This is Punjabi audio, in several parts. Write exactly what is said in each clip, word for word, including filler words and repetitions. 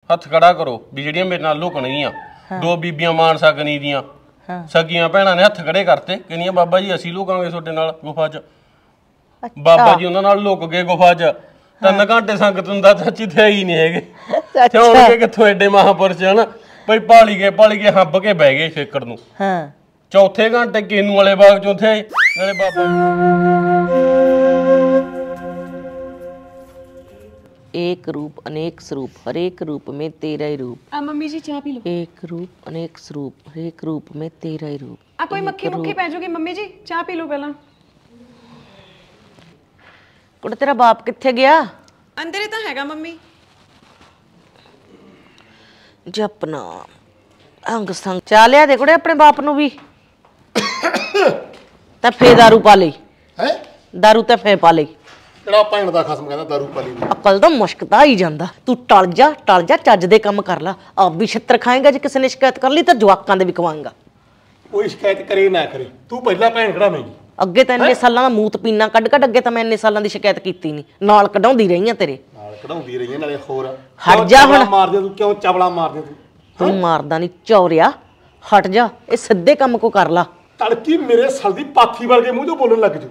ਹੱਥ ਖੜਾ ਕਰੋ ਵੀ ਜਿਹੜੀਆਂ ਮੇਰੇ ਨਾਲ ਲੁਕਣਗੀਆਂ ਦੋ ਬੀਬੀਆਂ ਮਾਨ ਸਕਣੀ ਦੀਆਂ ਸਗੀਆਂ ਭੈਣਾਂ ਨੇ ਹੱਥ ਖੜੇ ਕਰਤੇ ਕਹਿੰਦੀਆਂ ਬਾਬਾ ਜੀ ਅਸੀਂ ਲੁਕਾਂਗੇ ਤੁਹਾਡੇ ਨਾਲ ਗੁਫਾ 'ਚ। ਬਾਬਾ ਜੀ ਉਹਨਾਂ ਨਾਲ ਲੁਕ ਗਏ ਗੁਫਾ 'ਚ। ਤਿੰਨ ਘੰਟੇ ਸੰਗਤ ਹੁੰਦਾ ਚਾਚੀ ਤੇ ਹੀ ਨਹੀਂ ਹੈਗੇ ਹੁਣ ਕੇ ਕਿੱਥੋਂ ਐਡੇ ਮਹਾਂਪੁਰਸ਼ ਹਨ ਭਾਈ ਭਾਲੀ ਗਏ ਭਾਲੀ ਗਏ ਹੱਬ ਕੇ ਬਹਿ ਗਏ ਛੇਕੜ ਨੂੰ। ਚੌਥੇ ਘੰਟੇ ਕਿਨੂੰ ਵਾਲੇ ਬਾਗ ਚੌਥੇ ਆਏ ਨਾਲੇ ਬਾਬਾ एक रूप अनेक स्वरूप हरेक रूप में तेरा ही रूप। आ मम्मी जी चाय पी लो। एक रूप अनेक स्वरूप हरेक रूप में तेरा ही रूप। आ कोई मक्खी मुक्खी पै जाओगी मम्मी जी चाय पी लो पहला। कुड़ तेरा बाप किथे गया? अंदर ही तो हैगा मम्मी। जपना अंग संग चा लिया दे कुड़े अपने बाप नू भी ते फे दारू पा ली है दारू ते फे पा ली ਕਿਹੜਾ ਭੈਣ ਦਾ ਖਸਮ ਕਹਿੰਦਾ ਦਾਰੂ ਪਾਲੀ ਦੀ ਅਕਲ ਤਾਂ ਮੁਸ਼ਕਤਾ ਹੀ ਜਾਂਦਾ ਤੂੰ ਟਲ ਜਾ ਟਲ ਜਾ ਚੱਜ ਦੇ ਕੰਮ ਕਰ ਲੈ ਆਪ ਵੀ ਛਿੱਤਰ ਖਾਏਗਾ ਜੇ ਕਿਸੇ ਨੇ ਸ਼ਿਕਾਇਤ ਕਰ ਲਈ ਤਾਂ ਜਵਾਕਾਂ ਦੇ ਵੀ ਕਵਾਂਗਾ। ਕੋਈ ਸ਼ਿਕਾਇਤ ਕਰੇ ਨਾ ਕਰੇ ਤੂੰ ਪਹਿਲਾਂ ਭੈਣ ਕਢਾਵੇਂਗੀ। ਅੱਗੇ ਤਾਂ ਇੰਨੇ ਸਾਲਾਂ ਦਾ ਮੂਤ ਪੀਣਾ ਕੱਢ ਕੱਢ ਅੱਗੇ ਤਾਂ ਮੈਂ ਇੰਨੇ ਸਾਲਾਂ ਦੀ ਸ਼ਿਕਾਇਤ ਕੀਤੀ ਨਹੀਂ ਨਾਲ ਕਢਾਉਂਦੀ ਰਹੀਆਂ ਤੇਰੇ ਨਾਲ ਕਢਾਉਂਦੀ ਰਹੀਆਂ ਨਾਲੇ ਹੋਰ ਹਟ ਜਾ ਹੁਣ ਮਾਰਦੇ ਤੂੰ ਕਿਉਂ ਚਵਲਾ ਮਾਰਦੇ ਤੂੰ ਤੂੰ ਮਾਰਦਾ ਨਹੀਂ ਚੌਰਿਆ ਹਟ ਜਾ ਇਹ ਸਿੱਧੇ ਕੰਮ ਕੋ ਕਰ ਲਾ ਤੜਕੀ ਮੇਰੇ ਸਲ ਦੀ ਪਾਥੀ ਵਰਗੇ ਮੂੰਹ ਤੋਂ ਬੋਲਣ ਲੱਗ ਜੂ।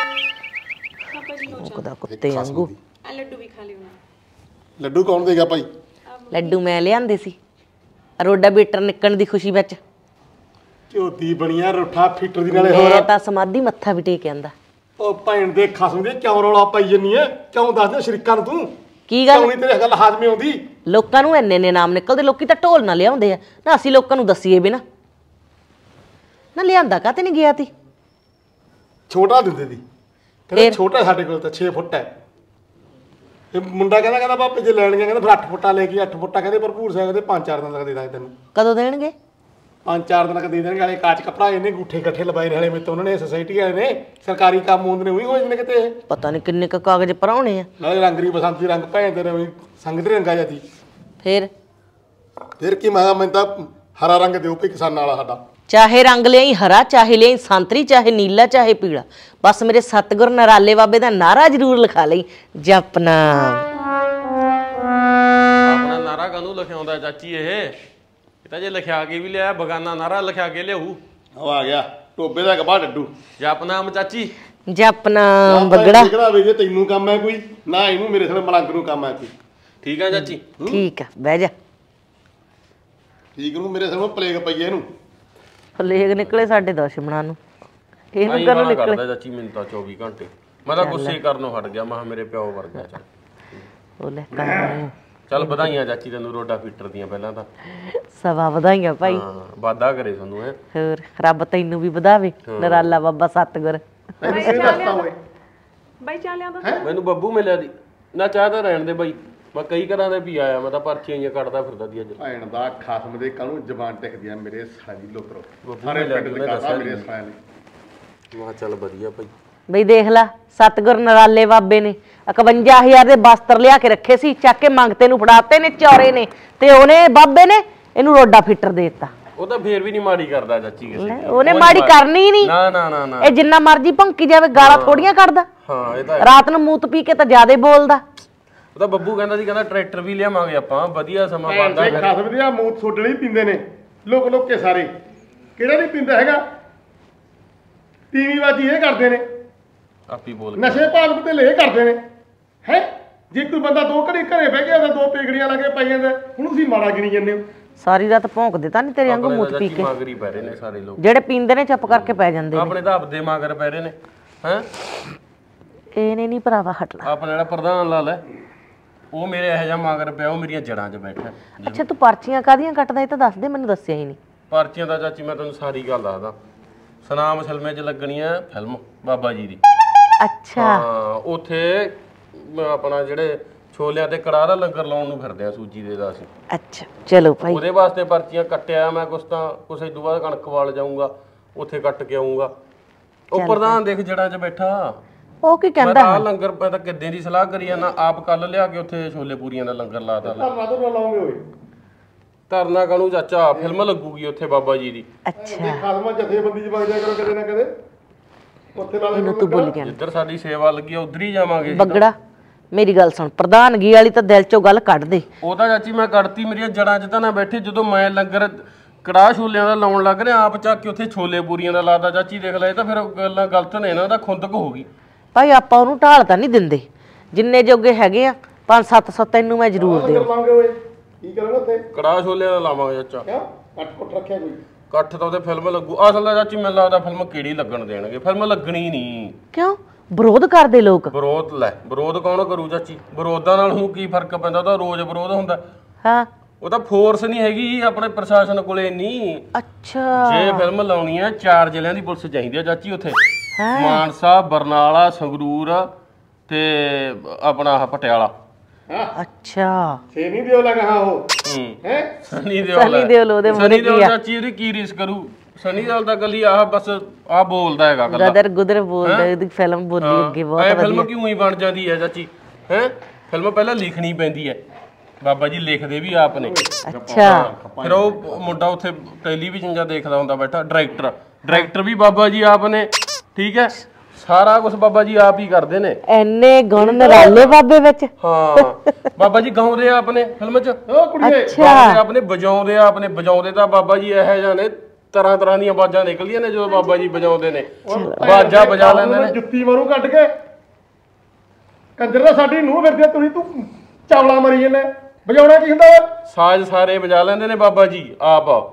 ਉਹਦਾ ਕੁੱਤੇ ਵਾਂਗੂ ਲੱਡੂ ਵੀ ਖਾ ਲਿਓ ਲੱਡੂ ਕੌਣ ਦੇਗਾ ਭਾਈ? ਲੱਡੂ ਮੈਂ ਲਿਆਂਦੇ ਸੀ ਰੋਡਾ ਬੀਟਰ ਨਿਕਲਣ ਦੀ ਖੁਸ਼ੀ ਵਿੱਚ ਝੋਤੀ ਬਣੀਆਂ ਰੋਠਾ ਫੀਟਰ ਦੀ ਨਾਲੇ ਹੋਰ ਤਾਂ ਸਮਾਧੀ ਮੱਥਾ ਵੀ ਟੇਕ ਆਂਦਾ। ਉਹ ਭੈਣ ਦੇ ਖਸਮ ਦੇ ਕਿਉਂ ਰੌਲਾ ਪਾਈ ਜੰਨੀ ਐ ਕਿਉਂ ਦੱਸਦੇ ਸ਼ਰੀਕਾਂ ਨੂੰ ਤੂੰ ਕੀ ਗੱਲ ਨਹੀਂ ਤੇਰੇ ਗੱਲ ਹਾਜ਼ਮੇ ਆਉਂਦੀ ਲੋਕਾਂ ਨੂੰ ਇੰਨੇ ਇੰਨੇ ਨਾਮ ਨਿਕਲਦੇ ਲੋਕੀ ਤਾਂ ਢੋਲ ਨਾ ਲਿਆਉਂਦੇ ਆ ਨਾ ਅਸੀਂ ਲੋਕਾਂ ਨੂੰ ਦੱਸੀਏ ਵੀ ਨਾ ਨਾ ਲਿਆਂਦਾ ਕਾਤੇ ਨਹੀਂ ਗਿਆ ਤੀ ਛੋਟਾ ਦਿੰਦੇ ਦੀ ਕਹਿੰਦਾ ਛੋਟਾ ਸਾਡੇ ਕੋਲ ਤਾਂ ਛੇ ਫੁੱਟ ਹੈ ਇਹ ਮੁੰਡਾ ਕਹਿੰਦਾ ਕਹਿੰਦਾ ਬਾਪੇ ਜੇ ਲੈਣਗੇ ਕਹਿੰਦਾ ਫਿਰ ਅੱਠ ਫੁੱਟਾ ਲੈ ਕੇ ਅੱਠ ਫੁੱਟਾ ਕਹਿੰਦੇ ਭਰਪੂਰ ਸਿੰਘ ਦੇ ਪੰਜ ਚਾਰ ਦਿਨ ਤੱਕ ਦੇ ਦਾਂਗੇ ਤੈਨੂੰ। ਕਦੋਂ ਦੇਣਗੇ? ਪੰਜ ਚਾਰ ਦਿਨ ਤੱਕ ਦੇ ਦੇਣਗੇ। ਵਾਲੇ ਕਾਚ ਕਪੜਾ ਇਹਨੇ ਗੂਠੇ ਇਕੱਠੇ ਲਵਾਏ ਨੇ ਹਲੇ ਮੇਰੇ ਤੋਂ ਉਹਨਾਂ ਨੇ ਸੋਸਾਇਟੀ ਵਾਲੇ ਨੇ ਸਰਕਾਰੀ ਕੰਮ ਹੁੰਦੇ ਨੇ ਉਹੀ ਹੋ ਜਾਂਦੇ ਕਿਤੇ ਇਹ ਪਤਾ ਨਹੀਂ ਕਿੰਨੇ ਕ ਕਾਗਜ਼ ਭਰਾਉਣੇ ਆ ਨਾਲੇ ਰੰਗਰੀ ਬਸੰਤੀ ਰੰਗ ਭੈਣ ਤੇ ਰਵੀ ਸੰਗ ਦੇ ਰੰਗਾ ਜਾਂਦੀ ਫਿਰ ਫਿਰ ਕੀ ਮੈਂ ਮੈਨੂੰ ਤਾਂ ਹਰਾ ਰੰਗ ਦਿਓ ਭਈ ਕਿਸਾਨਾਂ ਵਾਲਾ ਸਾਡਾ ਚਾਹੇ ਰੰਗ ਲਿਆਈ ਹਰਾ ਚਾਹੇ ਲਿਆਈ ਸੰਤਰੀ ਚਾਹੇ ਨੀਲਾ ਚਾਹੇ ਪੀਲਾ ਬਸ ਮੇਰੇ ਸਤਿਗੁਰ ਨਰਾਲੇ ਬਾਬੇ ਦਾ ਨਾਰਾ ਜ਼ਰੂਰ ਲਿਖਾ ਲਈ ਜਪਨਾ। ਆਪਣਾ ਨਾਰਾ ਕਾਹਨੂੰ ਲਿਖਾਉਂਦਾ ਚਾਚੀ ਇਹ ਇਹ ਤਾਂ ਜੇ ਲਿਖਿਆ ਕੇ ਵੀ ਲਿਆ ਬਗਾਨਾ ਨਾਰਾ ਲਿਖਿਆ ਕੇ ਲਿਆਊ। ਉਹ ਆ ਗਿਆ ਟੋਬੇ ਦਾ ਗਬਾ ਡੱਡੂ ਜਪਨਾਮ ਚਾਚੀ ਜਪਨਾ ਬਗੜਾ ਕਿਹੜਾ ਵੇ ਜੇ ਤੈਨੂੰ ਕੰਮ ਹੈ ਕੋਈ ਨਾ ਇਹਨੂੰ ਮੇਰੇ ਸਾਲੇ ਮਲੰਗ ਨੂੰ ਕੰਮ ਹੈ ਕੋਈ। ਠੀਕ ਆ ਚਾਚੀ ਠੀਕ ਆ ਬਹਿ ਜਾ ਠੀਕ ਨੂੰ ਮੇਰੇ ਸਾਲੇ ਪਲੇਗ ਪਈਏ ਇਹਨੂੰ ਫਲੇਗ ਨਿਕਲੇ ਸਾਡੇ ਦੁਸ਼ਮਣਾਂ ਨੂੰ ਇਹਨੂੰ ਨਹੀਂ ਕਰਨ ਕਰਦਾ ਨਿਕਲੇ ਚਾਚੀ ਮੈਨੂੰ ਤਾਂ ਚੌਵੀ ਘੰਟੇ ਮੈਂ ਤਾਂ ਗੁੱਸੇ ਕਰਨੋਂ ਹਟ ਗਿਆ ਮੈਂ ਮੇਰੇ ਪਿਓ ਵਰਗਾ ਚੱਲ ਉਹ ਲੈ ਕਰ ਚੱਲ ਵਧਾਈਆਂ ਚਾਚੀ ਤੈਨੂੰ ਰੋਡਾ ਫੀਟਰ ਦੀਆਂ ਪਹਿਲਾਂ ਤਾਂ ਸਵਾ ਵਧਾਈਆਂ ਭਾਈ ਹਾਂ ਵਾਦਾ ਕਰੇ ਤੁਹਾਨੂੰ ਇਹ ਹੋਰ ਰੱਬ ਤੈਨੂੰ ਵੀ ਵਧਾਵੇ ਨਰਾਲਾ ਬਾਬਾ ਸਤਿਗੁਰ। ਬਾਈ ਚਾਹ ਲਿਆਂਦਾ ਮੈਨੂੰ ਬੱਬੂ ਮਿਲਿਆ ਦੀ ਨਾ ਚਾਹ ਤਾਂ ਰਹਿਣ ਦੇ ਬਾਈ ਮੈਂ ਕਈ ਘਰਾਂ ਦੇ ਵੀ ਆਇਆ ਮੈਂ ਤਾਂ ਪਰਚੀਆਂ ਜਿਹੀਆਂ ਕੱਢਦਾ ਫਿਰਦਾ ਦੀ ਅੱਜ ਭੈਣ ਦਾ ਖਾਸਮ ਦੇ ਕਾਹਨੂੰ ਜ਼ਬਾਨ ਟਿਕਦੀ ਆ ਮੇਰੇ ਸਾਲੀ ਲੋਕਰੋ ਸਾਰੇ ਪਿੰਡ ਦੇ ਕਾਹਦਾ ਮੇਰੇ ਸਾਲੇ ਵਾਹ ਚੱਲ ਵਧੀਆ ਭਾਈ ਬਈ ਦੇਖ ਲੈ ਸਤਿਗੁਰ ਨਰਾਲੇ ਬਾਬੇ ਨੇ ਇਕਵੰਜਾ ਹਜ਼ਾਰ ਦੇ ਬਸਤਰ ਲਿਆ ਕੇ ਰੱਖੇ ਸੀ ਚੱਕ ਕੇ ਮੰਗਤੇ ਨੂੰ ਫੜਾਤੇ ਨੇ ਚੌਰੇ ਨੇ ਤੇ ਉਹਨੇ ਬਾਬੇ ਨੇ ਇਹਨੂੰ ਰੋਡਾ ਫਿੱਟਰ ਦੇ ਦਿੱਤਾ। ਉਹ ਤਾਂ ਫੇਰ ਵੀ ਨਹੀਂ ਮਾੜੀ ਕਰਦਾ ਚਾਚੀ ਕਿਸੇ ਉਹਨੇ ਮਾੜੀ ਕਰਨੀ ਨਹੀਂ ਨਾ ਨਾ ਨਾ ਨਾ ਇਹ ਜਿੰਨਾ ਮਰਜੀ ਭੌਂਕੀ ਜਾਵੇ ਗਾਲਾਂ ਥੋੜੀਆਂ ਕੱਢਦਾ। ਹਾਂ ਇਹ ਤਾਂ ਰਾਤ ਨੂੰ ਮੂਤ ਪੀ ਕੇ ਤਾਂ ਜ਼ਿਆਦਾ ਬੋਲਦਾ। ਉਹ ਤਾਂ ਬੱਬੂ ਕਹਿੰਦਾ ਸੀ ਕਹਿੰਦਾ ਟਰੈਕਟਰ ਵੀ ਲਿਆਵਾਂਗੇ ਆਪਾਂ ਵਧੀਆ ਸਮਾਂ ਪਾਉਂਦਾ ਫਿਰ ਖਾਸ ਵਧੀਆ ਮੂਤ ਛੋਟੇ ਨਹੀਂ ਪੀਂਦੇ ਨੇ ਲੋਕ ਲੋਕ ਕੇ ਸਾਰੇ ਕਿਹੜਾ ਨਹੀਂ ਪੀਂਦਾ ਹੈਗਾ ਤੀਵੀਂ ਬਾਜੀ ਇਹ ਕਰਦੇ ਨੇ ਆਪੀ ਬੋਲ ਨਸ਼ੇ ਭਾਗ ਤੇ ਲੈ ਕਰਦੇ ਨੇ ਹੈ ਜੇ ਕੋਈ ਬੰਦਾ ਦੋ ਘੜੀ ਘਰੇ ਬਹਿ ਗਿਆ ਤਾਂ ਦੋ ਪੇਗੜੀਆਂ ਲਾ ਕੇ ਪਾਈ ਜਾਂਦਾ ਹੁਣ ਤੁਸੀਂ ਮਾੜਾ ਗਿਣੀ ਜਾਂਦੇ ਹੋ ਸਾਰੀ ਰਾਤ ਭੌਂਕਦੇ ਤਾਂ ਨਹੀਂ ਤੇਰੇ ਵਾਂਗੂ ਮੂਤ ਪੀ ਕੇ ਮਾਗਰੀ ਪੈ ਰਹੇ ਨੇ ਸਾਰੇ ਲੋਕ ਜਿਹੜੇ ਪੀਂਦੇ ਨੇ ਚੁੱਪ ਕਰਕੇ ਪੈ ਜਾਂਦੇ ਨੇ ਆਪਣੇ ਤਾਂ ਆਪਦੇ ਮਾਗਰ ਪੈ ਰਹੇ ਨੇ ਹੈ ਇਹਨੇ ਨਹੀਂ ਭਰਾਵਾ ਹਟਣਾ ਆਪਣਾ ਜਿਹੜਾ ਪ੍ਰਧਾਨ ਲਾਲ ਹੈ ਉਹ ਮੇਰੇ ਇਹੋ ਜਿਹਾ ਮਾਗਰ ਪਿਆ ਉਹ ਮੇਰੀਆਂ ਜੜਾਂ 'ਚ ਬੈਠਾ। ਅੱਛਾ ਤੂੰ ਪਰਚੀਆਂ ਕਾਹਦੀਆਂ ਕੱਟਦਾ ਇਹ ਤਾਂ ਦੱਸ ਦੇ ਮੈਨੂੰ ਦੱਸਿਆ ਹੀ ਨਹੀਂ। ਪਰਚੀਆਂ ਦਾ ਚਾਚੀ ਮੈਂ ਤੈਨੂੰ ਸਾਰੀ ਗੱਲ ਦੱਸਦਾ ਸਨਾਮ ਫਿਲਮੇ 'ਚ ਲੱਗਣੀ ਆ ਫਿਲਮ ਬਾਬਾ ਜੀ ਦੀ। ਅੱਛਾ ਹਾਂ ਉੱਥੇ ਆਪਣਾ ਜਿਹੜੇ ਛੋਲਿਆਂ ਤੇ ਕੜਾਹ ਦਾ ਲੰਗਰ ਲਾਉਣ ਨੂੰ ਫਿਰਦੇ ਆ ਸੂਜੀ ਦੇ ਦਾ ਅਸੀਂ। ਅੱਛਾ ਚਲੋ ਭਾਈ ਉਹਦੇ ਵਾਸਤੇ ਪਰਚੀਆਂ ਕੱਟਿਆ ਮੈਂ ਕੁਛ ਤਾਂ ਕੁਛ ਇਦੋਂ ਬਾਅਦ ਕਣਕ ਵਾਲ ਜਾਊਂਗਾ ਉੱਥੇ ਕੱਟ ਕੇ ਆਊਂਗਾ। ਉਹ ਪ੍ਰਧਾਨ ਦੇਖ ਜੜਾਂ 'ਚ ਬੈਠਾ ਉਹ ਕੀ ਕਹਿੰਦਾ ਮੈਂ ਤਾਂ ਲੰਗਰ ਮੈਂ ਤਾਂ ਕਿੱਦਾਂ ਦੀ ਸਲਾਹ ਕਰੀ ਜਾਂਦਾ ਆਪ ਕੱਲ ਲਿਆ ਕੇ ਉੱਥੇ ਛੋਲੇ ਪੂਰੀਆਂ ਦਾ ਲੰਗਰ ਲਾਤਾ ਧਰਨਾ ਤੋਂ ਲਾਉਂਗੇ ਓਏ ਧਰਨਾ ਕਾਹਨੂੰ ਚਾਚਾ ਫਿਲਮ ਲੱਗੂਗੀ ਉੱਥੇ ਬਾਬਾ ਜੀ ਦੀ। ਅੱਛਾ ਖਾਸਮਾ ਜਥੇਬੰਦੀ ਚ ਵਗ ਜਾ ਕਰੋ ਕਦੇ ਨਾ ਕਦੇ ਉੱਥੇ ਲਾ ਇਹਨੂੰ ਤੂੰ ਭੁੱਲ ਗਿਆ ਜਿੱਧਰ ਸਾਡੀ ਸੇਵਾ ਲੱਗੀ ਆ ਉਧਰ ਹੀ ਜਾਵਾਂਗੇ। ਬੱਗੜਾ ਮੇਰੀ ਗੱਲ ਸੁਣ ਪ੍ਰਧਾਨਗੀ ਵਾਲੀ ਤਾਂ ਦਿਲ ਚੋਂ ਗੱਲ ਕੱਢ ਦੇ। ਉਹ ਤਾਂ ਚਾਚੀ ਮੈਂ ਕੱਢਤੀ, ਮੇਰੀਆਂ ਜੜਾਂ 'ਚ ਤਾਂ ਨਾ ਬੈਠੇ। ਜਦੋਂ ਮੈਂ ਲੰਗਰ ਕੜਾਹ ਛੋਲਿਆਂ ਦਾ ਲਾਉਣ ਲੱਗ ਰਿਹਾ ਆਪ ਚੱਕ ਕੇ ਉੱਥੇ ਛੋਲੇ ਪੂਰੀਆਂ ਦਾ ਲਾਦਾ ਚਾਚੀ, ਦੇਖ ਲੈ। ਇਹ ਤਾਂ ਫਿਰ ਗੱਲਾਂ ਗਲਤ ਨੇ ਨਾ, ਉਹਦਾ ਖੁੰਦਕ ਹੋ ਗਈ। ਭਾਈ ਆਪਾਂ ਉਹਨੂੰ ਢਾਲ ਤਾਂ ਨਹੀਂ ਦਿੰਦੇ, ਜਿੰਨੇ ਜੋਗੇ ਹੈਗੇ ਆ ਪੰਜ ਸੱਤ ਸੌ ਤੈਨੂੰ ਮੈਂ ਜ਼ਰੂਰ ਦੇ। ਕੀ ਕਰੋਗੇ ਉੱਥੇ? ਕੜਾਹ ਛੋਲਿਆਂ ਦਾ ਲਾਵਾਂਗੇ ਚਾਚਾ। ਕਿਉਂ ਕੱਟ ਕੁੱਟ ਰੱਖਿਆ ਕੋਈ? ਇਕੱਠ ਤਾਂ ਉਹਦੇ ਫਿਲਮ ਲੱਗੂ। ਅਸਲ ਦਾ ਚਾਚੀ ਮੈਨੂੰ ਲੱਗਦਾ ਫਿਲਮ ਕਿਹੜੀ ਲੱਗਣ ਦੇਣਗੇ, ਫਿਲਮ ਲੱਗਣੀ ਨਹੀਂ। ਕਿਉਂ ਵਿਰੋਧ ਕਰਦੇ ਲੋਕ? ਵਿਰੋਧ ਲੈ ਵਿਰੋਧ ਕੌਣ ਕਰੂ ਚਾਚੀ? ਵਿਰੋਧਾਂ ਨਾਲ ਹੁਣ ਕੀ ਫਰਕ ਪੈਂਦਾ? ਉਹਦਾ ਰੋਜ਼ ਵਿਰੋਧ ਹੁੰਦਾ। ਹਾਂ ਉਹ ਤਾਂ ਫੋਰਸ ਨਹੀਂ ਹੈਗੀ ਆਪਣੇ ਪ੍ਰਸ਼ਾਸਨ ਕੋਲੇ ਇੰਨੀ। ਅੱਛਾ ਜੇ ਫਿਲਮ ਲਾਉਣੀ ਹੈ ਚਾਰ ਜ਼ਿਲ੍ਹਿਆਂ ਦੀ ਪੁਲਿਸ ਚਾਹੀਦੀ ਹੈ ਚਾਚੀ ਉੱਥੇ। ਮਾਨਸਾ, ਬਰਨਾਲਾ, ਸੰਗਰੂਰ ਤੇ ਆਪਣਾ ਆਹ ਪਟਿਆਲਾ। ਅੱਛਾ ਸੇ ਨਹੀਂ ਦਿਓ ਲਗਾ ਹਾਂ ਉਹ ਹੂੰ ਹੈ ਸਨੀ ਦਿਓਲ। ਸਨੀ ਦਿਓਲ ਉਹਦੇ ਮੂਹਰੇ ਸਨੀ ਦਿਓਲ ਚਾਚੀ ਉਹਦੀ ਕੀ ਰੀਸ ਕਰੂ? ਸਨੀ ਦਿਓਲ ਤਾਂ ਗੱਲੀ ਆਹ ਬਸ ਆਹ ਬੋਲਦਾ ਹੈਗਾ ਗੱਲਾਂ। ਗਦਰ ਗੁਦਰ ਬੋਲਦਾ, ਉਹਦੀ ਫਿਲਮ ਬੋਲੀ ਅੱਗੇ ਬਹੁਤ ਵਧੀਆ। ਫਿਲਮ ਕਿਉਂ ਹੀ ਬਣ ਜਾਂਦੀ ਹੈ ਚਾਚੀ? ਹੈ ਫਿਲਮ ਪਹਿਲਾਂ ਲਿਖਣੀ ਪੈਂਦੀ ਹੈ, ਬਾਬਾ ਜੀ ਲਿਖਦੇ ਵੀ ਆਪ ਨੇ। ਅੱਛਾ ਫਿਰ ਉਹ ਮੁੰਡਾ ਉੱਥੇ ਟੈਲੀਵਿਜ਼ਨ ਜਾਂ ਦੇਖਦਾ ਹੁੰਦਾ ਬੈਠਾ, ਡਾਇਰੈਕਟਰ ਡਾਇਰੈਕਟਰ ਵੀ ਬਾਬਾ ਜੀ ਆਪ ਨੇ। ਠੀਕ ਹੈ, ਸਾਰਾ ਕੁਝ ਬਾਬਾ ਜੀ ਆਪ ਹੀ ਕਰਦੇ ਨੇ। ਐਨੇ ਗੁਣ ਨਿਰਾਲੇ ਬਾਬੇ ਵਿੱਚ। ਹਾਂ ਬਾਬਾ ਜੀ ਗਾਉਂਦੇ ਆ ਆਪਣੇ ਫਿਲਮ 'ਚ। ਉਹ ਕੁੜੀਏ ਅੱਛਾ ਆਪਣੇ ਵਜਾਉਂਦੇ ਆ ਆਪਣੇ ਵਜਾਉਂਦੇ ਤਾਂ ਬਾਬਾ ਜੀ ਇਹੋ ਜਿਹੇ ਨੇ, ਤਰ੍ਹਾਂ ਤਰ੍ਹਾਂ ਦੀਆਂ ਆਵਾਜ਼ਾਂ ਨਿਕਲਦੀਆਂ ਨੇ ਜਦੋਂ ਬਾਬਾ ਜੀ ਵਜਾਉਂਦੇ ਨੇ। ਆਵਾਜ਼ਾਂ ਵਜਾ ਲੈਂਦੇ ਨੇ। ਜੁੱਤੀ ਮਾਰੂ ਕੱਢ ਕੇ ਕੰਜਰ ਦਾ ਸਾਡੀ ਨੂੰਹ ਫਿਰਦੀ ਤੁਸੀਂ ਤੂੰ ਚਾਵਲਾ ਮਰੀ ਜੰਨੇ। ਵਜਾਉਣਾ ਕੀ ਹੁੰਦਾ? ਸਾਜ਼ ਸਾਰੇ ਵਜਾ ਲੈਂਦੇ ਨੇ ਬਾਬਾ ਜੀ ਆਪ। ਆ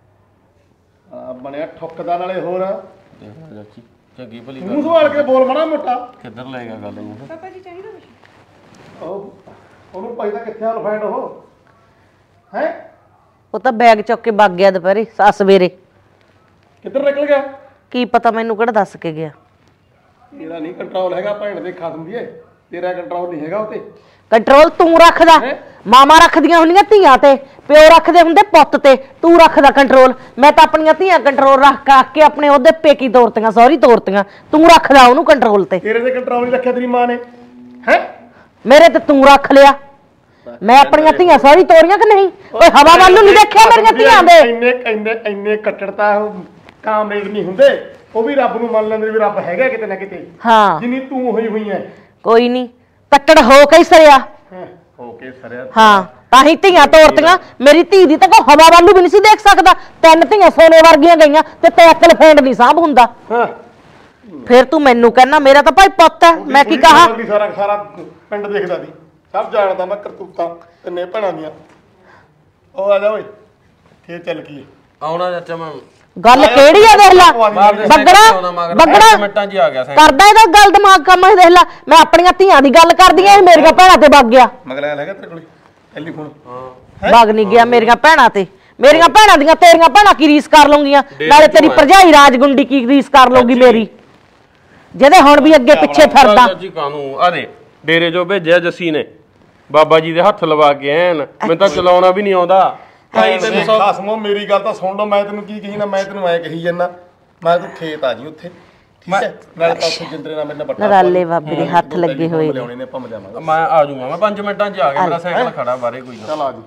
ਬਣਿਆ ਠੁੱਕਦਾ ਨਾਲੇ ਹੋਰ ਚਾਚੀ ਚੰਗੀ ਭਲੀ ਮੂੰਹ ਸਵਾਲ ਕੇ ਬੋਲ ਮਾੜਾ ਮੋਟਾ। ਕਿੱਧਰ ਲੈ ਗਿਆ ਗੱਲ ਨੂੰ? ਪਾਪਾ ਜੀ ਚਾਹੀਦਾ ਕੁਛ? ਉਹ ਉਹਨੂੰ ਭਾਈ ਤਾਂ ਕਿੱਥੇ ਹਲਫੈਂਡ ਉਹ ਹੈ? ਉਹ ਤਾਂ ਬੈਗ ਚੁੱਕ ਕੇ ਵਗ ਗਿਆ ਦੁਪਹਿਰੇ ਸਾ ਸਵੇਰੇ। ਕਿੱਧਰ ਨਿਕਲ ਗਿਆ? ਕੀ ਪਤਾ, ਮੈਨੂੰ ਕਿਹੜਾ ਦੱਸ ਕੇ ਗਿਆ। ਤੇਰਾ ਨਹੀਂ ਕੰਟਰੋਲ ਹੈਗਾ ਭੈਣ ਦੇ ਖਸਮ ਦੀਏ, ਤੇਰਾ ਕੰਟਰੋਲ ਨਹੀਂ ਹੈਗਾ ਉਤੇ। ਕੰਟਰੋਲ ਤੂੰ ਰੱਖਦਾ, ਮਾਮਾ ਰੱਖਦੀਆਂ ਹੁੰਦੀਆਂ ਧੀਆਂ ਤੇ, ਪਿਓ ਰੱਖਦੇ ਹੁੰਦੇ ਪੁੱਤ ਤੇ, ਤੂੰ ਰੱਖਦਾ ਕੰਟਰੋਲ। ਮੈਂ ਤਾਂ ਆਪਣੀਆਂ ਧੀਆਂ ਕੰਟਰੋਲ ਰੱਖ ਰੱਖ ਕੇ ਆਪਣੇ ਉਹਦੇ ਪੇਕੀ ਤੋਰਤੀਆਂ, ਸੌਰੀ ਤੋਰਤੀਆਂ। ਤੂੰ ਰੱਖਦਾ ਉਹਨੂੰ ਕੰਟਰੋਲ ਤੇ। ਤੇਰੇ ਤੇ ਕੰਟਰੋਲ ਨਹੀਂ ਰੱਖਿਆ ਤੇਰੀ ਮਾਂ ਨੇ ਹੈ? ਮੇਰੇ ਤੇ ਤੂੰ ਰੱਖ ਲਿਆ। ਮੈਂ ਆਪਣੀਆਂ ਧੀਆਂ ਸੌਰੀ ਤੋਰੀਆਂ ਕਿ ਨਹੀਂ? ਓਏ ਹਵਾ ਵੱਲ ਨੂੰ ਨਹੀਂ ਦੇਖਿਆ ਮੇਰੀਆਂ ਧੀਆਂ ਦੇ? ਇੰਨੇ ਇੰਨੇ ਇੰਨੇ ਕੱਟੜਤਾ ਕਾਮਰੇਡ ਨਹੀਂ ਹੁੰਦੇ। ਉਹ ਵੀ ਰੱਬ ਨੂੰ ਮੰਨ ਲੈਂਦੇ ਵੀ ਰੱਬ ਹੈਗਾ ਕਿਤੇ ਨਾ ਕਿਤੇ। ਹਾਂ ਜਿੰਨੀ ਤੂੰ ਹੋਈ ਹੋਈ ਐ। ਕੋਈ ਨਹੀਂ, ਕੱਟੜ ਹੋ ਕੇ ਸਰਿਆ। ਹੋ ਕੇ ਸਰਿਆ। ਹਾਂ ਤਾਂ ਹੀ ਧੀਆਂ ਤੋਰਤੀਆਂ। ਮੇਰੀ ਧੀ ਦੀ ਤਾਂ ਕੋਈ ਹਵਾ ਵੱਲ ਨੂੰ ਵੀ ਨਹੀਂ ਸੀ ਦੇਖ ਸਕਦਾ। ਤਿੰਨ ਧੀਆਂ ਸੋਨੇ ਵਰਗੀਆਂ ਗਈਆਂ ਤੇ ਤੇ ਅਕਲ ਫੈਂਡ ਨਹੀਂ ਸਾਂਭ ਹੁੰਦਾ। ਹਾਂ ਫਿਰ ਤੂੰ ਮੈਨੂੰ ਕਹਿਣਾ ਮੇਰਾ ਤਾਂ ਭਾਈ ਪੁੱਤ ਹੈ, ਮੈਂ ਕੀ ਕਹਾ? ਸਾਰਾ ਸਾਰਾ ਪਿੰਡ ਦੇਖਦਾ ਸੀ, ਸਭ ਜਾਣਦਾ ਮੈਂ ਕਰਤੂਤਾਂ ਤਿੰਨੇ ਭੈਣਾਂ ਦੀਆਂ। ਉਹ ਆ ਜਾ ਓਏ ਫੇਰ ਚੱਲ ਕੀ ਆਉਣਾ ਚਾਚਾ ਮੈਂ। ਗੱਲ ਕਿਹੜੀ ਆ ਦੇਖ ਲਾ। ਬੱਗੜਾ ਬੱਗੜਾ ਮਿੰਟਾਂ 'ਚ ਆ ਗਿਆ ਕਰਦਾ ਇਹਦਾ ਗੱਲ ਦਿਮਾਗ ਕੰਮ ਇਹ ਦੇਖ ਲਾ। ਮੈਂ ਆਪਣੀਆਂ ਧੀਆਂ ਦੀ ਗੱਲ ਕਰਦੀ ਆ, ਇਹ ਮੇਰੀਆਂ ਭੈਣਾਂ ਤੇ ਵਗ ਗਿਆ। ਮਗਲਾ ਲੈ ਗਿਆ ਤੇਰੇ ਕੋਲ ਟੈਲੀਫੋਨ? ਹਾਂ ਵਗ ਨਹੀਂ ਗਿਆ ਮੇਰੀਆਂ ਭੈਣਾਂ ਤੇ। ਮੇਰੀਆਂ ਭੈਣਾਂ ਦੀਆਂ ਤੇਰੀਆਂ ਭੈਣਾਂ ਕੀ ਰੀਸ ਕਰ ਲਊਗੀਆਂ? ਨਾਲੇ ਤੇਰੀ ਭਰਜਾਈ ਰਾਜਗੁੰਡੀ ਕੀ ਰੀਸ ਕਰ ਲਊਗੀ ਮੇਰੀ, ਜਿਹਦੇ ਹੁਣ ਵੀ ਅੱਗੇ ਪਿੱਛੇ ਫਿਰਦਾ। ਚਾਚੀ ਕਾਨੂੰ ਆ ਦੇ ਡੇਰੇ ਜੋ ਭੇਜਿਆ ਜੱਸੀ ਨੇ ਬਾਬਾ ਜੀ ਦੇ ਹੱਥ ਲਵਾ ਕੇ ਐਨ। ਮੈਨੂੰ ਤਾਂ ਚਲਾਉਣਾ ਵੀ ਨਹੀਂ ਆਉਂਦਾ। ਢਾਈ ਤਿੰਨ ਸੌ ਖਾਸਮੋ ਮੇਰੀ ਗੱਲ ਤਾਂ ਸੁਣ ਲਓ। ਮੈਂ ਤੈਨੂੰ ਕੀ ਕਹੀ ਨਾ, ਮੈਂ ਤੈਨੂੰ ਐ ਕਹੀ ਜਾਂਦਾ, ਮੈਂ ਤੂੰ ਖੇਤ ਆ ਜੀ ਉੱਥੇ, ਠੀਕ ਹੈ? ਨਾਲੇ ਤਾਂ ਉੱਥੇ ਜਿੰਦਰੇ ਨਾਲ ਮੇਰੇ ਨਾਲ ਬੱਟਾ ਨਰਾਲੇ ਬਾਬੇ ਦੇ ਹੱਥ ਲੱਗੇ ਹੋਏ ਨੇ। ਲਿਆਉਣੇ ਨੇ ਭੰਮ ਜਾਵਾਂਗਾ। ਮੈਂ ਆ ਜਾਊਂਗਾ, ਮੈਂ ਪੰਜ ਮਿੰਟਾਂ 'ਚ ਆ ਗਿਆ। ਮੇਰਾ ਸਾਈਕਲ ਖੜਾ ਬਾਰੇ ਕੋਈ ਨਾ। ਚੱਲ ਆ ਜੀ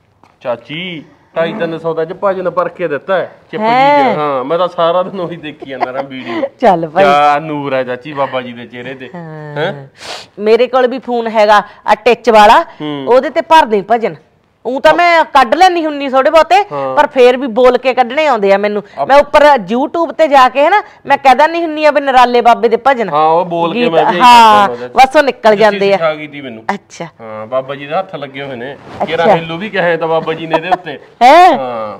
ਚਾਚੀ ਢਾਈ ਤਿੰਨ ਸੌ ਦਾ ਚ ਭਜਨ ਪਰਖ ਕੇ ਦਿੱਤਾ ਹੈ ਚਿੱਪ ਜੀ। ਹਾਂ ਮੈਂ ਤਾਂ ਸਾਰਾ ਦਿਨ ਉਹੀ ਦੇਖੀ ਜਾਂਦਾ ਰਾਂ ਵੀਡੀਓ। ਚੱਲ ਭਾਈ ਕਿਆ ਨੂਰ ਹੈ ਚਾਚੀ ਬਾਬਾ ਜੀ ਦੇ ਚਿਹਰੇ ਤੇ। ਹੈ ਮੇਰੇ ਕੋਲ ਵੀ ਫੋਨ ਹੈਗਾ ਆ ਟਿੱਚ ਵਾਲਾ, ਉਹਦੇ ਤੇ ਭਰ ਦੇ ਭਜਨ। ਉਹ ਤਾਂ ਮੈਂ ਕੱਢ ਲੈਣੀ ਹੁੰਨੀ ਥੋੜੇ ਬਹੁਤੇ, ਪਰ ਫੇਰ ਵੀ ਬੋਲ ਕੇ ਕੱਢਣੇ ਆਉਂਦੇ ਆ ਮੈਨੂੰ। ਮੈਂ ਉੱਪਰ YouTube ਤੇ ਜਾ ਕੇ ਹੈ ਨਾ, ਮੈਂ ਕਹਿਦਾ ਨਹੀਂ ਹੁੰਨੀ ਆ ਵੀ ਨਰਾਲੇ ਬਾਬੇ ਦੇ ਭਜਨ। ਹਾਂ ਉਹ ਬੋਲ ਕੇ ਮੈਂ ਵੀ ਹਾਂ ਬਸ ਉਹ ਨਿਕਲ ਜਾਂਦੇ ਆ। ਸਿਖਾ ਗਈ ਤੀ ਮੈਨੂੰ। ਅੱਛਾ ਹਾਂ ਬਾਬਾ ਜੀ ਦੇ ਹੱਥ ਲੱਗੇ ਹੋਏ ਨੇ। ਕਿਹੜਾ ਹਿੱਲੂ ਵੀ ਕਹੇ ਤਾਂ ਬਾਬਾ ਜੀ ਨੇ ਇਹਦੇ ਉੱਤੇ। ਹੈ ਹਾਂ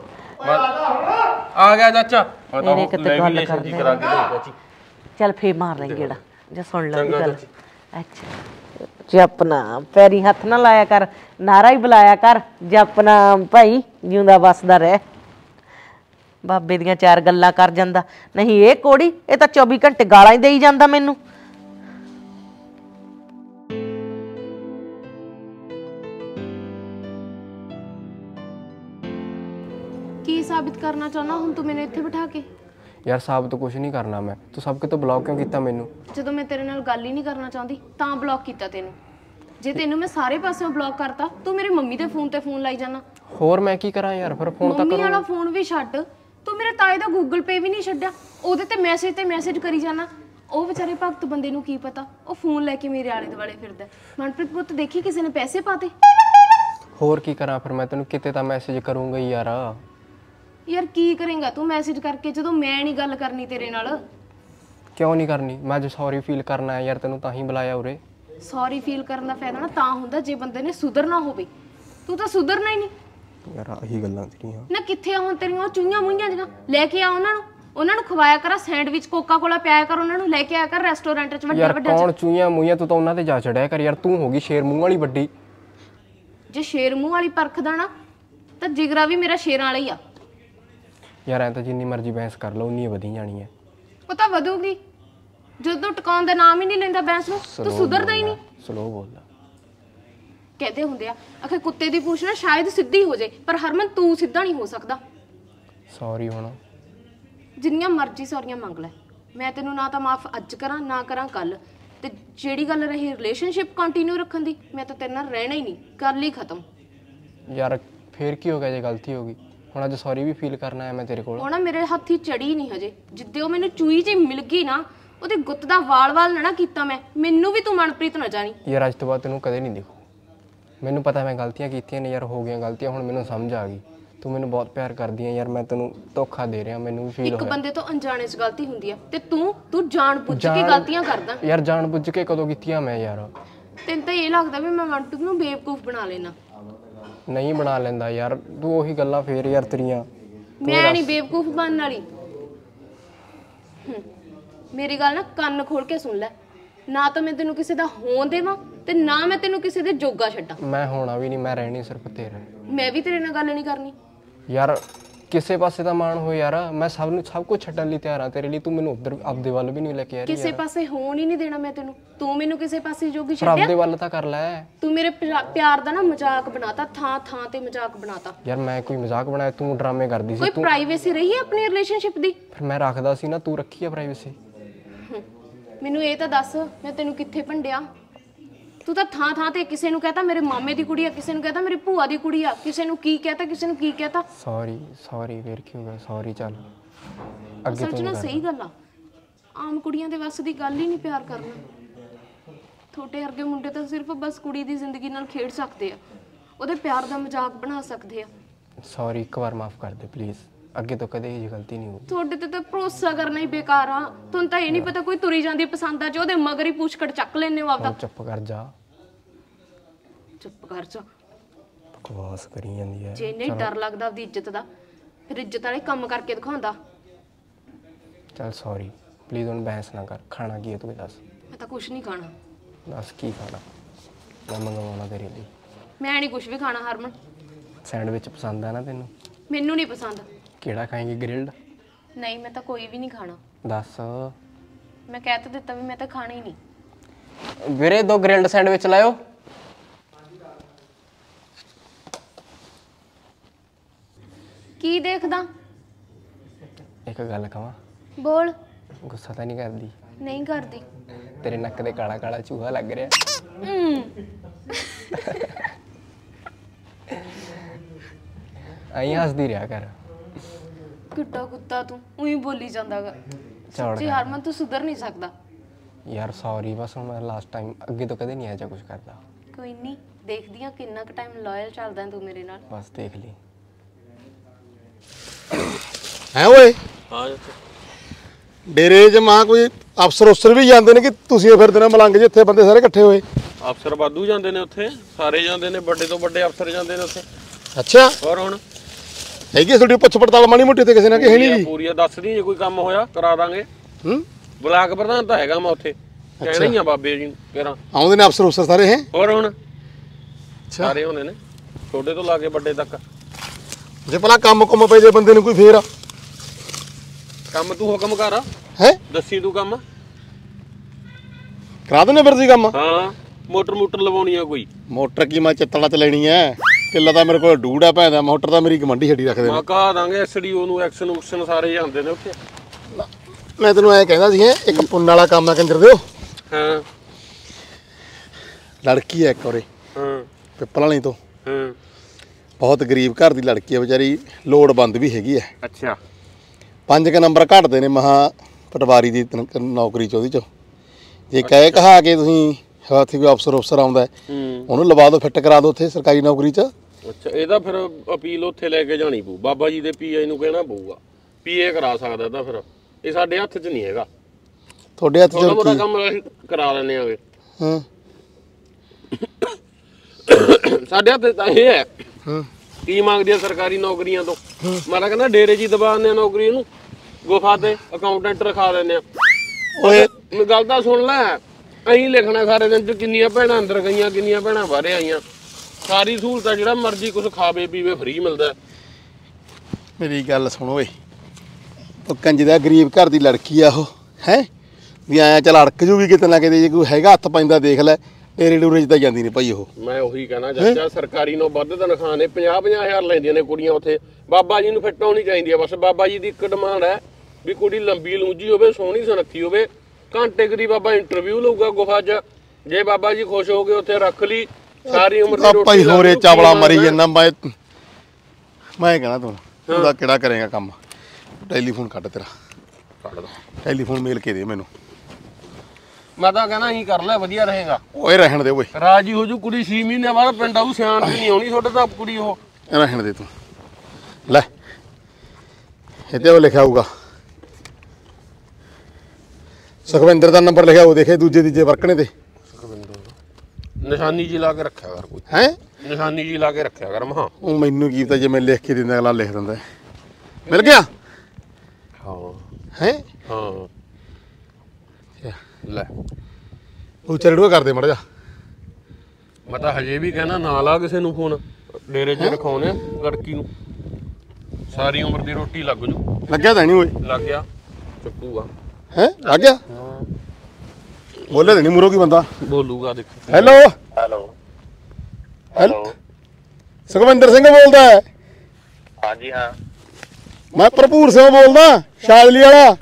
ਆ ਗਿਆ ਚਾਚਾ। ਮੈਂ ਤਾਂ ਲੈਵੀਲੇਸ਼ਨ ਜੀ ਕਰਾ ਕੇ ਦੇ ਚਾਚੀ। ਚੱਲ ਫੇਰ ਮਾਰ ਲੈ ਗੇੜਾ ਜਾਂ ਸੁਣ ਲੈ ਗੱਲ। ਅੱਛਾ ਜਪਨਾ ਪੈਰੀ ਹੱਥ ਨਾ ਲਾਇਆ ਕਰ, ਨਾਰਾ ਹੀ ਬੁਲਾਇਆ ਕਰ, ਜਪਨਾ ਭਾਈ ਜਿਉਂਦਾ ਵਸਦਾ ਰਹਿ। ਬਾਬੇ ਦੀਆਂ ਚਾਰ ਗੱਲਾਂ ਕਰ ਜਾਂਦਾ। ਨਹੀਂ ਇਹ ਕੋੜੀ, ਇਹ ਤਾਂ ਚੌਵੀ ਘੰਟੇ ਗਾਲਾਂ ਹੀ ਦੇਈ ਜਾਂਦਾ ਮੈਨੂੰ। ਕੀ ਸਾਬਿਤ ਕਰਨਾ ਚਾਹੁੰਦਾ ਹੁਣ ਤੂੰ ਮੈਨੂੰ ਇੱਥੇ ਬਿਠਾ ਕੇ? ਯਾਰ ਸਾਬਤ ਕੁਝ ਨਹੀਂ ਕਰਨਾ ਮੈਂ। ਤੂੰ ਸਭ ਕਿਤੋਂ ਬਲੌਕ ਕਿਉਂ ਕੀਤਾ ਮੈਨੂੰ? ਜਦੋਂ ਮੈਂ ਤੇਰੇ ਨਾਲ ਗੱਲ ਹੀ ਨਹੀਂ ਕਰਨਾ ਚਾਹੁੰਦੀ ਤਾਂ ਬਲੌਕ ਕੀਤਾ ਤੈਨੂੰ। ਜੇ ਤੈਨੂੰ ਮੈਂ ਸਾਰੇ ਪਾਸਿਓਂ ਬਲੌਕ ਕਰਤਾ, ਤੂੰ ਮੇਰੀ ਮੰਮੀ ਦੇ ਫੋਨ ਤੇ ਫੋਨ ਲਾਈ ਜਾਣਾ। ਹੋਰ ਮੈਂ ਕੀ ਕਰਾਂ ਯਾਰ, ਫਿਰ ਫੋਨ ਤਾਂ ਮੰਮੀ ਵਾਲਾ ਫੋਨ ਵੀ ਛੱਡ, ਤੂੰ ਮੇਰੇ ਤਾਏ ਦਾ ਗੂਗਲ ਪੇ ਵੀ ਨਹੀਂ ਛੱਡਿਆ, ਉਹਦੇ ਤੇ ਮੈਸੇਜ ਤੇ ਮੈਸੇਜ ਕਰੀ ਜਾਣਾ। ਉਹ ਵਿਚਾਰੇ ਭਗਤ ਬੰਦੇ ਨੂੰ ਕੀ ਪਤਾ, ਉਹ ਫੋਨ ਲੈ ਕੇ ਮੇਰੇ ਆਲੇ ਦੁਆਲੇ ਫਿਰਦਾ। ਮਨਪ੍ਰੀਤ ਪੁੱਤ ਦੇਖੀ ਕਿਸੇ ਨੇ ਪੈਸੇ ਪਾਤੇ। ਹੋਰ ਕੀ ਕਰਾਂ ਫਿਰ ਮੈਂ ਤੈਨੂੰ ਕਿਤੇ ਤਾਂ ਮੈਸੇਜ ਕਰੂੰਗਾ ਹੀ ਯਾਰ। ਯਾਰ ਕੀ ਕਰੇਂਗਾ ਤੂੰ ਮੈਸੇਜ ਕਰਕੇ ਜਦੋਂ ਮੈਂ ਨਹੀਂ ਗੱਲ ਕਰਨੀ ਤੇਰੇ ਨਾਲ? ਕਿਉਂ ਨਹੀਂ ਕਰਨੀ? ਮੈਂ ਅੱਜ ਸੌਰੀ ਫੀਲ ਕਰਨਾ ਹੈ ਯਾਰ, ਤੈਨੂੰ ਤਾਂ ਹੀ ਬੁਲਾਇਆ ਉਰੇ। ਸੌਰੀ ਫੀਲ ਕਰਨ ਦਾ ਫਾਇਦਾ ਨਾ ਤਾਂ ਹੁੰਦਾ ਜੇ ਬੰਦੇ ਨੇ ਸੁਧਰਨਾ ਹੋਵੇ। ਤੂੰ ਤਾਂ ਸੁਧਰਨਾ ਹੀ ਨਹੀਂ ਯਾਰ ਆਹੀ ਗੱਲਾਂ ਤੇਰੀਆਂ ਨਾ। ਕਿੱਥੇ ਆ ਹੁਣ ਤੇਰੀਆਂ ਉਹ ਚੂਹੀਆਂ ਮੂਹੀਆਂ ਜਿਹੀਆਂ? ਲੈ ਕੇ ਆ ਉਹਨਾਂ ਨੂੰ, ਉਹਨਾਂ ਨੂੰ ਖਵਾਇਆ ਕਰ, ਸੈਂਡਵਿਚ ਕੋਕਾ ਕੋਲਾ ਪਿਆਇਆ ਕਰ, ਉਹਨਾਂ ਨੂੰ ਲੈ ਕੇ ਆਇਆ ਕਰ ਰੈਸਟੋਰੈਂਟ 'ਚ ਵੱਡੇ ਯਾਰ। ਵੱਡੇ। ਕੌਣ ਚੂਹੀਆਂ ਮੂਹੀਆਂ? ਤੂੰ ਤਾਂ ਉਹਨਾਂ ਤੇ ਜਾ ਚੜਿਆ ਕਰ ਯਾਰ। ਤੂੰ ਹੋ ਗਈ ਸ਼ੇਰ ਮੂੰਹ ਵਾਲੀ ਵੱਡੀ। ਜੇ ਸ਼ੇਰ ਮੂੰਹ ਵਾਲੀ ਪਰਖਦਾ ਨਾ ਤਾਂ ਜਿਗਰਾ ਵੀ ਮੇਰਾ ਸ਼ੇਰਾਂ ਵਾਲਾ ਹੀ ਆ ਯਾਰ। ਐ ਤਾਂ ਜਿੰਨੀ ਮਰਜ਼ੀ ਬਹਿਸ ਕਰ ਲਓ ਉਨੀ ਵਧੀ ਜਾਣੀ ਹੈ। ਉਹ ਤਾਂ ਵਧੂਗੀ ਜਦੋਂ ਟਿਕਾਉਣ ਦਾ ਨਾਮ ਹੀ ਨਹੀਂ ਲੈਂਦਾ ਬੈਂਸ ਨੂੰ। ਤੂੰ ਸੁਧਰਦਾ ਹੀ ਨਹੀਂ। ਸਲੋ ਬੋਲਦਾ। ਕਹਦੇ ਹੁੰਦੇ ਆ ਅਖੇ ਕੁੱਤੇ ਦੀ ਪੂਛ ਨਾ ਸ਼ਾਇਦ ਸਿੱਧੀ ਹੋ ਜਾਏ, ਪਰ ਹਰਮਨ ਤੂੰ ਸਿੱਧਾ ਨਹੀਂ ਹੋ ਸਕਦਾ। ਸੌਰੀ ਹੁਣ ਜਿੰਨੀਆਂ ਮਰਜ਼ੀ ਸੌਰੀਆਂ ਮੰਗ ਲੈ, ਮੈਂ ਤੈਨੂੰ ਨਾ ਤਾਂ ਮਾਫ ਅੱਜ ਕਰਾਂ ਨਾ ਕਰਾਂ ਕੱਲ। ਤੇ ਜਿਹੜੀ ਗੱਲ ਰਹੀ ਰਿਲੇਸ਼ਨਸ਼ਿਪ ਕੰਟੀਨਿਊ ਰੱਖਣ ਦੀ, ਮੈਂ ਤਾਂ ਤੇਰੇ ਨਾਲ ਰਹਿਣਾ ਹੀ ਨਹੀਂ, ਗੱਲ ਹੀ ਖਤਮ। ਯਾਰ ਫੇਰ ਕੀ ਹੋ ਗਿਆ ਜੇ ਗਲਤੀ ਹੋ ਗਈ? ਹੁਣ ਅੱਜ ਸੌਰੀ ਵੀ ਫੀਲ ਕਰਨਾ ਹੈ ਮੈਂ ਤੇਰੇ ਕੋਲ। ਉਹ ਨਾ ਮੇਰੇ ਹੱਥੀ ਚੜੀ ਨਹੀਂ ਹਜੇ। ਜਿੱਦੇ ਉਹ ਮੈਨੂੰ ਚੂਈ ਜੀ ਮਿਲ ਗਈ ਨਾ, ਉਹਦੇ ਗੁੱਤ ਦਾ ਵਾਲ-ਵਾਲ ਨਾ ਕੀਤਾ ਮੈਂ। ਮੈਨੂੰ ਵੀ ਤੂੰ ਮਨਪ੍ਰੀਤ ਨਾ ਜਾਣੀ ਯਾਰ। ਅੱਜ ਤੋਂ ਬਾਅਦ ਤੈਨੂੰ ਕਦੇ ਨਹੀਂ ਦੇਖੂ। ਮੈਨੂੰ ਪਤਾ ਮੈਂ ਗਲਤੀਆਂ ਕੀਤੀਆਂ ਨੇ ਯਾਰ, ਹੋ ਗਈਆਂ ਗਲਤੀਆਂ। ਹੁਣ ਮੈਨੂੰ ਸਮਝ ਆ ਗਈ ਤੂੰ ਮੈਨੂੰ ਬਹੁਤ ਪਿਆਰ ਕਰਦੀ ਹੈ ਯਾਰ। ਮੈਂ ਤੈਨੂੰ ਧੋਖਾ ਦੇ ਰਿਹਾ, ਮੈਨੂੰ ਵੀ ਫੀਲ ਇੱਕ ਹੋਇਆ। ਬੰਦੇ ਤੋਂ ਅਣਜਾਣੇ 'ਚ ਗਲਤੀ ਹੁੰਦੀ ਆ ਤੇ ਤੂੰ ਤੂੰ ਜਾਣ ਬੁੱਝ ਕੇ ਗਲਤੀਆਂ ਕਰਦਾ ਯਾਰ। ਜਾਣ ਬੁੱਝ ਕੇ ਕਦੋਂ ਕੀਤੀਆਂ ਮੈਂ ਯਾਰ? ਤੈਨੂੰ ਤਾਂ ਇਹ ਲੱਗਦਾ ਵੀ ਮੈਂ ਮਨਪ੍ਰੀਤ ਨੂੰ ਬੇਵਕੂਫ ਬਣਾ ਲੈਣਾ। ਨਹੀਂ ਬਣਾ ਲੈਂਦਾ ਯਾਰ ਤੂੰ। ਉਹੀ ਗੱਲਾਂ ਫੇਰ ਯਾਰ ਤੇਰੀਆਂ। ਮੈਂ ਨਹੀਂ ਬੇਵਕੂਫ ਬਣਨ ਵਾਲੀ। ਮੇਰੀ ਗੱਲ ਨਾ ਕੰਨ ਖੋਲ ਕੇ ਸੁਣ ਲੈ। ਨਾ ਤਾਂ ਮੈਂ ਤੈਨੂੰ ਕਿਸੇ ਦਾ ਹੋਣ ਦੇਵਾਂ ਤੇ ਨਾ ਮੈਂ ਤੈਨੂੰ ਕਿਸੇ ਦੇ ਜੋਗਾ ਛੱਡਾਂ। ਮੈਂ ਹੋਣਾ ਵੀ ਨਹੀਂ, ਮੈਂ ਰਹਿਣੀ ਸਿਰਫ ਤੇਰੇ। ਮੈਂ ਵੀ ਤੇਰੇ ਨਾਲ ਗੱਲ ਨਹੀਂ ਕਰਨੀ ਯਾਰ। ਕਿਸੇ ਪਾਸੇ ਤਾਂ ਮਾਣ ਹੋ ਯਾਰ। ਮੈਂ ਸਭ ਨੂੰ ਸਭ ਕੁਝ ਛੱਡਣ ਲਈ ਤਿਆਰ ਹਾਂ ਤੇਰੇ ਲਈ। ਤੂੰ ਮੈਨੂੰ ਉਧਰ ਆਪਦੇ ਵੱਲ ਵੀ ਨਹੀਂ ਲੈ ਕੇ ਆ ਰਹੀ। ਕਿਸੇ ਪਾਸੇ ਹੋਣ ਹੀ ਨਹੀਂ ਦੇਣਾ ਮੈਂ ਤੈਨੂੰ। ਤੂੰ ਮੈਨੂੰ ਕਿਸੇ ਪਾਸੇ ਜੋਗੀ ਪਰ ਛੱਡਿਆ। ਆਪਦੇ ਵੱਲ ਤਾਂ ਕਰ ਲੈ। ਤੂੰ ਮੇਰੇ ਪਿਆ- ਪਿਆਰ ਦਾ ਨਾ ਮਜ਼ਾਕ ਬਣਾਤਾ, ਥਾਂ ਥਾਂ ਤੇ ਮਜ਼ਾਕ ਬਣਾਤਾ। ਯਾਰ ਮੈਂ ਕੋਈ ਮਜ਼ਾਕ ਬਣਾਇਆ? ਤੂੰ ਡਰਾਮੇ ਕਰਦੀ ਸੀ। ਕੋਈ ਤੂੰ ਪ੍ਰਾਈਵੇਸੀ ਰਹੀ ਹੈ ਆਪਣੀ ਰਿਲੇਸ਼ਨਸ਼ਿਪ ਦੀ? ਫਿਰ ਮੈਂ ਰੱਖਦਾ ਸੀ ਨਾ, ਤੂੰ ਰੱਖੀ ਆ ਪ੍ਰਾਈਵੇਸੀ। ਮੈਨੂੰ ਇਹ ਤਾਂ ਦੱਸ ਮੈਂ ਤੈਨੂੰ ਕਿੱਥੇ ਭੰਡਿਆ? ਤੂੰ ਤਾਂ ਥਾਂ ਥਾਂ ਤੇ ਕਿਸੇ ਨੂੰ ਕਹਤਾ ਮੇਰੇ ਮਾਮੇ ਦੀ ਕੁੜੀ ਆ, ਕਿਸੇ ਨੂੰ ਕਹਤਾ ਮੇਰੀ ਭੂਆ ਦੀ ਕੁੜੀ ਆ, ਕਿਸੇ ਨੂੰ ਕੀ ਕਹਤਾ, ਕਿਸੇ ਨੂੰ ਕੀ ਕਹਤਾ। ਸੌਰੀ ਸੌਰੀ ਫੇਰ ਕੀ ਹੋ ਗਿਆ? ਸੌਰੀ ਚੱਲ ਅੱਗੇ ਅਸਲ 'ਚ ਤੋਂ ਨਾ ਨਹੀਂ ਸਹੀ ਗੱਲ ਆ, ਆਮ ਕੁੜੀਆਂ ਦੇ ਵੱਸ ਦੀ ਗੱਲ ਹੀ ਨਹੀਂ ਪਿਆਰ ਕਰਨਾ। ਛੋਟੇ ਵਰਗੇ ਮੁੰਡੇ ਤਾਂ ਸਿਰਫ ਬਸ ਕੁੜੀ ਦੀ ਜ਼ਿੰਦਗੀ ਨਾਲ ਖੇਡ ਸਕਦੇ ਆ, ਉਹਦੇ ਪਿਆਰ ਦਾ ਮਜ਼ਾਕ ਬਣਾ ਸਕਦੇ ਆ। ਸੌਰੀ ਇੱਕ ਵਾਰ ਮਾਫ ਕਰ ਦੇ ਪਲੀਜ਼। ਅੱਗੇ ਤੋਂ ਕਦੇ ਇਹ ਗਲਤੀ ਨਹੀਂ ਹੋਊਗੀ। ਤੁਹਾਡੇ ਤੇ ਤਾਂ ਭਰੋਸਾ ਕਰਨਾ ਹੀ ਬੇਕਾਰ ਆ। ਤੁਹਾਨੂੰ ਤਾਂ ਇਹ ਨਹੀਂ ਪਤਾ ਕੋਈ ਤੁਰੀ ਜਾਂਦੀ ਪਸੰਦ ਆ ਜੋ ਉਹਦੇ ਮਗਰ ਹੀ ਪੂਛਕੜ ਚੱਕ ਲੈਣੇ ਹੋ ਆਪਦਾ। ਹੁਣ ਚੁੱਪ ਕਰ ਜਾ। ਚੁੱਪ ਕਰ ਜਾ। ਬਕਵਾਸ ਕਰੀ ਜਾਂਦੀ ਹੈ। ਜੇ ਨਹੀਂ ਡਰ ਲੱਗਦਾ ਆਪਦੀ ਇੱਜ਼ਤ ਦਾ, ਫਿਰ ਇੱਜ਼ਤ ਵਾਲੇ ਕੰਮ ਕਰਕੇ ਦਿਖਾਉਂਦਾ। ਚੱਲ ਸੌਰੀ ਪਲੀਜ਼। ਹੁਣ ਬਹਿਸ ਨਾ ਕਰ। ਖਾਣਾ ਕੀ ਹੈ ਤੂੰ ਦੱਸ? ਮੈਂ ਤਾਂ ਕੁਝ ਨਹੀਂ ਖਾਣਾ। ਦੱਸ ਕੀ ਖਾਣਾ? ਮੈਂ ਮੰਗਵਾਉਣਾ ਤੇਰੇ ਲਈ। ਮੈਂ ਨਹੀਂ ਕੁਝ ਵੀ ਖਾਣਾ ਹਰਮਨ। ਸੈਂਡਵਿਚ ਪਸੰਦ ਆ ਨਾ ਤੈਨੂੰ? ਮੈਨੂੰ ਨਹੀਂ ਪਸੰਦ। ਕਿਹੜਾ ਖਾਏਂਗੀ? ਗ੍ਰਿਲਡ? ਨਹੀਂ ਮੈਂ ਤਾਂ ਕੋਈ ਵੀ ਨਹੀਂ ਖਾਣਾ। ਦੱਸ। ਮੈਂ ਕਹਿ ਤਾਂ ਦਿੱਤਾ ਵੀ ਮੈਂ ਤਾਂ ਖਾਣਾ ਹੀ ਨਹੀਂ। ਵੀਰੇ ਦੋ ਗ੍ਰਿਲਡ ਸੈਂਡਵਿਚ ਲਾਇਓ। ਕੀ ਦੇਖਦਾ? ਇੱਕ ਗੱਲ ਕਹਾਂ? ਬੋਲ। ਗੁੱਸਾ ਤਾਂ ਨਹੀਂ ਕਰਦੀ? ਨਹੀਂ ਕਰਦੀ। ਤੇਰੇ ਨੱਕ ਦੇ ਕਾਲਾ ਕਾਲਾ ਚੂਹਾ ਲੱਗ ਰਿਹਾ। ਆਈ ਹੱਸਦੀ ਰਿਹਾ ਕਰ। ਕਿੱਡਾ ਕੁੱਤਾ ਤੂੰ, ਉਹੀ ਬੋਲੀ ਜਾਂਦਾਗਾ। ਚੌੜ ਜੀ ਹਰਮਨ ਤੂੰ ਸੁਧਰ ਨਹੀਂ ਸਕਦਾ। ਯਾਰ ਸੌਰੀ ਬਸ ਹੁਣ ਮੈਂ ਲਾਸਟ ਟਾਈਮ। ਅੱਗੇ ਤੋਂ ਕਦੇ ਨਹੀਂ ਆਇਆ ਕੁਝ ਕਰਦਾ। ਕੋਈ ਨਹੀਂ, ਦੇਖਦੀ ਆ ਕਿੰਨਾ ਕੁ ਟਾਈਮ ਲਾਇਲ ਚੱਲਦਾ ਤੂੰ ਮੇਰੇ ਨਾਲ। ਬਸ ਦੇਖ ਲਈ। ਹੈ ਓਏ ਹਾਂ ਡੇਰੇ 'ਚ ਮਾਂ ਕੋਈ ਅਫਸਰ ਉਫਸਰ ਵੀ ਜਾਂਦੇ ਨੇ ਕਿ ਤੁਸੀਂ ਫਿਰਦੇ ਨੇ ਮਲੰਗ ਜਿੱਥੇ ਬੰਦੇ ਸਾਰੇ ਇਕੱਠੇ ਹੋਏ? ਅਫਸਰ ਵਾਧੂ ਜਾਂਦੇ ਨੇ ਉੱਥੇ, ਸਾਰੇ ਜਾਂਦੇ ਨੇ, ਵੱਡੇ ਤੋਂ ਵੱਡੇ ਅਫਸਰ ਜਾਂਦੇ ਨੇ ਉੱਥੇ। ਅੱਛਾ। ਹੋਰ ਹੁਣ ਹੈਗੀ ਤੁਹਾਡੀ ਪੁੱਛ ਪੜਤਾਲ ਮਾੜੀ ਮੋਟੀ ਤੇ ਕਿਸੇ ਨਾਲ ਕਿ ਹੈ ਨਹੀਂ? ਪੂਰੀਆ ਦੱਸਦੀ ਜੇ ਕੋਈ ਕੰਮ ਹੋਇਆ ਕਰਾ ਦਾਂਗੇ। ਹੂੰ। ਬਲਾਕ ਪ੍ਰਧਾਨ ਤਾਂ ਹੈਗਾ ਮੈਂ ਉੱਥੇ, ਕਹਿਣਾ ਹੀ ਆ ਬਾਬੇ ਜੀ ਕਿਹੜਾ ਆਉਂਦੇ ਨੇ ਅਫਸਰ ਉਫਸਰ ਸਾਰੇ? ਹੈ ਹੋਰ ਹੁਣ ਸਾਰੇ ਹੁੰਦੇ ਨੇ, ਛੋਟੇ ਤੋਂ ਲਾ ਕੇ ਵੱਡੇ ਤੱਕ। ਜੇ ਭਲਾ ਕੰਮ ਕੁੰਮ ਪੈ ਜੇ ਬੰਦੇ ਨੂੰ ਕੋਈ ਫੇਰ ਕੰਮ ਤੂੰ ਹੁਕਮ ਕਰ। ਹੈ ਦੱਸੀ ਤੂੰ ਕੰਮ ਕਰਾ ਦਿੰਦੇ ਫਿਰ ਤੁਸੀਂ ਕੰਮ? ਹਾਂ ਮੋਟਰ ਮੋਟਰ ਲਵਾਉਣੀ ਆ ਕੋਈ? ਮੋਟਰ ਕੀ ਮੈਂ ਚੱਤਲਾ ਚ ਲੈਣੀ ਐ? ਕਿੱਲਾ ਤਾਂ ਮੇਰੇ ਕੋਲ ਡੂੜ ਆ ਭੈਣ ਦਾ। ਮੋਟਰ ਤਾਂ ਮੇਰੀ ਗਮੰਡੀ ਛੱਡੀ ਰੱਖਦੇ ਨੇ। ਮੈਂ ਕਹਾ ਦਾਂਗੇ ਐਸਡੀਓ ਨੂੰ, ਐਕਸ਼ਨ ਉਕਸ਼ਨ ਸਾਰੇ ਜਾਂਦੇ ਨੇ ਉੱਥੇ। ਮੈਂ ਤੈਨੂੰ ਐ ਕਹਿੰਦਾ ਸੀ ਇੱਕ ਪੁੰਨ ਵਾਲਾ ਕੰਮ ਆ ਕੰਜਰ ਦਿਓ। ਹਾਂ ਲੜਕੀ ਐ ਇੱਕ ਔਰੇ ਹਾਂ ਪਿੱਪਲ ਵਾਲੀ ਤੋਂ। ਹਾਂ ਬਹੁਤ ਗਰੀਬ ਘਰ ਦੀ ਲੜਕੀ ਐ ਵਿਚਾਰੀ, ਲੋੜਵੰਦ ਵੀ ਹੈਗੀ ਐ। ਅੱਛਾ। ਪੰਜ ਕ ਨੰਬਰ ਘਟਦੇ ਨੇ ਮਹਾ ਪਟਵਾਰੀ ਦੀ ਤਨ- ਨੌਕਰੀ ਚ ਉਹਦੀ ਚ ਜੇ ਕਹਿ ਕਹਾ ਕੇ ਤੁਸੀਂ ਉੱਥੇ ਕੋਈ ਅਫਸਰ ਅਫਸਰ ਆਉਂਦਾ ਹੂੰ ਉਹਨੂੰ ਲਵਾ ਦਿਓ ਫਿੱਟ ਕਰਾ ਦਿਓ ਉੱਥੇ ਸਰਕਾਰੀ ਨੌਕਰੀ ਚ। ਅੱਛਾ ਇਹਦਾ ਫਿਰ ਅਪੀਲ ਉੱਥੇ ਲੈ ਕੇ ਜਾਣੀ ਪਊ ਬਾਬਾ ਜੀ ਦੇ ਪੀਏ ਨੂੰ ਕਹਿਣਾ ਪਊਗਾ ਪੀਏ ਕਰਾ ਸਕਦਾ ਤਾਂ ਫਿਰ ਇਹ ਸਾਡੇ ਹੱਥ 'ਚ ਨਹੀਂ ਹੈਗਾ ਤੁਹਾਡੇ ਹੱਥ ਥੋੜਾ ਚ ਮੋਟਾ ਕੀ ਕੰਮ ਅਸੀਂ ਕਰਾ ਲੈਂਦੇ ਆਗੇ ਹਾਂ ਸਾਡੇ ਹੱਥ ਤਾਂ ਇਹ ਹੈ ਹਾਂ ਕੀ ਮੰਗਦੀ ਆ ਸਰਕਾਰੀ ਨੌਕਰੀਆਂ ਤੋਂ ਮੈਂ ਤਾਂ ਕਹਿੰਦਾ ਡੇਰੇ 'ਚ ਹੀ ਦਬਾ ਦਿੰਦੇ ਆ ਨੌਕਰੀ ਇਹਨੂੰ ਗੁਫਾ ਤੇ ਅਕਾਊਂਟੈਂਟ ਰਖਾ ਦਿੰਦੇ ਆ ਓਏ ਮੈਂ ਗੱਲ ਤਾਂ ਸੁਣ ਲੈ ਅਸੀਂ ਲਿਖਣਾ ਸਾਰੇ ਦਿਨ ਚ ਕਿੰਨੀਆਂ ਭੈਣਾਂ ਅੰਦਰ ਗਈਆਂ ਕਿੰਨੀਆਂ ਭੈਣਾਂ ਬਾਹਰੇ ਆਈਆਂ ਸਾਰੀ ਸਹੂਲਤਾਂ ਜਿਹੜਾ ਮਰਜ਼ੀ ਕੁਝ ਖਾਵੇ ਪੀਵੇ ਫ੍ਰੀ ਮਿਲਦਾ ਮੇਰੀ ਗੱਲ ਸੁਣ ਓਏ ਉਹ ਕੰਜ ਦਾ ਗਰੀਬ ਘਰ ਦੀ ਲੜਕੀ ਆ ਉਹ ਹੈ ਵੀ ਆਇਆ ਚੱਲ ਅੜਕ ਜੂਗੀ ਕਿਤੇ ਨਾ ਕਿਤੇ ਜੇ ਕੋਈ ਹੈਗਾ ਹੱਥ ਪੈਂਦਾ ਦੇਖ ਲੈ ਡੇਰੇ ਡੂਰੇ 'ਚ ਤਾਂ ਜਾਂਦੀ ਨਹੀਂ ਭਾਈ ਉਹ। ਮੈਂ ਉਹੀ ਕਹਿਣਾ ਚਾਚਾ ਸਰਕਾਰੀ ਨੂੰ ਵੱਧ ਤਨਖਾਹ ਨੇ ਪੰਜਾਹ ਪੰਜਾਹ ਹਜ਼ਾਰ ਲੈਂਦੀਆਂ ਨੇ ਕੁੜੀਆਂ ਉੱਥੇ ਬਾਬਾ ਜੀ ਨੂੰ ਫਿੱਟ ਹੋਣੀ ਚਾਹੀਦੀ ਆ ਬਸ ਬਾਬਾ ਜੀ ਦੀ ਇੱਕ ਡਿਮਾਂਡ ਹੈ ਵੀ ਕੁੜੀ ਲੰਬੀ ਲੂੰਜੀ ਹੋਵੇ ਸੋਹਣੀ ਸੁਨੱਖੀ ਹੋਵੇ ਘੰਟੇ ਕੁ ਦੀ ਬਾਬਾ ਇੰਟਰਵਿਊ ਲਊਗਾ ਗੁਫਾ 'ਚ ਜੇ ਬਾਬਾ ਜੀ ਖੁਸ਼ ਹੋ ਗਏ ਉੱਥੇ ਰੱਖ ਲਈ ਸਾਰੀ ਉਮਰ ਦੀ ਰੋਟੀ ਭਾਈ ਹੋਰੇ ਚਾਵਲਾ ਮਰੀ ਜਾਂਦਾ ਮੈਂ ਮੈਂ ਕਹਿਣਾ ਤੂੰ ਉਹਦਾ ਕਿਹੜਾ ਕਰੇਗਾ ਕੰਮ ਟੈਲੀਫੋਨ ਕੱਢ ਤੇਰਾ ਕੱਢ ਦੋ ਟੈਲੀਫੋਨ ਮੇਲ ਕੇ ਦੇ ਮੈਨੂੰ। ਮੈਂ ਤਾਂ ਕਹਿੰਦਾ ਅਸੀਂ ਕਰ ਲੈ ਵਧੀਆ ਰਹੇਗਾ ਓਏ ਰਹਿਣ ਦੇ ਓਏ ਰਾਜੀ ਹੋ ਜੂ ਕੁੜੀ ਛੇ ਮਹੀਨੇ ਬਾਅਦ ਪਿੰਡ ਆਊ ਸਿਆਣ ਵੀ ਨਹੀਂ ਆਉਣੀ ਤੁਹਾਡੇ ਤਾਂ ਕੁੜੀ ਉਹ ਰਹਿਣ ਦੇ ਤੂੰ ਲੈ ਇਹਦੇ ਉਹ ਲਿਖਿਆ ਹੋਊਗਾ ਸੁਖਵਿੰਦਰ ਦਾ ਨੰਬਰ ਲਿਖਿਆ ਉਹ ਦੇਖੇ ਦੂਜੇ ਤੀਜੇ ਵਰਕਣੇ ਤੇ ਨਿਸ਼ਾਨੀ ਜੀ ਲਾ ਕੇ ਰੱਖਿਆ ਕਰ ਕੋਈ ਹੈ ਨਿਸ਼ਾਨੀ ਜੀ ਲਾ ਕੇ ਰੱਖਿਆ ਕਰ ਮਹਾ ਉਹ ਮੈਨੂੰ ਕੀ ਪਤਾ ਜੇ ਮੈਂ ਲਿਖ ਕੇ ਦਿੰਦਾ ਅਗਲਾ ਲਿਖ ਦਿੰਦਾ ਮਿਲ ਗਿਆ ਹਾਂ ਹੈ ਹਾਂ ਲੈ ਉਹ ਚੜੂਆ ਕਰਦੇ ਮੜ ਜਾ ਮੈਂ ਤਾਂ ਹਜੇ ਵੀ ਕਹਿਣਾ ਨਾ ਲਾ ਕਿਸੇ ਨੂੰ ਫੋਨ ਡੇਰੇ 'ਚ ਰਖਾਉਣੇ ਆ ਲੜਕੀ ਨੂੰ ਸਾਰੀ ਉਮਰ ਦੀ ਰੋਟੀ ਲੱਗ ਜੂ ਲੱਗਿਆ ਤਾਂ ਨਹੀਂ ਓਏ ਲੱਗ ਗਿਆ ਚੱਕੂਗਾ ਹੈ ਲੱਗ ਗਿਆ ਬੋਲੇ ਤਾਂ ਨਹੀਂ ਮੂਰੋ ਕੀ ਬੰਦਾ ਬੋਲੂਗਾ ਦੇਖ hello hello hello Sukhwinder Singh ਬੋਲਦਾ ਹੈ ਹਾਂਜੀ ਹਾਂ ਮੈਂ ਭਰਪੂਰ ਸਿੰਘ ਬੋਲਦਾ ਸ਼ਾਦਲੀ ਵਾਲਾ।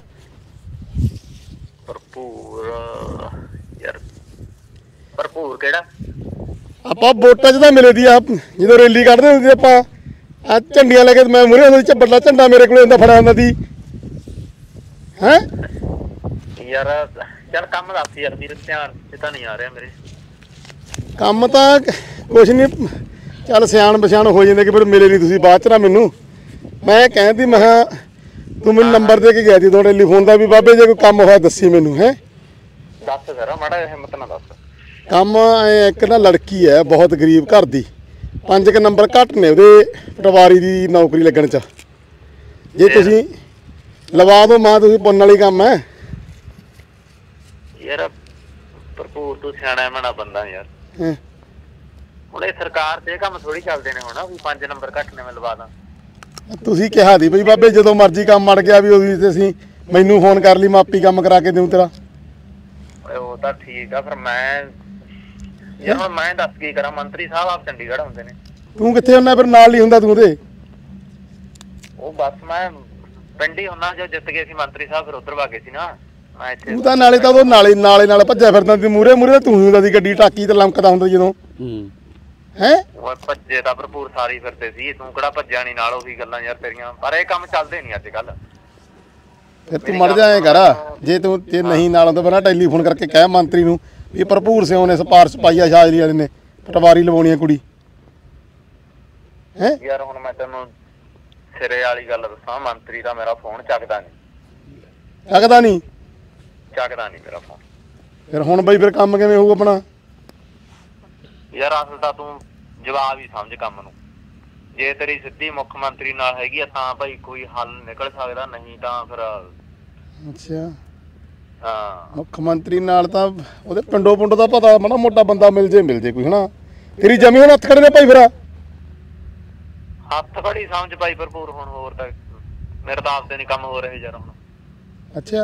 ਭਰਪੂਰ ਯਾਰ ਭਰਪੂਰ ਕਿਹੜਾ ਆਪਾਂ ਵੋਟਾਂ 'ਚ ਤਾਂ ਮਿਲੇ ਦੀ ਆ ਜਦੋਂ ਰੈਲੀ ਕੱਢਦੇ ਹੁੰਦੇ ਆਪਾਂ ਆ ਝੰਡੀਆਂ ਲੈ ਕੇ ਮੈਂ ਮੂਹਰੇ ਹੁੰਦਾ ਸੀ ਝੱਬੜਲਾ ਝੰਡਾ ਮੇਰੇ ਕੋਲੇ ਹੁੰਦਾ ਫੜਿਆ ਹੁੰਦਾ ਸੀ ਹੈ ਯਾਰ ਚੱਲ ਕੰਮ ਦੱਸ ਯਾਰ ਵੀਰ ਧਿਆਨ ਤੇ ਤਾਂ ਨਹੀਂ ਆ ਰਿਹਾ ਮੇਰੇ ਕੰਮ ਤਾਂ ਕੁਛ ਨਹੀਂ ਚੱਲ ਸਿਆਣ ਪਛਾਣ ਹੋ ਜਾਂਦੇ ਕਿ ਫਿਰ ਮਿਲੇ ਨਹੀਂ ਤੁਸੀਂ ਬਾਅਦ 'ਚ ਨਾ ਮੈਨੂੰ ਮੈਂ ਕਹਿੰਦੀ ਮੈਂ ਕਿਹਾ ਤੂੰ ਮੈਨੂੰ ਨੰਬਰ ਦੇ ਕੇ ਗਿਆ ਸੀ ਤੁਹਾਡੇ ਟੈਲੀਫੋਨ ਦਾ ਵੀ ਬਾਬੇ ਜੇ ਕੋਈ ਕੰਮ ਹੋਇਆ ਦੱਸੀ ਮੈਨੂੰ ਹੈ ਦੱਸ ਜ਼ਰਾ ਮਾੜਾ ਹਿੰਮਤ ਨਾਲ ਦੱਸ ਕੰਮ ਐਂ ਇੱਕ ਨਾ ਲੜਕੀ ਹੈ ਬਹੁਤ ਗਰੀਬ ਘਰ ਦੀ ਪੰਜ ਕੁ ਨੰਬਰ ਘੱਟ ਨੇ ਉਹਦੇ ਪਟਵਾਰੀ ਦੀ ਨੌਕਰੀ ਲੱਗਣ 'ਚ ਜੇ ਤੁਸੀਂ ਲਵਾ ਦਿਓ ਮਾਂ ਤੁਸੀਂ ਪੁੰਨ ਵਾਲੀ ਕੰਮ ਹੈ ਯਾਰ ਭਰਪੂਰ ਤੂੰ ਸਿਆਣਾ ਮਣਾ ਬੰਦਾ ਯਾਰ ਹੈਂ। ਹੁਣ ਇਹ ਸਰਕਾਰ ਤੇ ਕੰਮ ਥੋੜੀ ਚੱਲਦੇ ਨੇ ਹੁਣ ਵੀ ਪੰਜ ਨੰਬਰ ਘੱਟ ਨੇ ਮੈਂ ਲਵਾ ਦਾਂ ਤੁਸੀਂ ਕਿਹਾ ਦੀ ਬਈ ਬਾਬੇ ਜਦੋਂ ਮਰਜ਼ੀ ਕੰਮ ਅੜ ਗਿਆ ਵੀ ਉਹਦੀ ਤੇ ਅਸੀਂ ਮੈਨੂੰ ਫੋਨ ਕਰ ਲਈ ਮਾਪੀ ਕੰਮ ਕਰਾ ਕੇ ਦੇਉ ਤੇਰਾ ਓਏ ਉਹ ਤਾਂ ਠੀਕ ਆ ਫਿਰ ਮੈਂ ਯਾਰ ਹੁਣ ਮੈਂ ਦੱਸ ਕੀ ਕਰਾਂ ਮੰਤਰੀ ਸਾਹਿਬ ਆਪ ਚੰਡੀਗੜ੍ਹ ਹੁੰਦੇ ਨੇ ਤੂੰ ਕਿੱਥੇ ਹੁੰਨਾ ਫਿਰ ਨਾਲ ਨਹੀਂ ਹੁੰਦਾ ਤੂੰ ਉਹਦੇ ਉਹ ਬਸ ਮੈਂ ਪਿੰਡ ਹੀ ਹੁੰਨਾ ਜੋ ਜਿੱਤ ਗਏ ਸੀ ਮੰਤਰੀ ਸਾਹਿਬ ਫਿਰ ਉੱਧਰ ਵਾਗੇ ਸੀ ਨਾ ਮੈਂ ਇੱਥੇ ਤੂੰ ਤਾਂ ਨਾਲੇ ਤਾਂ ਉਹ ਨਾਲੇ ਨਾਲੇ ਨਾਲ ਭੱਜਿਆ ਫਿਰਦਾ ਤੇ ਮੂਰੇ ਮੂਰੇ ਤੂੰ ਹੀ ਹੁੰਦਾ ਦੀ ਗੱਡੀ ਟਾਕੀ ਤੇ ਲੰਕਦਾ ਹੁੰਦਾ ਜਦੋਂ ਹੂੰ ਹੈ ਉਹ ਭੱਜੇ ਤਾਂ ਭਰਪੂਰ ਸਾਰੀ ਫਿਰਦੇ ਸੀ ਤੂੰ ਕਿਹੜਾ ਭੱਜਿਆ ਨਹੀਂ ਨਾਲ ਉਹੀ ਗੱਲਾਂ ਯਾਰ ਤੇਰੀਆਂ ਪਰ ਇਹ ਕੰਮ ਚੱਲਦੇ ਨਹੀਂ ਅੱਜ ਕੱਲ ਫਿਰ ਤੂੰ ਮਰ ਜਾਏ ਕਰ ਜੇ ਤੂੰ ਜੇ ਨਹੀਂ ਨਾਲ ਹੁੰਦਾ ਬਣਾ ਟੈਲੀਫੋਨ ਕਰਕੇ ਕਹਿ ਮੰਤਰੀ ਨੂੰ ਵੀ ਭਰਪੂਰ ਸਿੰਘ ਨੇ ਸਿਫਾਰਸ਼ ਪਾਈ ਆ ਸ਼ਾਜਲੀ ਵਾਲੇ ਨੇ ਪਟਵਾਰੀ ਲਵਾਉਣੀ ਆ ਕੁੜੀ ਹੈ ਯਾਰ ਹੁਣ ਮੈਂ ਤੈਨੂੰ ਸਿਰੇ ਵਾਲੀ ਗੱਲ ਦੱਸਾਂ ਮੰਤਰੀ ਦਾ ਮੇਰਾ ਫੋਨ ਚੱਕਦਾ ਨਹੀਂ ਲੱਗਦਾ ਨਹੀਂ ਚੱਕਦਾ ਨਹੀਂ ਮੇਰਾ ਫੋਨ ਫਿਰ ਹੁਣ ਬਈ ਫਿਰ ਕੰਮ ਕਿਵੇਂ ਹੋਊ ਆਪਣਾ ਯਾਰ ਅਸਲ ਤਾਂ ਤੂੰ ਜਵਾਬ ਹੀ ਸਮਝ ਕੰਮ ਨੂੰ ਜੇ ਤੇਰੀ ਸਿੱਧੀ ਮੁੱਖ ਮੰਤਰੀ ਨਾਲ ਹੈਗੀ ਆ ਤਾਂ ਭਾਈ ਕੋਈ ਹੱਲ ਨਿਕਲ ਸਕਦਾ ਨਹੀਂ ਤਾਂ ਫਿਰ ਅੱਛਾ ਹਾਂ ਮੁੱਖ ਮੰਤਰੀ ਨਾਲ ਤਾਂ ਉਹਦੇ ਪਿੰਡੋਂ ਪਿੰਡੋਂ ਦਾ ਪਤਾ ਮਾੜਾ ਮੋਟਾ ਬੰਦਾ ਮਿਲ ਜੇ ਮਿਲ ਜੇ ਕੋਈ ਹਨਾ ਤੇਰੀ ਜਮੀ ਹੁਣ ਹੱਥ ਖੜੇ ਨੇ ਭਾਈ ਫਿਰ ਹੱਥ ਖੜੀ ਸਮਝ ਭਾਈ ਭਰਪੂਰ ਹੁਣ ਹੋਰ ਤਾਂ ਮੇਰੇ ਤਾਂ ਆਪਦੇ ਨਹੀਂ ਕੰਮ ਹੋ ਰਹੇ ਯਾਰ ਹੁਣ ਅੱਛਾ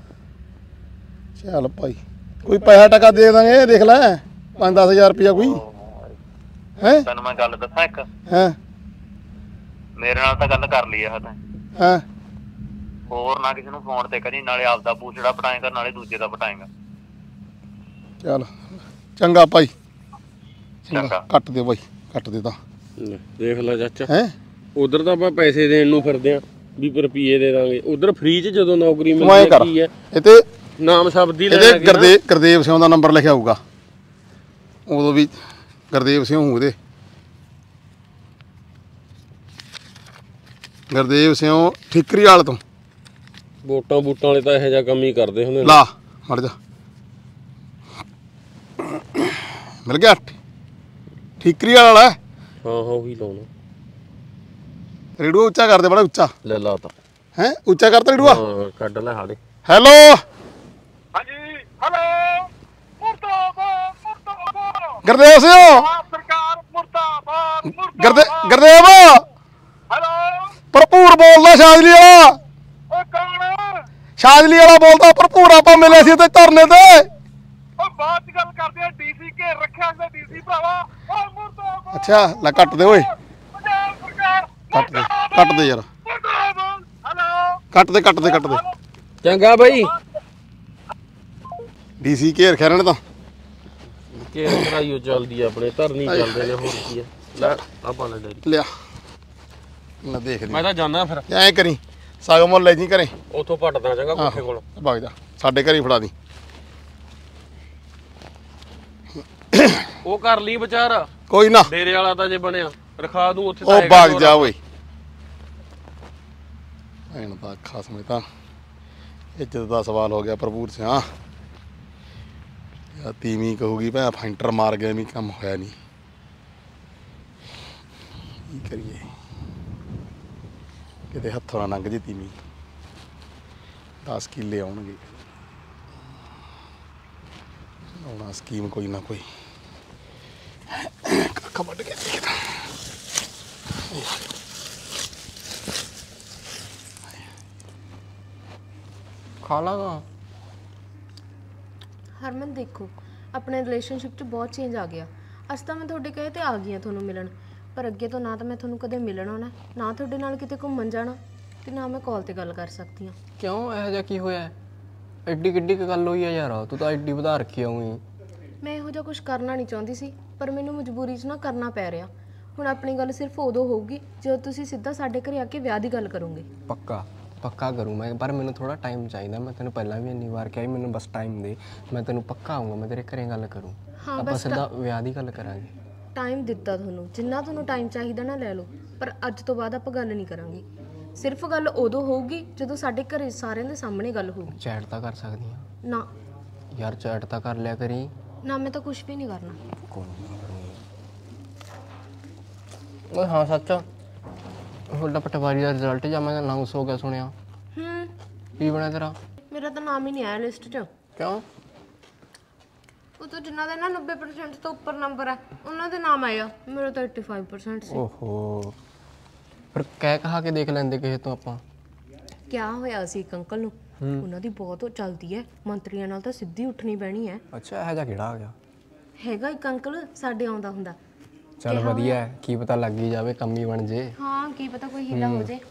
ਚੱਲ ਭਾਈ ਕੋਈ ਪੈਸਾ ਟਕਾ ਦੇ ਦਾਂਗੇ ਦੇਖ ਲੈ ਪੰਜ ਦਸ ਹਜ਼ਾਰ ਰੁਪਇਆ ਕੋਈ ਹੈ ਤੈਨੂੰ ਮੈਂ ਗੱਲ ਦੱਸਾਂ ਇੱਕ ਹਾਂ ਮੇਰੇ ਨਾਲ ਤਾਂ ਗੱਲ ਕਰ ਲਈ ਆ ਤਾਂ ਹਾਂ ਹੋਰ ਨਾ ਕਿਸੇ ਨੂੰ ਫੋਨ ਤੇ ਕਰੀ ਨਾਲੇ ਆਪਦਾ ਪੂਛੜਾ ਪਟਾਏਗਾ ਨਾਲੇ ਦੂਜੇ ਦਾ ਪਟਾਏਗਾ ਚੱਲ ਚੰਗਾ ਭਾਈ ਚੰਗਾ ਕੱਟ ਦੇ ਭਾਈ ਕੱਟ ਦੇ ਤਾਂ ਦੇਖ ਲੈ ਚਾਚਾ ਹੈ ਉਧਰ ਤਾਂ ਆਪਾਂ ਪੈਸੇ ਦੇਣ ਨੂੰ ਫਿਰਦੇ ਆ ਵੀ ਰੁਪਈਏ ਦੇ ਦਾਂਗੇ ਉਧਰ ਫ੍ਰੀ ਚ ਜਦੋਂ ਨੌਕਰੀ ਤੂੰ ਐਂ ਮਿਲਦੀ ਕਰ ਕੀ ਹੈ ਇਹ ਤੇ ਨਾਮ ਸ਼ਬਦ ਹੀ ਲੈ ਇਹਦੇ ਲਾਂਗੇ ਗੁਰਦੇਵ ਗੁਰਦੇਵ ਸਿੰਘ ਦਾ ਨੰਬਰ ਲਿਖਿਆ ਹੋਊਗਾ ਉਦੋਂ ਵੀ ਗੁਰਦੇਵ ਸਿੰਘ ਹੋਊ ਇਹਦੇ ਗੁਰਦੇਵ ਸਿੰਘ ਠਿਕਰੀ ਵਾਲ ਤੋਂ ਵੋਟਾਂ ਵੋਟਾਂ ਵਾਲੇ ਤਾਂ ਇਹੋ ਜਿਹਾ ਕੰਮ ਹੀ ਕਰਦੇ ਹੁੰਦੇ ਨੇ ਲਾ ਮੜ ਜਾ ਮਿਲ ਗਿਆ ਠਿਕਰੀ ਵਾਲਾ ਹਾਂ ਹਾਂ ਉਹੀ ਲਾਉਣਾ ਰੇਡੂਆ ਉੱਚਾ ਕਰਦੇ ਬੜਾ ਉੱਚਾ ਲੈ ਲਾ ਤਾ ਹੈ ਉੱਚਾ ਕਰਤਾ ਰੇਡੂਆ ਹਾਂ ਕੱਢ ਲੈ ਹਾਲੇ ਹੈਲੋ ਹਾਂਜੀ ਹੈਲੋ ਮੁਰਦਾਬਾਦ ਮੁਰਦਾਬਾਦ ਗੁਰਦੇਵ ਸਿੰਘ ਸਰਕਾਰ ਮੁਰਦਾਬਾਦ ਗੁਰਦੇ ਗੁਰਦੇਵ ਹੈਲੋ ਭਰਪੂਰ ਬੋਲਦਾ ਸ਼ਾਜਲੀ ਵਾਲਾ ਓ ਕੌਣ ਸ਼ਾਜਲੀ ਵਾਲਾ ਬੋਲਦਾ ਭਰਪੂਰ ਆਪਾਂ ਮਿਲੇ ਸੀ ਤੇ ਧਰਨੇ ਤੇ ਓ ਬਾਅਦ ਚ ਗੱਲ ਕਰਦੇ ਆ ਡੀਸੀ ਘੇਰ ਰੱਖਿਆ ਸੀ ਡੀਸੀ ਭਰਾਵਾ ਓ ਮੁਰਦਾਬਾਦ ਅੱਛਾ ਲੈ ਕੱਟ ਦੇ ਓਏ ਪੰਜਾਬ ਸਰਕਾਰ ਕੱਟ ਦੇ ਕੱਟ ਦੇ ਯਾਰ ਮੁਰਦਾਬਾਦ ਹੈਲੋ ਕੱਟ ਦੇ ਕੱਟ ਦੇ ਕੱਟ ਦੇ ਚੰਗਾ ਬਾਈ ਡੀਸੀ ਘੇਰ ਖੈਰਾਂ ਨੇ ਤਾਂ ਕੇ ਕਰਾਈਓ ਚੱਲਦੀ ਆ ਆਪਣੇ ਧਰਨੀ ਚੱਲਦੇ ਨੇ ਹੋਰ ਕੀ ਆ ਲੈ ਆਪਾਂ ਲੈ ਡੈਰੀ ਲਿਆ ਮੈਂ ਦੇਖ ਲਈ ਮੈਂ ਤਾਂ ਜਾਣਾ ਫਿਰ ਐਂ ਕਰੀ ਸਾਗ ਮੁੱਲ ਲੈ ਜੀ ਘਰੇ ਉਥੋਂ ਪੱਟਦਾ ਚੰਗਾ ਕੋਠੇ ਕੋਲ ਵਗ ਜਾ ਸਾਡੇ ਘਰੇ ਫੜਾ ਦੀ ਉਹ ਕਰ ਲਈ ਵਿਚਾਰ ਕੋਈ ਨਾ ਡੇਰੇ ਵਾਲਾ ਤਾਂ ਜੇ ਬਣਿਆ ਰਖਾ ਦੂੰ ਉੱਥੇ ਉਹ ਵਗ ਜਾ ਓਏ ਐਨ ਤਾਂ ਖਾਸ ਤਾਂ ਇੱਜ਼ਤ ਦਾ ਸਵਾਲ ਹੋ ਗਿਆ ਭਰਪੂਰ ਸਿਆ ਯਾ ਤੀਵੀਂ ਕਹੂਗੀ ਭੈ ਫੈਂਟਰ ਮਾਰ ਗਿਆ ਵੀ ਕੰਮ ਹੋਇਆ ਨਹੀਂ ਕੀ ਕਰੀਏ ਕਿਤੇ ਹੱਥੋਂ ਨਾ ਲੰਘ ਜੇ ਤੀਵੀਂ ਦਸ ਕਿੱਲੇ ਆਉਣਗੇ ਆਉਣਾ ਸਕੀਮ ਕੋਈ ਨਾ ਕੋਈ ਕੱਖਾ ਵੱਢ ਕੇ ਦੇਖਦਾ ਖਾ ਲਾਂਗਾ ਹਰਮਨ ਦੇਖੋ ਆਪਣੇ ਰਿਲੇਸ਼ਨਸ਼ਿਪ 'ਚ ਬਹੁਤ ਚੇਂਜ ਆ ਗਿਆ। ਅੱਜ ਤਾਂ ਮੈਂ ਤੁਹਾਡੇ ਕਹੇ ਤੇ ਆ ਗਈ ਹਾਂ ਤੁਹਾਨੂੰ ਮਿਲਣ, ਪਰ ਅੱਗੇ ਤੋਂ ਨਾ ਤਾਂ ਮੈਂ ਤੁਹਾਨੂੰ ਕਦੇ ਮਿਲਣ ਆਉਣਾ, ਨਾ ਤੁਹਾਡੇ ਨਾਲ ਕਿਤੇ ਘੁੰਮਣ ਜਾਣਾ, ਤੇ ਨਾ ਮੈਂ ਕਾਲ ਤੇ ਗੱਲ ਕਰ ਸਕਦੀ ਹਾਂ। ਕਿਉਂ ਇਹੋ ਜਿਹਾ ਕੀ ਹੋਇਆ? ਐਡੀ ਕਿੱਡੀ ਕੁ ਗੱਲ ਹੋਈ ਆ ਯਾਰ, ਤੂੰ ਤਾਂ ਐਡੀ ਵਧਾ ਰੱਖੀ ਆਉਂਗੀ। ਮੈਂ ਇਹੋ ਜਿਹਾ ਕੁਝ ਕਰਨਾ ਨਹੀਂ ਚਾਹੁੰਦੀ ਸੀ, ਪਰ ਮੈਨੂੰ ਮਜਬੂਰੀ 'ਚ ਨਾ ਕਰਨਾ ਪੈ ਰਿਹਾ। ਹੁਣ ਆਪਣੀ ਗੱਲ ਸਿਰਫ ਉਦੋਂ ਹੋਊਗੀ ਜਦੋਂ ਤੁਸੀਂ ਸਿੱਧਾ ਸਾਡੇ ਘਰੇ ਆ ਕੇ ਵਿਆਹ ਦੀ ਗੱਲ ਕਰੋਗੇ। ਪੱਕਾ ਪੱਕਾ ਕਰੂੰ ਮੈਂ, ਪਰ ਮੈਨੂੰ ਥੋੜਾ ਟਾਈਮ ਚਾਹੀਦਾ। ਮੈਂ ਤੈਨੂੰ ਪਹਿਲਾਂ ਵੀ ਇੰਨੀ ਵਾਰ ਕਿਹਾ ਮੈਨੂੰ ਬਸ ਟਾਈਮ ਦੇ, ਮੈਂ ਤੈਨੂੰ ਪੱਕਾ ਆਊਂਗਾ, ਮੈਂ ਤੇਰੇ ਘਰੇ ਗੱਲ ਕਰੂੰ। ਹਾਂ ਆਪਾਂ ਬਸ ਸਿੱਧਾ ਵਿਆਹ ਦੀ ਗੱਲ ਕਰਾਂਗੇ। ਟਾਈਮ ਦਿੱਤਾ ਤੁਹਾਨੂੰ, ਜਿੰਨਾ ਤੁਹਾਨੂੰ ਟਾਈਮ ਚਾਹੀਦਾ ਨਾ ਲੈ ਲਓ, ਪਰ ਅੱਜ ਤੋਂ ਬਾਅਦ ਆਪਾਂ ਗੱਲ ਨਹੀਂ ਕਰਾਂਗੇ। ਸਿਰਫ ਗੱਲ ਉਦੋਂ ਹੋਊਗੀ ਜਦੋਂ ਸਾਡੇ ਘਰੇ ਸਾਰਿਆਂ ਦੇ ਸਾਹਮਣੇ ਗੱਲ ਹੋਊਗੀ। ਚੈਟ ਤਾਂ ਕਰ ਸਕਦੀ ਹਾਂ ਨਾ ਯਾਰ, ਚੈਟ ਤਾਂ ਕਰ ਲਿਆ ਕਰੀ ਨਾ, ਮੈਂ ਤਾਂ ਕੁਝ ਵੀ ਨਹੀਂ ਕਰਨਾ। ਓਏ ਹਾਂ ਸੱਚ, ਤੁਹਾਡਾ ਪਟਵਾਰੀ ਦਾ ਰਿਜ਼ਲਟ ਜਾਂ ਮੈਂ ਅਨਾਉਂਸ ਹੋ ਗਿਆ ਸੁਣਿਆ। ਹੂੰ ਕੀ ਬਣਿਆ ਤੇਰਾ? ਮੇਰਾ ਤਾਂ ਨਾਮ ਹੀ ਨਹੀਂ ਆਇਆ ਲਿਸਟ 'ਚ। ਕਿਉਂ? ਉਹ ਤਾਂ ਜਿਨ੍ਹਾਂ ਦੇ ਨਾ ਨੱਬੇ ਪਰਸੈਂਟ ਤੋਂ ਉੱਪਰ ਨੰਬਰ ਹੈ ਉਹਨਾਂ ਦੇ ਨਾਮ ਆਇਆ, ਮੇਰਾ ਤਾਂ ਪਚਾਸੀ ਪਰਸੈਂਟ ਸੀ। ਓਹੋ, ਫਿਰ ਕਹਿ ਕਹਾ ਕੇ ਦੇਖ ਲੈਂਦੇ ਕਿਸੇ ਤੋਂ ਆਪਾਂ। ਕਿਆ ਹੋਇਆ ਸੀ ਇੱਕ ਅੰਕਲ ਨੂੰ, ਉਹਨਾਂ ਦੀ ਬਹੁਤ ਚੱਲਦੀ ਹੈ, ਮੰਤਰੀਆਂ ਨਾਲ ਤਾਂ ਸਿੱਧੀ ਉੱਠਣੀ ਪੈਣੀ ਹੈ। ਅੱਛਾ, ਇਹੋ ਜਿਹਾ ਕਿਹੜਾ ਆ ਗਿਆ? ਹੈਗਾ ਇੱਕ ਅੰਕਲ ਸਾਡੇ ਆਉਂਦਾ ਹੁੰਦਾ। ਚੱਲ ਵਧੀਆ ਹੈ, ਕੀ ਪਤਾ ਲੱਗ ਹੀ ਜਾਵੇ, ਕੰਮ ਹੀ ਬਣ ਜੇ। ਹਾਂ ਕੀ ਪਤਾ ਕੋਈ ਹੀਲਾ ਹੋ ਜੇ।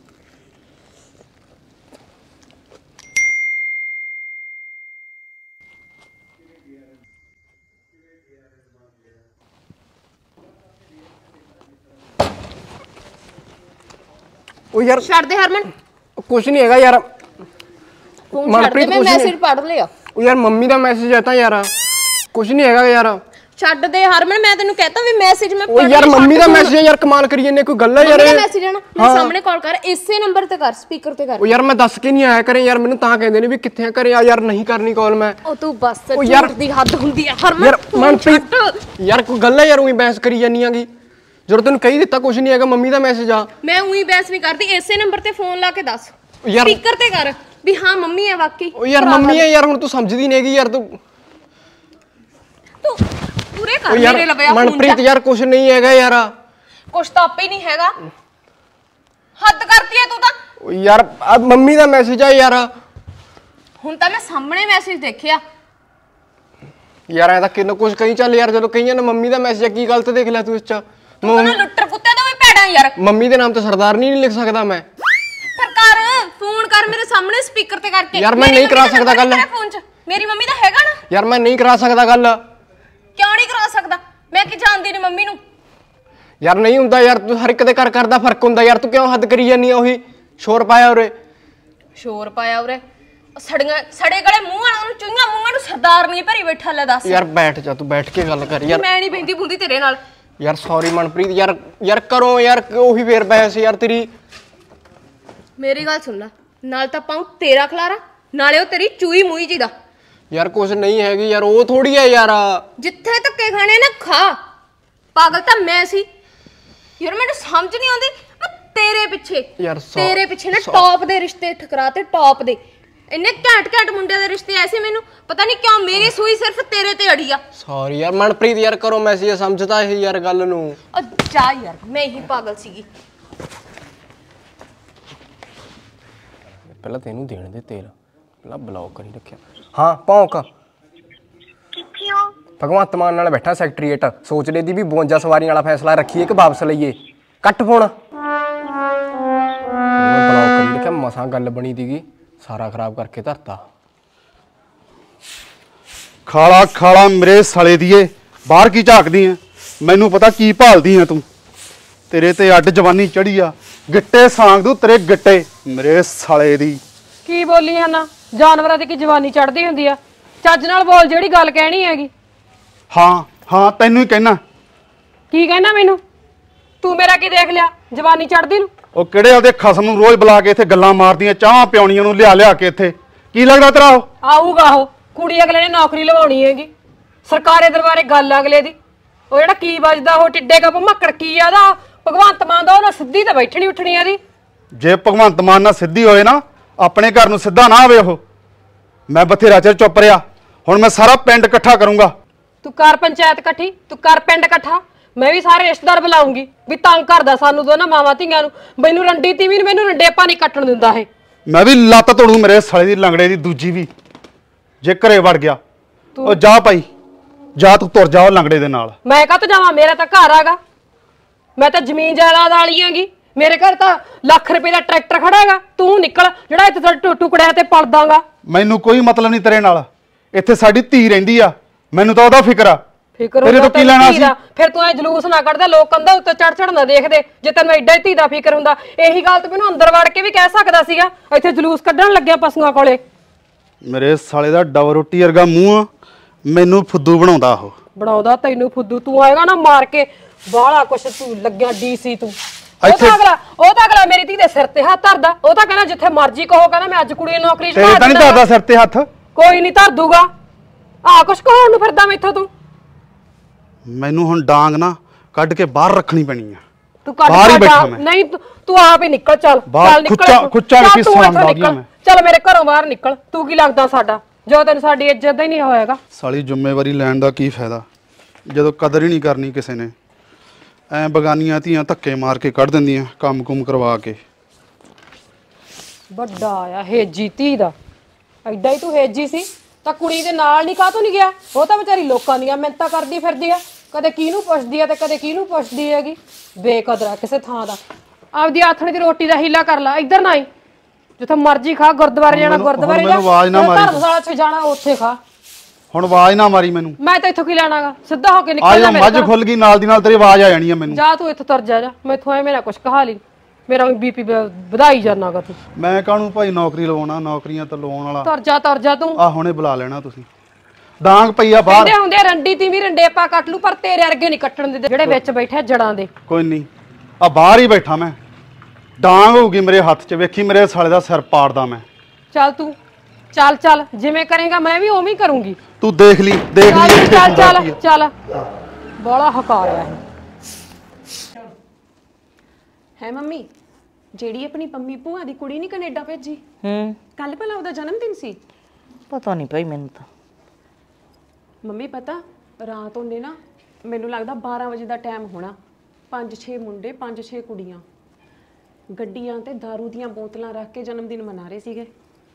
ਉਹ ਯਾਰ ਛੱਡ ਦੇ ਹਰਮਨ, ਕੁਛ ਨਹੀਂ ਹੈਗਾ ਯਾਰ। ਫੋਨ ਛੱਡ ਦੇ, ਮੈਂ ਮੈਸੇਜ ਪੜ੍ਹ ਲਿਆ। ਉਹ ਯਾਰ ਮੰਮੀ ਦਾ ਮੈਸੇਜ ਆਇਆ ਤਾਂ ਯਾਰ, ਕੁਛ ਨਹੀਂ ਹੈਗਾ ਯਾਰ। ਛੱਡ ਦੇ ਹਰਮਨ, ਮੈਂ ਤੈਨੂੰ ਕਹਤਾ ਵੀ ਮੈਸੇਜ ਮੈਂ ਉਹ ਯਾਰ ਮੰਮੀ ਦਾ ਮੈਸੇਜ ਹੈ ਯਾਰ, ਕਮਾਲ ਕਰੀ ਜਾਂਦੇ, ਕੋਈ ਗੱਲ ਹੈ ਯਾਰ। ਇਹ ਮੈਸੇਜ ਹੈ ਨਾ, ਮੇਰੇ ਸਾਹਮਣੇ ਕਾਲ ਕਰ, ਇਸੇ ਨੰਬਰ ਤੇ ਕਰ, ਸਪੀਕਰ ਤੇ ਕਰ। ਉਹ ਯਾਰ ਮੈਂ ਦੱਸ ਕੇ ਨਹੀਂ ਆਇਆ ਕਰੇ ਯਾਰ, ਮੈਨੂੰ ਤਾਂ ਕਹਿੰਦੇ ਨੇ ਵੀ ਕਿੱਥੇ ਆ ਘਰੇ ਆ ਯਾਰ, ਨਹੀਂ ਕਰਨੀ ਕਾਲ ਮੈਂ। ਉਹ ਤੂੰ ਬਸ ਝੂਠ ਦੀ ਹੱਦ ਹੁੰਦੀ ਹੈ ਹਰਮਨ। ਯਾਰ ਮਨਪ੍ਰੀਤ ਯਾਰ ਕੋਈ ਗੱਲ ਹੈ ਯਾਰ, ਉਹੀ ਬਹਿਸ ਕਰੀ ਜਾਂਦੀ ਆਂਗੀ। ਜਦੋਂ ਤੈਨੂੰ ਕਹੀ ਦਿੱਤਾ ਕੁਛ ਨਹੀਂ ਹੈਗਾ, ਮੰਮੀ ਦਾ ਮੈਸੇਜ ਆ। ਮੈਂ ਉਹੀ ਬਹਿਸ ਨਹੀਂ ਕਰਦੀ, ਇਸੇ ਨੰਬਰ ਤੇ ਫੋਨ ਲਾ ਕੇ ਦੱਸ, ਯਾਰ ਸਪੀਕਰ ਤੇ ਕਰ ਵੀ ਹਾਂ ਮੰਮੀ ਹੈ ਵਾਕਈ। ਉਹ ਯਾਰ ਮੰਮੀ ਹੈ ਯਾਰ, ਹੁਣ ਤੂੰ ਸਮਝਦੀ ਨਹੀਂਗੀ ਯਾਰ। ਤੂੰ ਤੂੰ ਪੂਰੇ ਉਹ ਕਰ ਯਾਰ ਮੇਰੇ ਲਵਿਆ ਫੋਨ। ਮਨਪ੍ਰੀਤ ਯਾਰ ਕੁਛ ਨਹੀਂ ਹੈਗਾ ਯਾਰ, ਕੁਛ ਤਾਂ ਆਪੇ ਹੀ ਨਹੀਂ ਹੈਗਾ, ਹੱਦ ਕਰਤੀ ਹੈ ਤੂੰ ਤਾਂ। ਉਹ ਯਾਰ ਆ ਮੰਮੀ ਦਾ ਮੈਸੇਜ ਆ ਯਾਰ। ਹੁਣ ਤਾਂ ਮੈਂ ਸਾਹਮਣੇ ਮੈਸੇਜ ਦੇਖਿਆ। ਯਾਰ ਐ ਤਾਂ ਕਿੰਨਾ ਕੁਛ ਕਹੀ ਚੱਲ ਯਾਰ, ਜਦੋਂ ਕਹੀਆਂ ਨਾ ਮੰਮੀ ਦਾ ਮੈਸੇਜ ਆ, ਕੀ ਗਲਤ ਦੇਖ ਲਿਆ ਤੂੰ ਇਸ ਚ? ਤੂੰ ਤਾਂ ਲੁੱਟਰ ਕੁੱਤੇ ਦਾ ਵੀ ਭੈੜਾ ਯਾਰ। ਮੰਮੀ ਦੇ ਨਾਮ ਤੇ ਸਰਦਾਰਨੀ ਨਹੀਂ ਲਿਖ ਸਕਦਾ ਮੈਂ। ਫਿਰ ਕਰ ਫੋਨ ਕਰ ਮੇਰੇ ਸਾਹਮਣੇ ਸਪੀਕਰ ਤੇ ਕਰਕੇ। ਯਾਰ ਮੈਂ ਨਹੀਂ ਕਰਾ ਸਕਦਾ ਗੱਲ। ਫੋਨ 'ਚ ਮੇਰੀ ਮੰਮੀ ਦਾ ਹੈਗਾ ਨਾ। ਯਾਰ ਮੈਂ ਨਹੀਂ ਕਰਾ ਸਕਦਾ ਗੱਲ। ਕਿਉਂ ਨਹੀਂ ਕਰਾ ਸਕਦਾ? ਮੈਂ ਕੀ ਜਾਣਦੀ ਨਹੀਂ ਮੰਮੀ ਨੂੰ। ਯਾਰ ਨਹੀਂ ਹੁੰਦਾ ਯਾਰ, ਤੂੰ ਹਰ ਇੱਕ ਦੇ ਘਰ ਘਰ ਦਾ ਫਰਕ ਹੁੰਦਾ ਯਾਰ, ਤੂੰ ਕਿਉਂ ਹੱਦ ਕਰੀ ਜਾਂਦੀ ਆ ਉਹੀ? ਸ਼ੋਰ ਪਾਇਆ ਉਰੇ ਸ਼ੋਰ ਪਾਇਆ ਉਰੇ ਸੜੀਆਂ ਸੜੇ ਗਲੇ ਮੂੰਹ ਵਾਲਾ ਨੂੰ ਚੁੰਗਾ ਮੂੰਹਾਂ ਨੂੰ ਸਰਦਾਰ ਨਹੀਂ ਭਰੀ ਬੈਠਾ ਲੈ ਦੱਸ ਯਾਰ ਬੈਠ ਜਾ ਤੂੰ ਬੈਠ ਕੇ ਗੱਲ ਕਰ ਯਾਰ ਮੈਂ ਨਹੀਂ ਬੈਂਦੀ ਬੁੰਦੀ ਤੇਰੇ ਨਾਲ ਯਾਰ ਸੌਰੀ ਮਨਪ੍ਰੀਤ ਯਾਰ ਯਾਰ ਕਰੋ ਯਾਰ ਉਹੀ ਫੇਰ ਬਹਿਸ ਯਾਰ ਤੇਰੀ ਮੇਰੀ ਗੱਲ ਸੁਣ ਲੈ ਨਾਲ ਤਾਂ ਪਾਉ ਤੇਰਾ ਖਲਾਰਾ ਨਾਲੇ ਉਹ ਤੇਰੀ ਚੂਈ ਮੂਈ ਜੀ ਦਾ ਯਾਰ ਕੁਝ ਨਹੀਂ ਹੈਗੀ ਯਾਰ ਉਹ ਥੋੜੀ ਹੈ ਯਾਰ ਜਿੱਥੇ ਧੱਕੇ ਖਾਣੇ ਨਾ ਖਾ ਪਾਗਲ ਤਾਂ ਮੈਂ ਸੀ ਯਾਰ ਮੈਨੂੰ ਸਮਝ ਨਹੀਂ ਆਉਂਦੀ ਮੈਂ ਤੇਰੇ ਪਿੱਛੇ ਯਾਰ ਤੇਰੇ ਪਿੱਛੇ ਨਾ ਟੌਪ ਦੇ ਰਿਸ਼ਤੇ ਠਕਰਾਤੇ ਟੌਪ ਦੇ ਇੰਨੇ ਘੈਂਟ ਘੈਂਟ ਮੁੰਡਿਆਂ ਦੇ ਰਿਸ਼ਤੇ ਐਸੇ ਮੈਨੂੰ ਪਤਾ ਨਹੀਂ ਕਿਉਂ ਮੇਰੀ ਸੂਈ ਸਿਰਫ ਤੇਰੇ ਤੇ ਅੜੀ ਆ ਸੌਰੀ ਯਾਰ ਮਨਪ੍ਰੀਤ ਯਾਰ ਕਰੋ ਮੈਸੇਜ ਸਮਝਦਾ ਇਹ ਯਾਰ ਗੱਲ ਨੂੰ ਆ ਜਾ ਯਾਰ ਮੈਂ ਹੀ ਪਾਗਲ ਸੀਗੀ ਪਹਿਲਾਂ ਤੈਨੂੰ ਦੇਣ ਦੇ ਤੇਲ ਪਹਿਲਾਂ ਬਲੌਕ ਕਰੀ ਰੱਖਿਆ ਹਾਂ ਭੌਂਕ ਕਿੱਥੇ ਹੋ ਭਗਵੰਤ ਮਾਨ ਨਾਲ ਬੈਠਾ ਸੈਕਟਰੀਏਟ ਸੋਚ ਲਈ ਦੀ ਵੀ ਬਵੰਜਾ ਸਵਾਰੀਆਂ ਵਾਲਾ ਫੈਸਲਾ ਰੱਖੀਏ ਕਿ ਵਾਪਸ ਲਈਏ ਕੱਟ ਫੋਨ ਬਲੌਕ ਕਰੀ ਰੱਖਿਆ ਮਸਾਂ ਗੱਲ ਬਣੀ ਦੀਗੀ ਸਾਰਾ ਖਰਾਬ ਕਰਕੇ ਧਰਤਾ ਖਾਲਾ ਖਾਲਾ ਮੇਰੇ ਸਾਲੇ ਦੀਏ ਬਾਹਰ ਕੀ ਝਾਕਦੀ ਐ ਮੈਨੂੰ ਪਤਾ ਕੀ ਭਾਲਦੀ ਐ ਤੂੰ ਤੇਰੇ ਤੇ ਅੱਡ ਜਵਾਨੀ ਚੜੀ ਆ ਗਿੱਟੇ ਸਾਂਗ ਦੂ ਤੇਰੇ ਗਿੱਟੇ ਮੇਰੇ ਸਾਲੇ ਦੀ ਕੀ ਬੋਲੀ ਹੈ ਨਾ ਜਾਨਵਰਾਂ ਦੀ ਕੀ ਜਵਾਨੀ ਚੜਦੀ ਹੁੰਦੀ ਆ ਚੱਜ ਨਾਲ ਬੋਲ ਜਿਹੜੀ ਗੱਲ ਕਹਿਣੀ ਹੈਗੀ ਹਾਂ ਹਾਂ ਤੈਨੂੰ ਹੀ ਕਹਿਣਾ ਕੀ ਕਹਿਣਾ ਮੈਨੂੰ ਤੂੰ ਮੇਰਾ ਕੀ ਦੇਖ ਲਿਆ ਜਵਾਨੀ ਚੜਦੀ ਨੂੰ ਉਹ ਕਿਹੜੇ ਉਹਦੇ ਖਸਮ ਨੂੰ ਰੋਜ਼ ਬੁਲਾ ਕੇ ਇੱਥੇ ਗੱਲਾਂ ਮਾਰਦੀਆਂ ਚਾਹਾਂ ਪਿਆਉਣੀਆਂ ਨੂੰ ਲਿਆ ਲਿਆ ਕੇ ਇੱਥੇ ਕੀ ਲੱਗਦਾ ਤੇਰਾ ਉਹ ਆਊਗਾ ਉਹ ਕੁੜੀ ਅਗਲੇ ਨੇ ਨੌਕਰੀ ਲਵਾਉਣੀ ਹੈਗੀ ਸਰਕਾਰੀ ਦਰਬਾਰੇ ਗੱਲ ਅਗਲੇ ਦੀ ਉਹ ਜਿਹੜਾ ਕੀ ਵੱਜਦਾ ਉਹ ਟਿੱਡੇ ਕਾ ਭਮੱਕੜ ਕੀ ਆ ਉਹਦਾ ਭਗਵੰਤ ਮਾਨ ਦਾ ਉਹਨਾਂ ਸਿੱਧੀ ਤਾਂ ਬੈਠਣੀ ਉੱਠਣੀ ਆ ਦੀ ਜੇ ਭਗਵੰਤ ਮਾਨ ਨਾਲ ਸਿੱਧੀ ਹੋਏ ਨਾ ਆਪਣੇ ਘਰ ਨੂੰ ਸਿੱਧਾ ਨਾ ਆਵੇ ਉਹ ਮੈਂ ਬਥੇਰਾ ਚਿਰ ਚੁੱਪ ਰਿਹਾ ਹੁਣ ਮੈਂ ਸਾਰਾ ਪਿੰਡ ਇਕੱਠਾ ਕਰੂੰਗਾ ਤੂੰ ਕਰ ਪੰਚਾਇਤ ਇਕੱਠੀ ਤੂੰ ਕਰ ਪਿੰਡ ਇਕੱਠਾ ਮੈਂ ਵੀ ਸਾਰੇ ਰਿਸ਼ਤੇਦਾਰ ਬੁਲਾਉਂਗੀ ਵੀ ਤੰਗ ਕਰਦਾ ਸਾਨੂੰ ਦੋਨਾਂ ਮਾਵਾਂ ਧੀਆਂ ਨੂੰ ਮੈਨੂੰ ਰੰਡੀ ਤੀਵੀਂ ਮੈਨੂੰ ਰੰਡੇਪਾ ਨਹੀਂ ਕੱਟਣ ਦਿੰਦਾ ਇਹ ਮੈਂ ਵੀ ਲੱਤ ਤੋੜੂ ਮੇਰੇ ਸਾਲੇ ਦੀ ਲੰਗੜੇ ਦੀ ਦੂਜੀ ਵੀ ਜੇ ਘਰੇ ਵੜ ਗਿਆ ਉਹ ਜਾ ਭਾਈ ਜਾ ਤੂੰ ਤੁਰ ਜਾ ਉਹ ਲੰਗੜੇ ਦੇ ਨਾਲ ਮੈਂ ਕਾਹ ਤੋਂ ਜਾਵਾਂ ਮੇਰਾ ਤਾਂ ਘਰ ਆਗਾ ਮੈਂ ਤਾਂ ਜ਼ਮੀਨ ਜਾਇਦਾਦ ਵਾਲੀ ਆਂਗੀ ਮੇਰੇ ਘਰ ਤਾਂ ਲੱਖ ਰੁਪਏ ਦਾ ਟਰੈਕਟਰ ਖੜਾ ਹੈਗਾ ਤੂੰ ਨਿਕਲ ਜਿਹੜਾ ਇੱਥੇ ਟੁਕੜਿਆਂ ਤੇ ਪਲ ਦਾਂਗਾ ਮੈਨੂੰ ਕੋਈ ਮਤਲਬ ਨਹੀਂ ਤੇਰੇ ਨਾਲ ਇੱਥੇ ਸਾਡੀ ਧੀ ਰਹਿੰਦੀ ਆ ਮੈਨੂੰ ਤਾਂ ਉਹਦਾ ਫਿਕਰ ਆ ਫਿਕਰ ਤੇਰੇ ਤੋਂ ਕੀ ਲੈਣਾ ਸੀ ਫਿਰ ਤੂੰ ਐ ਜਲੂਸ ਨਾ ਕੱਢਦਾ ਲੋਕ ਕੰਧਾਂ ਉੱਤੇ ਚੜ ਚੜ ਨਾ ਦੇਖਦੇ ਜੇ ਤੈਨੂੰ ਐਡਾ ਹੀ ਧੀ ਦਾ ਫਿਕਰ ਹੁੰਦਾ ਇਹੀ ਗੱਲ ਤੂੰ ਮੈਨੂੰ ਅੰਦਰ ਵੜ ਕੇ ਵੀ ਕਹਿ ਸਕਦਾ ਸੀਗਾ ਇੱਥੇ ਜਲੂਸ ਕੱਢਣ ਲੱਗਿਆ ਪਸ਼ੂਆਂ ਕੋਲੇ ਮੇਰੇ ਸਾਲੇ ਦਾ ਡਬ ਰੋਟੀ ਵਰਗਾ ਮੂੰਹ ਮੈਨੂੰ ਫੁੱਦੂ ਬਣਾਉਂਦਾ ਉਹ ਬਣਾਉਂਦਾ ਤੈਨੂੰ ਫੁੱਦੂ ਤੂੰ ਆਏਗਾ ਨਾ ਮਾਰ ਕੇ ਬਾਹਲਾ ਕੁਛ ਤੂੰ ਲੱਗਿਆ ਡੀਸੀ ਤੂੰ ਉਹ ਤਾਂ ਅਗਲਾ ਉਹ ਤਾਂ ਅਗਲਾ ਮੇਰੀ ਧੀ ਦੇ ਸਿਰ ਤੇ ਹੱਥ ਧਰਦਾ ਉਹ ਤਾਂ ਕਹਿੰਦਾ ਜਿੱਥੇ ਮਰਜ਼ੀ ਕਹੋ ਕਹਿੰਦਾ ਮੈਂ ਅੱਜ ਕੁੜੀ ਨੂੰ ਨੌਕਰੀ ਤੇਰੇ ਤਾਂ ਨਹੀਂ ਧਰਦਾ ਸਿਰ ਤੇ ਹੱਥ ਕੋਈ ਨਹੀਂ ਧਰ ਦੂਗਾ ਆ ਕੁਛ ਕਹਾਉਣ ਨੂੰ ਫਿਰਦਾ ਮੈਥੋਂ ਤੂੰ ਮੈਨੂੰ ਹੁਣ ਡਾਂਗ ਨਾ ਕੱਢ ਕੇ ਬਾਹਰ ਰੱਖਣੀ ਪੈਣੀ ਆ ਤੂੰ ਕੱਢ ਬਾਹਰ ਹੀ ਬੈਠਾ ਮੈਂ ਨਹੀਂ ਤੂੰ ਆਪ ਹੀ ਨਿਕਲ ਚੱਲ ਚੱਲ ਨਿਕਲ ਖੁੱਚਾ ਨਹੀਂ ਸਾਂਭਦਾ ਗਿਆ ਮੈਂ ਚੱਲ ਮੇਰੇ ਘਰੋਂ ਬਾਹਰ ਨਿਕਲ ਤੂੰ ਕੀ ਲੱਗਦਾ ਸਾਡਾ ਜੋ ਤੈਨੂੰ ਸਾਡੀ ਇੱਜ਼ਤ ਦਾ ਹੀ ਨਹੀਂ ਹੋਏਗਾ ਸਾਲੀ ਜ਼ਿੰਮੇਵਾਰੀ ਲੈਣ ਦਾ ਕੀ ਫਾਇਦਾ ਜਦੋਂ ਕਦਰ ਹੀ ਨਹੀਂ ਕਰਨੀ ਕਿਸੇ ਨੇ ਐ ਬਗਾਨੀਆਂ ਧੀਆਂ ਧੱਕੇ ਮਾਰ ਕੇ ਕੱਢ ਦਿੰਦੀਆਂ ਕੰਮ ਕੁਮ ਕਰਵਾ ਕੇ ਵੱਡਾ ਆ ਹੇਜੀ ਧੀ ਦਾ ਐਡਾ ਹੀ ਤੂੰ ਹੇਜੀ ਸੀ ਤਾਂ ਕੁੜੀ ਦੇ ਨਾਲ ਨਹੀਂ ਕਾਹਤੋਂ ਨਹੀਂ ਗਿਆ ਉਹ ਤਾਂ ਵਿਚਾਰੀ ਲੋਕਾਂ ਦੀਆਂ ਮਿਹਨਤਾਂ ਕਰਦੀ ਫਿਰਦੀ ਆ ਕਦੇ ਕਿਹਨੂੰ ਪੁੱਛਦੀ ਆ ਤੇ ਕਦੇ ਕਿਹਨੂੰ ਪੁੱਛਦੀ ਹੈਗੀ ਬੇਕਦਰਾ ਕਿਸੇ ਥਾਂ ਦਾ ਆਪਦੀ ਆਥਣੇ ਦੀ ਰੋਟੀ ਦਾ ਹੀਲਾ ਕਰ ਲੈ ਇੱਧਰ ਨਾ ਆਈ ਜਿੱਥੇ ਮਰਜ਼ੀ ਖਾ ਗੁਰਦੁਆਰੇ ਜਾਣਾ ਗੁਰਦੁਆਰੇ ਜਾ ਧਰਮਸ਼ਾਲਾ 'ਚ ਜਾਣਾ ਉੱਥੇ ਖਾ ਹੁਣ ਆਵਾਜ਼ ਨਾ ਮਾਰੀ ਮੈਨੂੰ ਮੈਂ ਤਾਂ ਇੱਥੋਂ ਕੀ ਲੈਣਾਗਾ ਸਿੱਧਾ ਹੋ ਕੇ ਨਿਕਲ ਆ ਜਾ ਜਾ ਮੱਝ ਖੁੱਲ ਗਈ ਨਾਲ ਦੀ ਨਾਲ ਤੇਰੀ ਆਵਾਜ਼ ਆ ਜਾਣੀ ਆ ਮੈਨੂੰ ਜਾ ਤੂੰ ਇੱਥੋਂ ਤੁਰ ਜਾ ਜਾ ਮੈਥੋਂ ਐ ਮੇਰਾ ਕੁਛ ਕਹਾ ਲਈ ਮੇਰਾ ਬੀਪੀ ਵਧਾਈ ਜਾਣਾਗਾ ਤੂੰ ਮੈਂ ਕਾਹਨੂੰ ਭਾਈ ਨੌਕਰੀ ਲਵਾਉਣਾ ਨੌਕਰੀਆਂ ਤਾਂ ਲਵਾਉਣ ਵਾਲਾ ਤੁਰ ਜਾ ਤੁਰ ਜਾ ਤੂੰ ਆ ਹੁਣੇ ਬੁਲਾ ਲੈਣਾ ਤੁਸੀਂ ਡਾਂਗ ਪਈਆ ਬਾਹਰ ਕਹਿੰਦੇ ਹੁੰਦੇ ਰੰਡੀ ਤੀ ਵੀ ਰੰਡੇਪਾ ਕੱਟ ਲੂ ਪਰ ਤੇਰੇ ਵਰਗੇ ਨਹੀਂ ਕੱਟਣ ਦਿੰਦੇ ਜਿਹੜੇ ਵਿੱਚ ਬੈਠੇ ਜੜਾਂ ਦੇ ਕੋਈ ਨਹੀਂ ਆ ਬਾਹਰ ਹੀ ਬੈਠਾ ਮੈਂ ਡਾਂਗ ਹੋਊਗੀ ਮੇਰੇ ਹੱਥ 'ਚ ਵੇਖੀ ਮੇਰੇ ਸਾਲੇ ਦਾ ਸਿਰ ਪਾੜਦਾ ਮੈਂ ਚੱਲ ਤੂੰ ਚੱਲ ਚੱਲ ਜਿਵੇਂ ਕਰੇਗਾ ਮੈਂ ਵੀ ਉਵੇਂ ਹੀ ਕਰੂੰਗੀ ਤੂੰ ਦੇਖ ਲਈ ਦੇਖ ਲਈ ਚੱਲ ਚੱਲ ਚੱਲ ਬੜਾ ਹਕਾਰਿਆ ਹੈ ਹੈ ਮੰਮੀ ਜਿਹੜੀ ਆਪਣੀ ਪੰਮੀ ਭੂਆ ਦੀ ਕੁੜੀ ਨਹੀਂ ਕੈਨੇਡਾ ਭੇਜੀ ਹੂੰ ਕੱਲ ਭਲਾ ਉਹਦਾ ਜਨਮ ਦਿਨ ਸੀ ਪਤਾ ਨਹੀਂ ਭਾਈ ਮੈਨੂੰ ਤਾਂ ਮੰਮੀ ਪਤਾ ਰਾਤ ਉਹਨੇ ਨਾ ਮੈਨੂੰ ਲੱਗਦਾ ਬਾਰਾਂ ਵਜੇ ਦਾ ਟਾਈਮ ਹੋਣਾ ਪੰਜ ਛੇ ਮੁੰਡੇ ਪੰਜ ਛੇ ਕੁੜੀਆਂ ਗੱਡੀਆਂ ਤੇ ਦਾਰੂ ਦੀਆਂ ਬੋਤਲਾਂ ਰੱਖ ਕੇ ਜਨਮ ਦਿਨ ਮਨਾ ਰਹੇ ਸੀਗੇ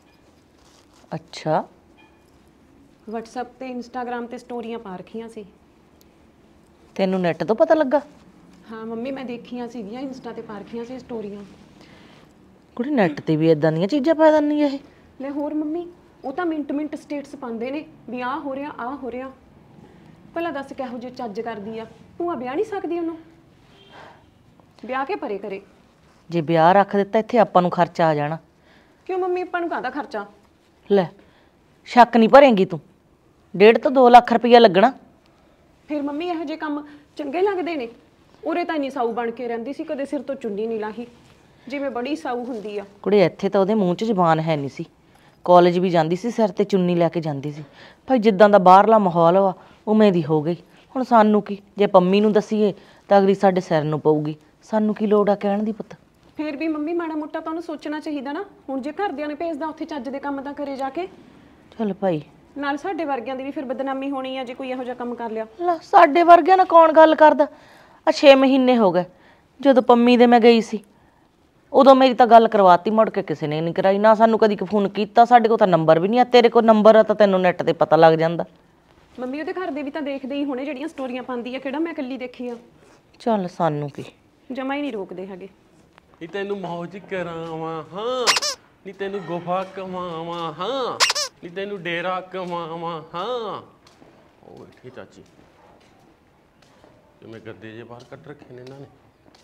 ਅੱਛਾ WhatsApp ਤੇ Instagram ਤੇ ਸਟੋਰੀਆਂ ਪਾ ਰੱਖੀਆਂ ਸੀ ਤੈਨੂੰ ਨੈਟ ਤੋਂ ਪਤਾ ਲੱਗਾ ਹਾਂ ਮੰਮੀ ਮੈਂ ਦੇਖੀਆਂ ਸੀਗੀਆਂ ਇੰਸਟਾ ਤੇ ਪਾ ਰੱਖੀਆਂ ਸੀ ਸਟੋਰੀਆਂ ਕੁੜੀ ਨੈਟ ਤੇ ਵੀ ਇਦਾਂ ਦੀਆਂ ਚੀਜ਼ਾਂ ਪਾ ਦਿੰਦੀ ਆ ਇਹ ਲੈ ਹੋਰ ਮੰਮੀ ਉਹ ਤਾਂ ਮਿੰਟ ਮਿੰਟ ਸਟੇਟਸ ਪਾਉਂਦੇ ਨੇ ਵੀ ਆਹ ਹੋ ਰਿਹਾ ਆਹ ਹੋ ਰਿਹਾ ਭਲਾ ਦੱਸ ਕਿਹੋ ਜਿਹੇ ਚੱਜ ਕਰਦੀ ਆ ਭੂਆ ਵਿਆਹ ਨਹੀਂ ਸਕਦੀ ਉਹਨੂੰ ਵਿਆਹ ਕੇ ਪਰੇ ਕਰੇ ਜੇ ਵਿਆਹ ਰੱਖ ਦਿੱਤਾ ਇੱਥੇ ਆਪਾਂ ਨੂੰ ਖਰਚਾ ਆ ਜਾਣਾ। ਕਿਉਂ ਮੰਮੀ ਆਪਾਂ ਨੂੰ ਕਾਹਦਾ ਖਰਚਾ? ਲੈ ਸ਼ੱਕ ਨਹੀਂ ਭਰੇਂਗੀ ਤੂੰ? ਡੇਢ ਤੋਂ ਦੋ ਲੱਖ ਰੁਪਈਆ ਲੱਗਣਾ। ਫਿਰ ਮੰਮੀ ਇਹੋ ਜਿਹੇ ਕੰਮ ਚੰਗੇ ਲੱਗਦੇ ਨੇ? ਉਰੇ ਤਾਂ ਇੰਨੀ ਸਾਊ ਬਣ ਕੇ ਰਹਿੰਦੀ ਸੀ, ਕਦੇ ਸਿਰ ਤੋਂ ਚੁੰਨੀ ਨਹੀਂ ਲਾਹੀ, ਜਿਵੇਂ ਬੜੀ ਸਾਊ ਹੁੰਦੀ ਆ। ਕੁੜੇ ਇੱਥੇ ਤਾਂ ਉਹਦੇ ਮੂੰਹ 'ਚ ਜ਼ਬਾਨ ਹੈ ਨਹੀਂ ਸੀ। ਕਾਲਜ ਵੀ ਜਾਂਦੀ ਸੀ, ਸਿਰ ਤੇ ਚੁੰਨੀ ਲੈ ਕੇ ਜਾਂਦੀ ਸੀ। ਭਾਈ ਜਿੱਦਾਂ ਦਾ ਬਾਹਰਲਾ ਮਾਹੌਲ ਵਾ ਉਵੇਂ ਦੀ ਹੋ ਗਈ। ਹੁਣ ਸਾਨੂੰ ਕੀ, ਜੇ ਪੰਮੀ ਨੂੰ ਦਸੀਏ ਤਾਂ ਅਗਲੀ ਸਾਡੇ ਸਿਰ ਨੂੰ ਪਊਗੀ। ਸਾਨੂੰ ਕੀ ਲੋੜ ਆ ਕਹਿਣ ਦੀ ਪੁੱਤ? ਫਿਰ ਵੀ ਮੰਮੀ ਮਾੜਾ ਮੋਟਾ ਤਾਂ ਉਹਨੂੰ ਸੋਚਣਾ ਚਾਹੀਦਾ ਨਾ। ਹੁਣ ਜੇ ਘਰਦਿਆਂ ਨੇ ਭੇਜਦਾ ਉੱਥੇ ਚੱਜ ਦੇ ਕੰਮ ਤਾਂ ਕਰੇ ਜਾ ਕੇ। ਚੱਲ ਭਾਈ, ਨਾਲ ਸਾਡੇ ਵਰਗਿਆਂ ਦੀ ਵੀ ਫਿਰ ਬਦਨਾਮੀ ਹੋਣੀ ਆ ਜੇ ਕੋਈ ਇਹੋ ਜਿਹਾ ਕੰਮ ਕਰ ਲਿਆ। ਲੈ ਸਾਡੇ ਵਰਗਿਆਂ ਨਾਲ ਕੌਣ ਗੱਲ ਕਰਦਾ? ਆ ਛੇ ਮਹੀਨੇ ਹੋ ਗਏ ਜਦੋਂ ਪੰਮੀ ਦੇ ਮੈਂ ਗਈ ਸੀ, ਉਦੋਂ ਮੇਰੀ ਤਾਂ ਗੱਲ ਕਰਵਾਤੀ, ਮੁੜ ਕੇ ਕਿਸੇ ਨੇ ਨਹੀਂ ਕਰਾਈ। ਨਾ ਸਾਨੂੰ ਕਦੀ ਫੋਨ ਕੀਤਾ, ਸਾਡੇ ਕੋਲ ਤਾਂ ਨੰਬਰ ਵੀ ਨਹੀਂ ਆ। ਤੇਰੇ ਕੋਲ ਨੰਬਰ ਆ ਤਾਂ ਤੈਨੂੰ ਨੈੱਟ ਤੇ ਪਤਾ ਲੱਗ ਜਾਂਦਾ। ਮੰਮੀ ਉਹਦੇ ਘਰ ਦੇ ਵੀ ਤਾਂ ਦੇਖਦੇ ਹੀ ਹੋਣੇ ਜਿਹੜੀਆਂ ਸਟੋਰੀਆਂ ਪਾਉਂਦੀ ਆ, ਕਿਹੜਾ ਮੈਂ ਇਕੱਲੀ ਦੇਖੀ ਆ। ਚੱਲ ਸਾਨੂੰ ਕੀ, ਜਮਾ ਹੀ ਨਹੀਂ ਰੋਕਦੇ ਹੈਗੇ। ਨੀ ਤੈਨੂੰ ਮੌਜ ਕਰਾਵਾਂ ਹਾਂ, ਨੀ ਤੈਨੂੰ ਗੁਫਾ ਕਮਾਵਾਂ ਹਾਂ, ਨੀ ਤੈਨੂੰ ਡੇਰਾ ਕਮਾਵਾਂ ਹਾਂ। ਉਹ ਬੈਠੀ ਚਾਚੀ, ਕਿਵੇਂ ਗੱਦੇ ਜੇ ਬਾਹਰ ਕੱਢ ਰੱਖੇ ਨੇ ਇਹਨਾਂ ਨੇ।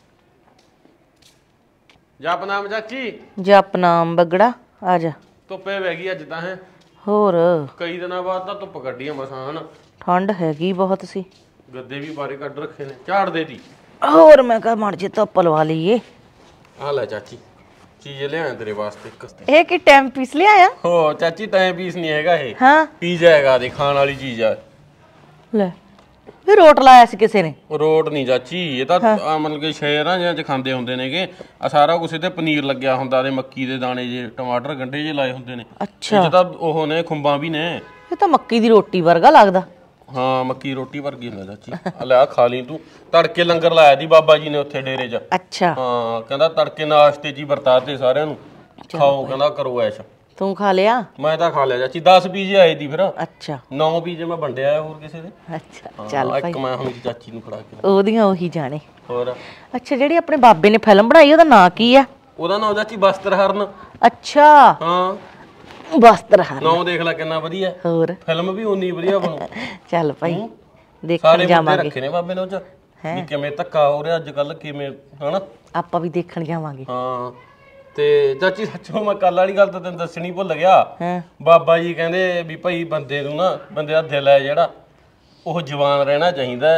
ਜਪ ਨਾਮ ਚਾਚੀ। ਜਪ ਨਾਮ ਬਗੜਾ, ਆ ਜਾ। ਧੁੱਪੇ ਵਹਿ ਗਈ ਅੱਜ ਤਾਂ ਹੈ। ਹੋਰ ਕਈ ਦਿਨਾਂ ਬਾਅਦ ਤਾਂ ਧੁੱਪ ਕੱਢੀ ਆ ਮਸਾਂ ਹਨ। ਠੰਡ ਹੈਗੀ ਬਹੁਤ ਸੀ। ਗੱਦੇ ਵੀ ਬਾਰੇ ਕੱਢ ਰੱਖੇ ਨੇ, ਝਾੜ ਦੇ ਤੀ। ਹੋਰ ਮੈਂ ਕਿਹਾ ਮੜ ਜੇ ਧੁੱਪ ਲਵਾ ਲਈਏ। ਆ ਲੈ ਚਾਚੀ, ਚੀਜ਼ ਲਿਆਇਆ ਤੇਰੇ ਵਾਸਤੇ ਇੱਕ। ਇਹ ਕੀ ਟਾਈਮ ਪੀਸ ਲਿਆਇਆ? ਹੋ ਚਾਚੀ, ਟਾਈਮ ਪੀਸ ਨਹੀਂ ਹੈਗਾ ਇਹ। ਹਾਂ ਪੀਜ਼ਾ ਹੈਗਾ, ਦੇ ਖਾਣ ਵਾਲੀ ਚੀਜ਼ ਆ। ਲੈ ਫਿਰ ਰੋਟ ਲਾਇਆ ਸੀ ਕਿਸੇ ਨੇ? ਰੋਟ ਨਹੀਂ ਚਾਚੀ, ਇਹ ਤਾਂ ਆ ਮਤਲਬ ਕਿ ਸ਼ਹਿਰਾਂ ਜਿਹਾਂ ਚ ਖਾਂਦੇ ਹੁੰਦੇ ਨੇਗੇ। ਆ ਸਾਰਾ ਕੁਛ ਤੇ ਪਨੀਰ ਲੱਗਿਆ ਹੁੰਦਾ, ਤੇ ਮੱਕੀ ਦੇ ਦਾਣੇ ਜੇ, ਟਮਾਟਰ ਗੰਢੇ ਜੇ ਲਾਏ ਹੁੰਦੇ ਨੇ। ਅੱਛਾ, ਇਹ ਤਾਂ ਉਹ ਨੇ ਖੁੰਬਾਂ ਵੀ ਨੇ। ਇਹ ਤਾਂ ਮੱਕੀ ਦੀ ਰੋਟੀ ਵਰਗਾ ਲੱਗਦਾ। ਹਾਂ ਮੱਕੀ ਰੋਟੀ ਵਰਗੀ ਹੁੰਦਾ ਚਾਚੀ। ਆ ਲੈ ਆ ਖਾ ਲਈ ਤੂੰ। ਤੜਕੇ ਲੰਗਰ ਲਾਇਆ ਦੀ ਬਾਬਾ ਜੀ ਨੇ ਉੱਥੇ ਡੇਰੇ 'ਚ। ਅੱਛਾ ਹਾਂ, ਕਹਿੰਦਾ ਤੜਕੇ ਨਾਸ਼ਤੇ 'ਚ ਹੀ ਵਰਤਾਤੇ ਸਾਰਿਆਂ ਨੂੰ। ਖਾਓ ਕਹਿੰਦਾ, ਕਰੋ ਐਸ਼। ਤੂੰ ਖਾ ਲਿਆ? ਮੈਂ ਤਾਂ ਖਾ ਲਿਆ ਚਾਚੀ। ਦਸ ਪੀਜੇ ਆਏ ਦੀ ਫਿਰ। ਅੱਛਾ, ਨੌ ਪੀਜੇ ਮੈਂ ਵੰਡਿਆ ਹੋਰ ਕਿਸੇ ਦੇ। ਅੱਛਾ ਚੱਲ ਭਾਈ, ਇੱਕ ਮੈਂ ਹੁਣ ਚਾਚੀ ਨੂੰ ਫੜਾ ਕੇ। ਉਹਦੀਆਂ ਉਹੀ ਜਾਣੇ। ਹੋਰ ਅੱਛਾ, ਜਿਹੜੀ ਆਪਣੇ ਬਾਬੇ ਨੇ ਫਿਲਮ ਬਣਾਈ ਉਹਦਾ ਨਾਂ ਕੀ ਆ? ਉਹਦਾ ਨਾਂ ਚਾਚੀ ਬਸਤਰਹਰਨ। ਅੱਛਾ ਹਾਂ ਬਸਤਰਹਰਨ। ਨਾਂ ਦੇਖ ਲੈ ਕਿੰਨਾ ਵਧੀਆ। ਹੋਰ ਫਿਲਮ ਵੀ ਉਨੀ ਵਧੀਆ ਬਣੂ। ਚੱਲ ਭਾਈ ਦੇਖਣ ਸਾਰੇ ਮੁੱਦੇ ਜਾਵਾਂਗੇ। ਰੱਖੇ ਨੇ ਬਾਬੇ ਨੇ ਉਹ ਚ ਵੀ ਕਿਵੇਂ ਧੱਕਾ ਹੋ ਰਿਹਾ ਅੱਜ ਕੱਲ, ਕਿਵੇਂ ਹਨਾ। ਆਪਾਂ ਵੀ ਦੇਖਣ ਜਾਵਾਂਗੇ। ਹਾਂ ਤੇ ਚਾਚੀ ਸੱਚੋ ਮੈਂ ਕੱਲ ਵਾਲੀ ਗੱਲ ਤਾਂ ਤੈਨੂੰ ਦੱਸਣੀ ਭੁੱਲ ਗਿਆ। ਹਾਂ ਬਾਬਾ ਜੀ ਕਹਿੰਦੇ ਵੀ ਭਾਈ ਬੰਦੇ ਨੂੰ ਨਾ, ਬੰਦੇ ਦਾ ਦਿਲ ਹੈ ਜਿਹੜਾ ਉਹ ਜਵਾਨ ਰਹਿਣਾ ਚਾਹੀਦਾ।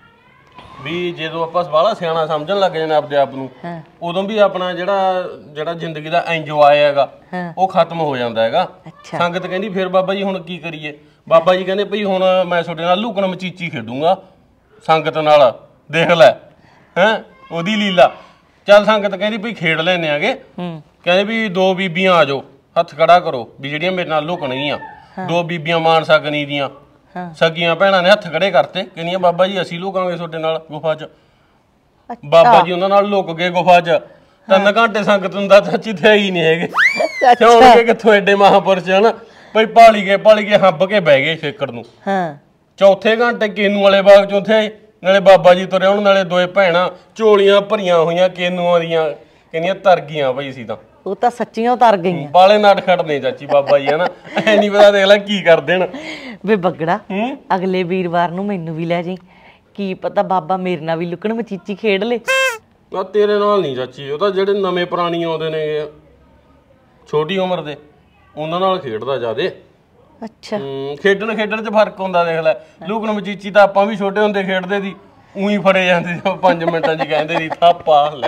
ਵੀ ਜਦੋਂ ਆਪਾਂ ਬਾਹਲਾ ਸਿਆਣਾ ਸਮਝਣ ਲੱਗ ਜਾਂਦੇ ਆਪਦੇ ਆਪ ਨੂੰ, ਉਦੋਂ ਵੀ ਆਪਣਾ ਜਿਹੜਾ ਜਿਹੜਾ ਜ਼ਿੰਦਗੀ ਦਾ ਇੰਜੋਏ ਹੈਗਾ ਉਹ ਖਤਮ ਹੋ ਜਾਂਦਾ ਹੈਗਾ। ਸੰਗਤ ਕਹਿੰਦੀ ਫਿਰ ਬਾਬਾ ਜੀ ਹੁਣ ਕੀ ਕਰੀਏ? ਬਾਬਾ ਜੀ ਕਹਿੰਦੇ ਭਈ ਹੁਣ ਮੈਂ ਤੁਹਾਡੇ ਨਾਲ ਲੁਕਣ ਮਚੀਚੀ ਖੇਡੂੰਗਾ ਸੰਗਤ ਨਾਲ, ਦੇਖ ਲੈ ਹੈਂ ਉਹਦੀ ਲੀਲਾ। ਚੱਲ ਸੰਗਤ ਕਹਿੰਦੀ ਭਈ ਖੇਡ ਲੈਨੇ ਆਗੇ। ਕਹਿੰਦੇ ਵੀ ਦੋ ਬੀਬੀਆਂ ਆ ਜਾਓ, ਹੱਥ ਖੜਾ ਕਰੋ ਵੀ ਜਿਹੜੀਆਂ ਮੇਰੇ ਨਾਲ ਲੁਕਣਗੀਆਂ। ਦੋ ਬੀਬੀਆਂ ਮਾਨਸਾ ਗਨੀ ਦੀਆਂ ਸਗੀਆਂ ਭੈਣਾਂ ਨੇ ਹੱਥ ਖੜੇ ਕਰਤੇ, ਕਹਿੰਦੀਆਂ ਬਾਬਾ ਜੀ ਅਸੀਂ ਲੁਕਾਂਗੇ ਤੁਹਾਡੇ ਨਾਲ ਗੁਫਾ 'ਚ। ਬਾਬਾ ਜੀ ਉਹਨਾਂ ਨਾਲ ਲੁਕ ਗਏ ਗੁਫਾ 'ਚ। ਤਿੰਨ ਘੰਟੇ ਸੰਗਤ ਹੁੰਦਾ ਚਾਚੀ ਤੇ ਹੀ ਨਹੀਂ ਹੈਗੇ। ਚੌਂਕੇ ਕਿੱਥੋਂ ਐਡੇ ਮਹਾਂਪੁਰਸ਼ ਹਨ ਭਈ, ਭਾਲੀ ਗਏ ਭਾਲੀ ਗਏ ਹੱਬ ਕੇ ਬਹਿ ਗਏ ਛੇਕੜ ਨੂੰ। ਚੌਥੇ ਘੰਟੇ ਕੇਨੂ ਵਾਲੇ ਬਾਗ 'ਚ ਉੱਥੇ ਨਾਲੇ ਬਾਬਾ ਜੀ ਤੁਰੇ ਆਉਣ, ਨਾਲੇ ਦੋਏ ਭੈਣਾਂ ਝੋਲੀਆਂ ਭਰੀਆਂ ਹੋਈਆਂ ਕੇਨੂਆਂ ਦੀਆਂ, ਕਹਿੰਦੀਆਂ ਤਰ ਗਈਆਂ ਬਈ ਸੀ ਤਾਂ। ਉਹ ਤਾਂ ਸੱਚੀਆਂ ਉਤਾਰ ਗਈਆਂ। ਬਾਲੇ ਨਾਟ ਖੜਨੇ ਚਾਚੀ ਬਾਬਾ ਜੀ ਹਨਾ, ਐ ਨਹੀਂ ਪਤਾ ਦੇਖ ਲੈ ਕੀ ਕਰ ਦੇਣ। ਵੇ ਬਗੜਾ, ਅਗਲੇ ਵੀਰਵਾਰ ਨੂੰ ਮੈਨੂੰ ਵੀ ਲੈ ਜਾਈਂ, ਕੀ ਪਤਾ ਬਾਬਾ ਮੇਰੇ ਨਾਲ ਵੀ ਲੁਕਣ ਮਚੀਚੀ ਖੇਡ ਲੇ। ਨਾ ਤੇਰੇ ਨਾਲ ਨਹੀਂ ਚਾਚੀ, ਉਹ ਤਾਂ ਜਿਹੜੇ ਨਵੇਂ ਪੁਰਾਣੀ ਆਉਂਦੇ ਨੇ ਛੋਟੀ ਉਮਰ ਦੇ, ਉਹਨਾਂ ਨਾਲ ਖੇਡਦਾ ਜਿਆਦੇ। ਅੱਛਾ, ਖੇਡਣ ਖੇਡਣ 'ਚ ਫਰਕ ਹੁੰਦਾ ਦੇਖ ਲੈ। ਲੁਕਣ ਮਚੀਚੀ ਤਾਂ ਆਪਾਂ ਵੀ ਛੋਟੇ ਹੁੰਦੇ ਖੇਡਦੇ ਸੀ, ਉਹੀ ਫੜੇ ਜਾਂਦੇ ਸੀ ਪੰਜ ਮਿੰਟਾਂ 'ਚ, ਕਹਿੰਦੇ ਸੀ ਥਾਪਾ ਲੈ।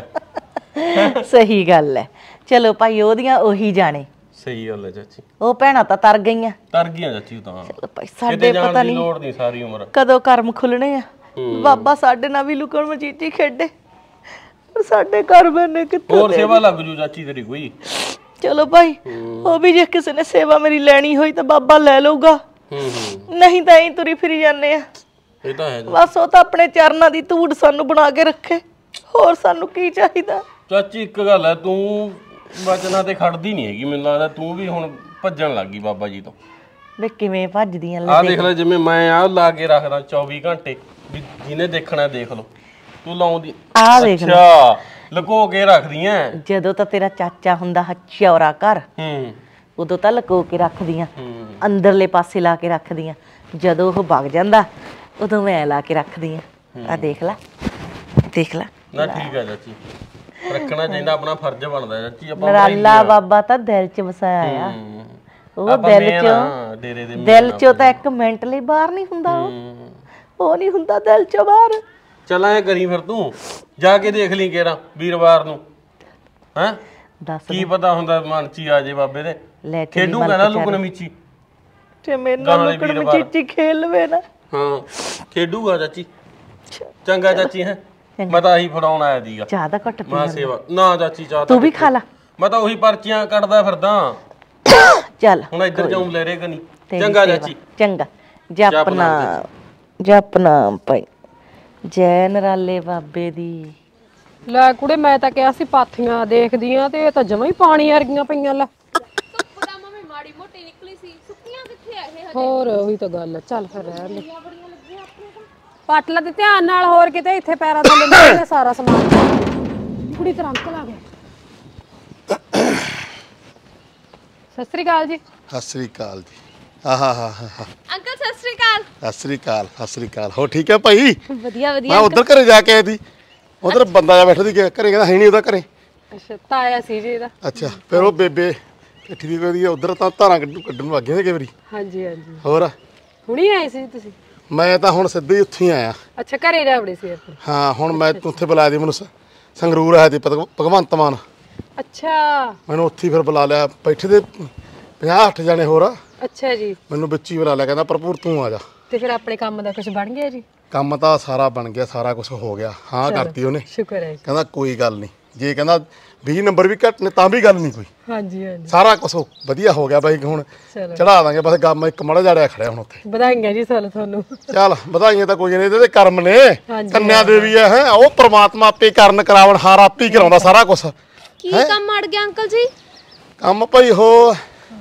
ਸਹੀ ਗੱਲ ਹੈ। ਚਲੋ ਭਾਈ ਉਹਦੀਆਂ ਉਹੀ ਜਾਣੇ। ਸਹੀ ਗੱਲ ਹੈ ਚਾਚੀ। ਉਹ ਭੈਣਾਂ ਤਾਂ ਤਰ ਗਈਆਂ। ਤਰ ਗਈਆਂ ਚਾਚੀ ਉਹ ਤਾਂ। ਚਲੋ ਭਾਈ ਸਾਡੇ ਪਤਾ ਨਹੀਂ ਲੋੜ ਨਹੀਂ ਸਾਰੀ ਉਮਰ ਕਦੋਂ ਕਰਮ ਖੁੱਲਣੇ ਆ। ਬਾਬਾ ਸਾਡੇ ਨਾਲ ਵੀ ਲੁਕਣ ਮਚੀਚੀ ਖੇਡੇ, ਪਰ ਸਾਡੇ ਘਰ ਬੰਨੇ ਕਿੱਥੇ। ਹੋਰ ਸੇਵਾ ਲੱਗ ਜੂ ਚਾਚੀ ਤੇਰੀ ਕੋਈ। ਚਲੋ ਭਾਈ, ਉਹ ਵੀ ਜੇ ਕਿਸੇ ਨੇ ਸੇਵਾ ਮੇਰੀ ਲੈਣੀ ਹੋਈ ਤਾਂ ਬਾਬਾ ਲੈ ਲਊਗਾ, ਨਹੀਂ ਤਾਂ ਐਂ ਤੁਰੀ ਫਿਰੀ ਜਾਂਦੇ ਆ। ਇਹ ਤਾਂ ਹੈ ਬਸ ਉਹ ਤਾਂ ਆਪਣੇ ਚਰਨਾਂ ਦੀ ਧੂੜ ਸਾਨੂੰ ਬਣਾ ਕੇ ਰੱਖੇ, ਹੋਰ ਸਾਨੂੰ ਕੀ ਚਾਹੀਦਾ। ਚਾਚੀ ਇੱਕ ਗੱਲ ਹੈ, ਤੂੰ ਵਚਨਾਂ ਤੇ ਖੜਦੀ ਨਹੀਂ ਹੈਗੀ, ਮੈਨੂੰ ਲੱਗਦਾ ਤੂੰ ਵੀ ਹੁਣ ਭੱਜਣ ਲੱਗ ਗਈ ਬਾਬਾ ਜੀ ਤੋਂ। ਵੇ ਕਿਵੇਂ ਭੱਜਦੀਆਂ? ਆਹ ਦੇਖ ਲੈ, ਜਿਵੇਂ ਮੈਂ ਆਹ ਲਾ ਕੇ ਰੱਖਦਾ ਚੌਵੀ ਘੰਟੇ, ਵੀ ਜਿਹਨੇ ਦੇਖਣਾ ਦੇਖ ਲਓ। ਤੂੰ ਲਾਉਂਦੀ ਆਹ ਦੇਖ ਲੈ, ਅੱਛਾ ਲੁਕੋ ਕੇ ਰੱਖਦੀਆਂ। ਜਦੋਂ ਤਾਂ ਤੇਰਾ ਚਾਚਾ ਹੁੰਦਾ ਚੌਰਾ ਘਰ, ਹੂੰ ਉਦੋਂ ਤਾਂ ਲੁਕੋ ਕੇ ਰੱਖਦੀਆਂ, ਅੰਦਰਲੇ ਪਾਸੇ ਲਾ ਕੇ ਰੱਖਦੀਆਂ। ਜਦੋਂ ਉਹ ਵਗ ਜਾਂਦਾ ਉਦੋਂ ਮੈਂ ਲਾ ਕੇ ਰੱਖਦੀ ਆ। ਆ ਦੇਖ ਲੈ, ਦੇਖ ਲੈ। ਨਾ ਠੀਕ ਹੈ ਚਾਚੀ, ਰੱਖਣਾ ਚਾਹੀਦਾ, ਆਪਣਾ ਫਰਜ਼ ਬਣਦਾ ਚਾਚੀ। ਆਪਾਂ ਨਰਾਲਾ ਬਾਬਾ ਤਾਂ ਦਿਲ 'ਚ ਵਸਾਇਆ ਆ। ਉਹ ਆਪਾਂ ਦਿਲ main 'ਚੋਂ ਆ, ਡੇਰੇ ਦੇ ਦਿਲ 'ਚੋਂ ਤਾਂ ਇੱਕ ਮਿੰਟ ਲਈ ਬਾਹਰ ਨਹੀਂ ਹੁੰਦਾ। ਉਹ ਉਹ ਨਹੀਂ ਹੁੰਦਾ ਦਿਲ 'ਚੋਂ ਬਾਹਰ। ਚੱਲ ਐ ਕਰੀ ਫਿਰ ਤੂੰ ਜਾ ਕੇ ਦੇਖ ਲਈ ਕਿਹੜਾ ਵੀਰਵਾਰ ਨੂੰ, ਹੈਂ ਦੱਸ ਕੀ ਪਤਾ ਹੁੰਦਾ ਮਨ 'ਚ ਹੀ ਆ ਜੇ ਬਾਬੇ ਦੇ। ਲੈ ਕੇ ਖੇਡੂ ਕਹਿੰਦਾ ਲੁਕਣ ਮੀਚੀ ਤੇ ਮੇਰੇ ਨਾਲ ਲੁਕਣ ਮੀਚੀ ਖੇਲ ਲਵੇ ਨਾ। ਹਾਂ ਖੇਡੂਗਾ ਚਾਚੀ। ਚੰਗਾ ਚਾਚੀ ਹੈ, ਮੈਂ ਤਾਂ ਆਹੀ ਫੜਾਉਣ ਆਇਆ ਸੀਗਾ। ਚਾਹ ਦਾ ਘੁੱਟ ਪੀ ਮੈਂ ਸੇਵਾ ਨਾ ਚਾਚੀ, ਚਾਹ ਤੂੰ ਵੀ ਖਾ ਲਾ। ਮੈਂ ਤਾਂ ਉਹੀ ਪਰਚੀਆਂ ਕੱਢਦਾ ਫਿਰਦਾ। ਚੱਲ ਹੁਣ ਇੱਧਰ ਜਾਉਂ ਲੈ ਰੇ ਕਨੀ। ਚੰਗਾ ਚਾਚੀ ਚੰਗਾ। ਜਪਨਾ ਜਪਨਾ ਭਾਈ ਜੈ ਨਰਾਲੇ ਬਾਬੇ ਦੀ। ਲੈ ਕੁੜੇ ਮੈਂ ਤਾਂ ਕਿਹਾ ਸੀ ਪਾਥੀਆਂ ਦੇਖਦੀਆਂ ਤੇ ਇਹ ਤਾਂ ਜਮਾਂ ਹੀ ਪਾਣੀ ਵਰਗੀਆਂ ਪਈਆਂ। ਲੈ ਮਾੜੀ ਮੋਟੀ ਨਿਕਲੀ ਸੀ, ਸੁੱਕੀਆਂ ਕਿੱਥੇ ਆ ਇਹ? ਹੋਰ ਉਹੀ ਤਾਂ ਗੱਲ। ਚੱਲ ਫਿਰ ਰਹਿਣ ਦੇ, ਪੱਟ ਲਾ ਤੇ ਧਿਆਨ ਨਾਲ, ਹੋਰ ਕਿਤੇ ਇੱਥੇ ਪੈਰਾਂ ਥੱਲੇ ਨਿਕਲੇ ਸਾਰਾ ਸਮਾਨ। ਕੁੜੀ ਤੇ ਅੰਕਲ ਆ ਗਿਆ। ਸਤਿ ਸ੍ਰੀ ਅਕਾਲ ਜੀ। ਸਤਿ ਸ੍ਰੀ ਅਕਾਲ ਜੀ। ਆਹਾ ਹਾ ਹਾ ਅੰਕਲ ਸਤਿ ਸ੍ਰੀ ਅਕਾਲ। ਸਤਿ ਸ੍ਰੀ ਅਕਾਲ ਸਤਿ ਸ੍ਰੀ ਅਕਾਲ। ਹੋ ਠੀਕ ਹੈ ਭਾਈ? ਵਧੀਆ ਵਧੀਆ। ਮੈਂ ਉਧਰ ਘਰੇ ਜਾ ਕੇ ਆਈ ਸੀ, ਉਧਰ ਬੰਦਾ ਜਾ ਬੈਠਾ ਸੀ ਘਰੇ, ਕਹਿੰਦਾ ਹੈ ਨਹੀਂ ਉਹਦਾ ਘਰੇ। ਅੱਛਾ ਤਾਇਆ ਸੀ ਜੀ ਇਹਦਾ। ਅੱਛਾ ਫਿਰ ਉਹ ਬੇਬੇ ਬੈਠੀ ਦੀ ਕੋਈ ਉਧਰ ਤਾਂ ਧਾਰਾਂ ਕੱਢੂ ਕੱਢਣ ਨੂੰ ਅੱਗੇ ਦੇ ਕਈ ਵਾਰੀ। ਹਾਂਜੀ ਹਾਂਜੀ। ਹੋਰ ਹੁਣੀ ਆਏ ਸੀ ਤੁਸੀਂ? ਮੈਂ ਤਾਂ ਹੁਣ ਸਿੱਧੇ ਹੀ ਉੱਥੇ ਹੀ ਆਇਆ। ਅੱਛਾ ਘਰੇ ਰਹਿ ਸੀ ਇੱਥੇ? ਹਾਂ ਹੁਣ ਮੈਂ ਉੱਥੇ ਬੁਲਾਇਆ ਦੀ, ਮੈਨੂੰ ਸੰਗਰੂਰ ਆਇਆ ਸੀ ਭਗਵੰਤ ਮਾਨ। ਅੱਛਾ ਮੈਨੂੰ ਉੱਥੇ ਫਿਰ ਬੁਲਾ ਲਿਆ, ਬੈਠੇ ਦੇ ਪੰਜਾਹ ਅੱਠ ਜਣੇ ਹੋਰ। ਅੱਛਾ ਜੀ। ਮੈਨੂੰ ਵਿੱਚ ਹੀ ਬੁਲਾ ਲਿਆ, ਕਹਿੰਦਾ ਭਰਪੂਰ ਤੂੰ ਆ ਜਾ। ਤੇ ਫਿਰ ਆਪਣੇ ਕੰਮ ਦਾ ਕੁਝ ਬਣ ਗਿਆ ਜੀ? ਕੰਮ ਤਾਂ ਸਾਰਾ ਬਣ ਗਿਆ, ਸਾਰਾ ਕੁਝ ਹੋ ਗਿਆ। ਹਾਂ ਕਰਤੀ ਉਹਨੇ, ਸ਼ੁਕਰ ਹੈ। ਕਹਿੰਦਾ ਕੋਈ ਗੱਲ ਨਹੀਂ, ਜੇ ਕਹਿੰਦਾ ਵੀਹ ਨੰਬਰ ਵੀ ਘੱਟ ਨੇ ਤਾਂ ਵੀ ਗੱਲ ਨਹੀਂ ਕੋਈ। ਹਾਂਜੀ ਹਾਂਜੀ ਸਾਰਾ ਕੁਝ ਵਧੀਆ ਹੋ ਗਿਆ ਬਾਈ। ਹੁਣ ਚੜਾ ਦਾਂਗੇ, ਬਸ ਕੰਮ ਇੱਕ ਮੜਾ ਜਾੜਿਆ ਖੜਿਆ ਹੁਣ ਉੱਥੇ। ਵਧਾਈਆਂ ਜੀ ਸਾਲ ਤੁਹਾਨੂੰ। ਚੱਲ ਵਧਾਈਆਂ ਤਾਂ ਕੋਈ ਨਹੀਂ, ਇਹਦੇ ਕਰਮ ਨੇ। ਕੰਨਿਆ ਦੇਵੀ ਹੈ ਹੈ ਉਹ ਪ੍ਰਮਾਤਮਾ ਆਪੇ ਕਰਨ ਕਰਾਵਣ ਹਾਰ ਆਪੇ ਕਰਾਉਂਦਾ ਸਾਰਾ ਕੁਝ। ਕੀ ਕੰਮ ਅੜ ਗਿਆ ਅੰਕਲ ਜੀ? ਕੰਮ ਭਾਈ ਉਹ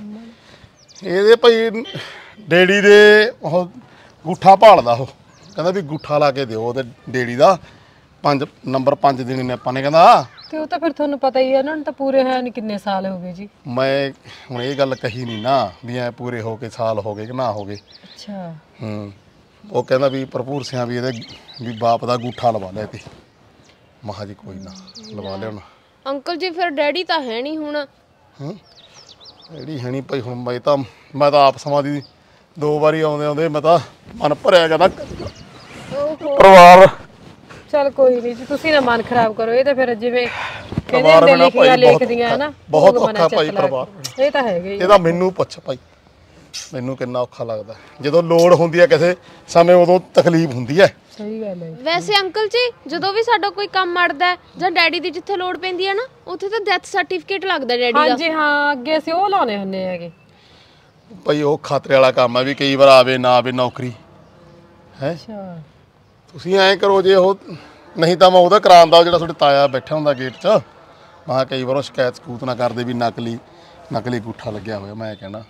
ਇਹਦੇ ਭਾਈ ਡੇੜੀ ਦੇ ਉਹ ਗੂਠਾ ਭਾਲਦਾ। ਉਹ ਕਹਿੰਦਾ ਵੀ ਗੂਠਾ ਲਾ ਕੇ ਦਿਓ ਉਹਦੇ ਡੇੜੀ ਦਾ, ਪੰਜ ਨੰਬਰ ਪੰਜ ਦੇਣੇ ਨੇ ਆਪਾਂ ਨੇ। ਕਹਿੰਦਾ ਤੇ ਉਹ ਤਾਂ ਫਿਰ ਤੁਹਾਨੂੰ ਪਤਾ ਹੀ ਹੈ, ਇਹਨਾਂ ਨੂੰ ਤਾਂ ਪੂਰੇ ਹੈ ਨਹੀਂ ਕਿੰਨੇ ਸਾਲ ਹੋ ਗਏ ਜੀ। ਮੈਂ ਹੁਣ ਇਹ ਗੱਲ ਕਹੀ ਨਹੀਂ ਨਾ ਵੀ ਐ ਪੂਰੇ ਹੋ ਕੇ ਸਾਲ ਹੋ ਗਏ ਕਿ ਨਾ ਹੋ ਗਏ। ਅੱਛਾ ਹੂੰ ਉਹ ਕਹਿੰਦਾ ਵੀ ਭਰਪੂਰ ਸਿਆਂ ਵੀ ਇਹਦੇ ਵੀ ਬਾਪ ਦਾ ਗੂਠਾ ਲਵਾ ਲਿਆ ਤੇ ਮਹਾ ਜੀ ਕੋਈ ਨਾ ਲਵਾ ਲਿਆ ਹੁਣ। ਅੰਕਲ ਜੀ ਫਿਰ ਡੈਡੀ ਤਾਂ ਹੈ ਨਹੀਂ ਹੁਣ। ਹੂੰ ਡੈਡੀ ਹੈ ਨਹੀਂ ਭਾਈ ਹੁਣ। ਮੈਂ ਤਾਂ ਮੈਂ ਤਾਂ ਆਪ ਸਮਾਂ ਦੀ ਦੋ ਵਾਰੀ ਆਉਂਦੇ ਆਉਂਦੇ ਮੈਂ ਤਾਂ ਮਨ ਭਰਿਆ ਜਾਂਦਾ ਪਰਿਵਾਰ। ਚਲ ਕੋਈ ਨਹੀਂ ਜੀ, ਤੁਸੀਂ ਨਾ ਮਨ ਖਰਾਬ ਕਰੋ। ਇਹ ਤਾਂ ਫਿਰ ਜਿਵੇਂ ਪਰਿਵਾਰ ਇਹਦੇ ਬਿਨਾਂ ਲਿਖੀਆਂ ਭਾਈ ਲਿਖਦੀਆਂ ਹੈ ਨਾ, ਬਹੁਤ ਔਖਾ ਭਾਈ ਪਰਿਵਾਰ। ਇਹ ਤਾਂ ਹੈਗਾ ਹੀ। ਇਹਦਾ ਮੈਨੂੰ ਪੁੱਛ ਭਾਈ, ਮੈਨੂੰ ਕਿੰਨਾ ਔਖਾ ਲੱਗਦਾ ਜਦੋਂ ਲੋੜ ਹੁੰਦੀ ਹੈ ਕਿਸੇ ਸਮੇਂ, ਉਦੋਂ ਤਕਲੀਫ ਹੁੰਦੀ ਹੈ। ਸਹੀ ਗੱਲ ਹੈ। ਵੈਸੇ ਅੰਕਲ ਜੀ ਜਦੋਂ ਵੀ ਸਾਡਾ ਕੋਈ ਕੰਮ ਅੜਦਾ ਜਾਂ ਡੈਡੀ ਦੀ ਜਿੱਥੇ ਲੋੜ ਪੈਂਦੀ ਹੈ ਨਾ, ਉੱਥੇ ਤਾਂ ਡੈਥ ਸਰਟੀਫਿਕੇਟ ਲੱਗਦਾ ਡੈਡੀ ਦਾ। ਹਾਂਜੀ ਹਾਂ, ਅੱਗੇ ਅਸੀਂ ਉਹ ਲਾਉਣੇ ਹੁੰਦੇ ਹੈਗੇ ਭਾਈ। ਉਹ ਖਾਤਰੇ ਵਾਲਾ ਕੰਮ ਹੈ ਵੀ ਕਈ ਵਾਰ ਆਵੇ ਨਾ ਆਵੇ ਨੌਕਰੀ ਹੈ। ਅੱਛਾ ਤੁਸੀਂ ਐਂ ਕਰੋ, ਜੇ ਉਹ ਨਹੀਂ ਤਾਂ ਮੈਂ ਉਹਦਾ ਕਰਾਉਂਦਾ ਜਿਹੜਾ ਤੁਹਾਡੇ ਤਾਇਆ ਬੈਠਾ ਹੁੰਦਾ ਗੇਟ 'ਚ। ਮੈਂ ਕਈ ਵਾਰ ਉਹ ਸ਼ਿਕਾਇਤ ਸਕੂਤ ਨਾ ਕਰਦੇ ਵੀ ਨਕਲੀ ਨਕਲੀ ਗੂਠਾ ਲੱਗਿਆ ਹੋਇਆ। ਮੈਂ ਕਹਿਣਾ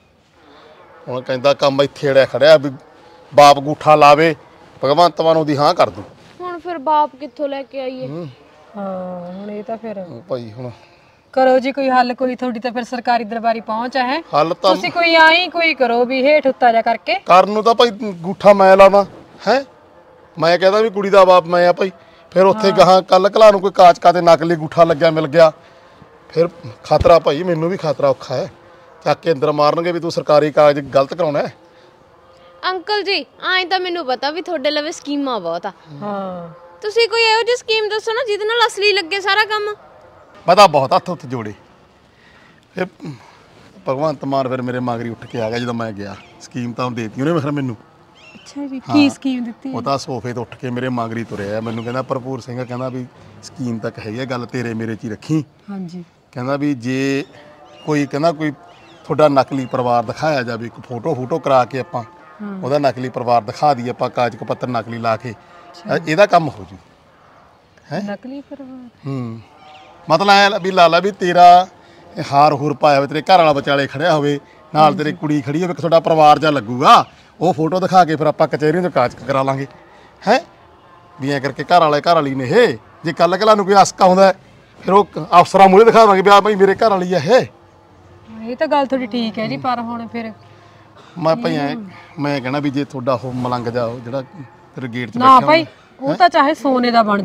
ਹੁਣ ਕਹਿੰਦਾ ਕੰਮ ਇੱਥੇ ਅੜਿਆ ਖੜਿਆ ਵੀ ਬਾਪ ਗੂਠਾ ਲਾਵੇ, ਭਗਵੰਤ ਮਾਨ ਉਹਦੀ ਹਾਂ ਕਰ ਦੂ। ਹੁਣ ਫਿਰ ਬਾਪ ਕਿੱਥੋਂ ਲੈ ਕੇ ਆਈਏ? ਹਾਂ ਹੁਣ ਇਹ ਤਾਂ ਫਿਰ ਭਾਈ ਹੁਣ ਕਰੋ ਜੀ ਕੋਈ ਹੱਲ। ਕੋਈ ਤੁਹਾਡੀ ਤਾਂ ਫਿਰ ਸਰਕਾਰੀ ਦਰਬਾਰੀ ਪਹੁੰਚ ਹੈ। ਹੱਲ ਤਾਂ ਤੁਸੀਂ ਕੋਈ ਆਈ ਕੋਈ ਕਰੋ ਵੀ ਹੇਠ ਉੱਤਾ ਜਾ ਕਰਕੇ ਕਰਨ ਨੂੰ ਤਾਂ ਭਾਈ ਗੂਠਾ ਮੈਂ ਲਾਵਾਂ ਹੈ। ਮੈਂ ਕਹਿੰਦਾ ਵੀ ਕੁੜੀ ਦਾ ਬਾਪ ਮੈਂ ਆ ਭਾਈ। ਫਿਰ ਉੱਥੇ ਗਾਹਾਂ ਕੱਲ ਕਲਾ ਨੂੰ ਕੋਈ ਕਾਚਕਾ ਤੇ ਨਕਲੀ ਗੂਠਾ ਲੱਗਿਆ ਮਿਲ ਗਿਆ, ਫਿਰ ਖਤਰਾ ਭਾਈ। ਮੈਨੂੰ ਵੀ ਖਤਰਾ ਔਖਾ ਹੈ। ਚੱਕ ਕੇ ਅੰਦਰ ਮਾਰਨਗੇ ਵੀ ਤੂੰ ਸਰਕਾਰੀ ਕਾਗਜ਼ ਗਲਤ ਕਰਾਉਣਾ ਹੈ। ਅੰਕਲ ਜੀ ਆਏ ਤਾਂ ਮੈਨੂੰ ਪਤਾ ਵੀ ਤੁਹਾਡੇ ਲਵੇ ਸਕੀਮਾਂ ਬਹੁਤ ਆ। ਹਾਂ ਤੁਸੀਂ ਕੋਈ ਇਹੋ ਜਿਹੀ ਸਕੀਮ ਦੱਸੋ ਨਾ ਜਿਹਦੇ ਨਾਲ ਅਸਲੀ ਲੱਗੇ ਸਾਰਾ ਕੰਮ। ਮੈਂ ਤਾਂ ਬਹੁਤ ਹੱਥ ਉੱਥੇ ਜੋੜੇ। ਫਿਰ ਭਗਵੰਤ ਮਾਨ ਫਿਰ ਮੇਰੇ ਮਗਰੀ ਉੱਠ ਕੇ ਆ ਗਿਆ ਜਦੋਂ ਮੈਂ ਗਿਆ। ਸਕੀਮ ਤਾਂ ਦੇਤੀ ਉਹਨੇ ਫਿਰ ਮੈਨੂੰ। ਅੱਛਾ ਜੀ, ਕੀ ਸਕੀਮ ਦਿੱਤੀ? ਉਹ ਤਾਂ ਸੋਫੇ ਤੋਂ ਉੱਠ ਕੇ ਮੇਰੇ ਮਗਰੀ ਤੁਰਿਆ। ਮੈਨੂੰ ਕਹਿੰਦਾ ਭਰਪੂਰ ਸਿੰਘ ਕਹਿੰਦਾ ਵੀ ਸਕੀਮ ਤੱਕ ਹੈਗੀ ਆ, ਗੱਲ ਤੇਰੇ ਮੇਰੇ 'ਚ ਹੀ ਰੱਖੀ। ਹਾਂਜੀ ਕਹਿੰਦਾ ਵੀ ਜੇ ਕੋਈ ਕਹਿੰਦਾ ਕੋਈ ਤੁਹਾਡਾ ਨਕਲੀ ਪਰਿਵਾਰ ਦਿਖਾਇਆ ਜਾਵੇ, ਇੱਕ ਫੋਟੋ ਫੋਟੋ ਕਰਾ ਕੇ ਆਪਾਂ ਉਹਦਾ ਨਕਲੀ ਪਰਿਵਾਰ ਦਿਖਾ ਦਈਏ ਆਪਾਂ, ਕਾਗਜ਼ ਪੱਤਰ ਨਕਲੀ ਲਾ ਕੇ, ਇਹਦਾ ਕੰਮ ਹੋ ਜੂ। ਹੈ ਨਕਲੀ ਪਰਿਵਾਰ? ਹੂੰ ਮਤਲਬ ਐ ਵੀ ਲਾ ਲਾ ਵੀ ਤੇਰਾ ਹਾਰ ਹੂਰ ਪਾਇਆ ਹੋਵੇ, ਤੇਰੇ ਘਰ ਵਾਲਾ ਵਿਚਾਲੇ ਖੜਿਆ ਹੋਵੇ, ਨਾਲ ਤੇਰੀ ਕੁੜੀ ਖੜੀ ਹੋਵੇ, ਤੁਹਾਡਾ ਪਰਿਵਾਰ ਜਿਹਾ ਲੱਗੂਗਾ। ਉਹ ਫੋਟੋ ਦਿਖਾ ਕੇ ਫਿਰ ਆਪਾਂ ਕਚਹਿਰੀਆਂ 'ਚ ਕਾਗਜ਼ ਕਰਾ ਲਾਂਗੇ। ਹੈ ਵੀ ਐਂ ਕਰਕੇ ਘਰ ਵਾਲੇ ਘਰ ਵਾਲੀ ਨੇ ਇਹ। ਜੇ ਕੱਲ ਕਲਾ ਨੂੰ ਕੋਈ ਅਸਕਾ ਹੁੰਦਾ ਫਿਰ ਉਹ ਅਫਸਰਾਂ ਮੂਹਰੇ ਦਿਖਾ ਦਾਂਗੇ ਵੀ ਆ ਭਾਈ ਮੇਰੇ ਘਰ ਵਾਲੀ ਆ ਇਹ। ਇਹ ਤਾਂ ਗੱਲ ਤੁਹਾਡੀ ਠੀਕ ਹੈ ਜੀ, ਪਰ ਹੁਣ ਫਿਰ ਮੈਂ ਭਾਈ ਐ ਮੈਂ ਕਹਿਣਾ ਵੀ ਜੇ ਤੁਹਾਡਾ ਉਹ ਮਲੰਗ ਜਾ ਜਿਹੜਾ ਤੇਰੇ ਗੇਟ 'ਚ ਨਾ ਭਾਈ ਉਹ ਤਾਂ ਚਾਹੇ ਸੋਨੇ ਦਾ ਬਣ ਜੇ,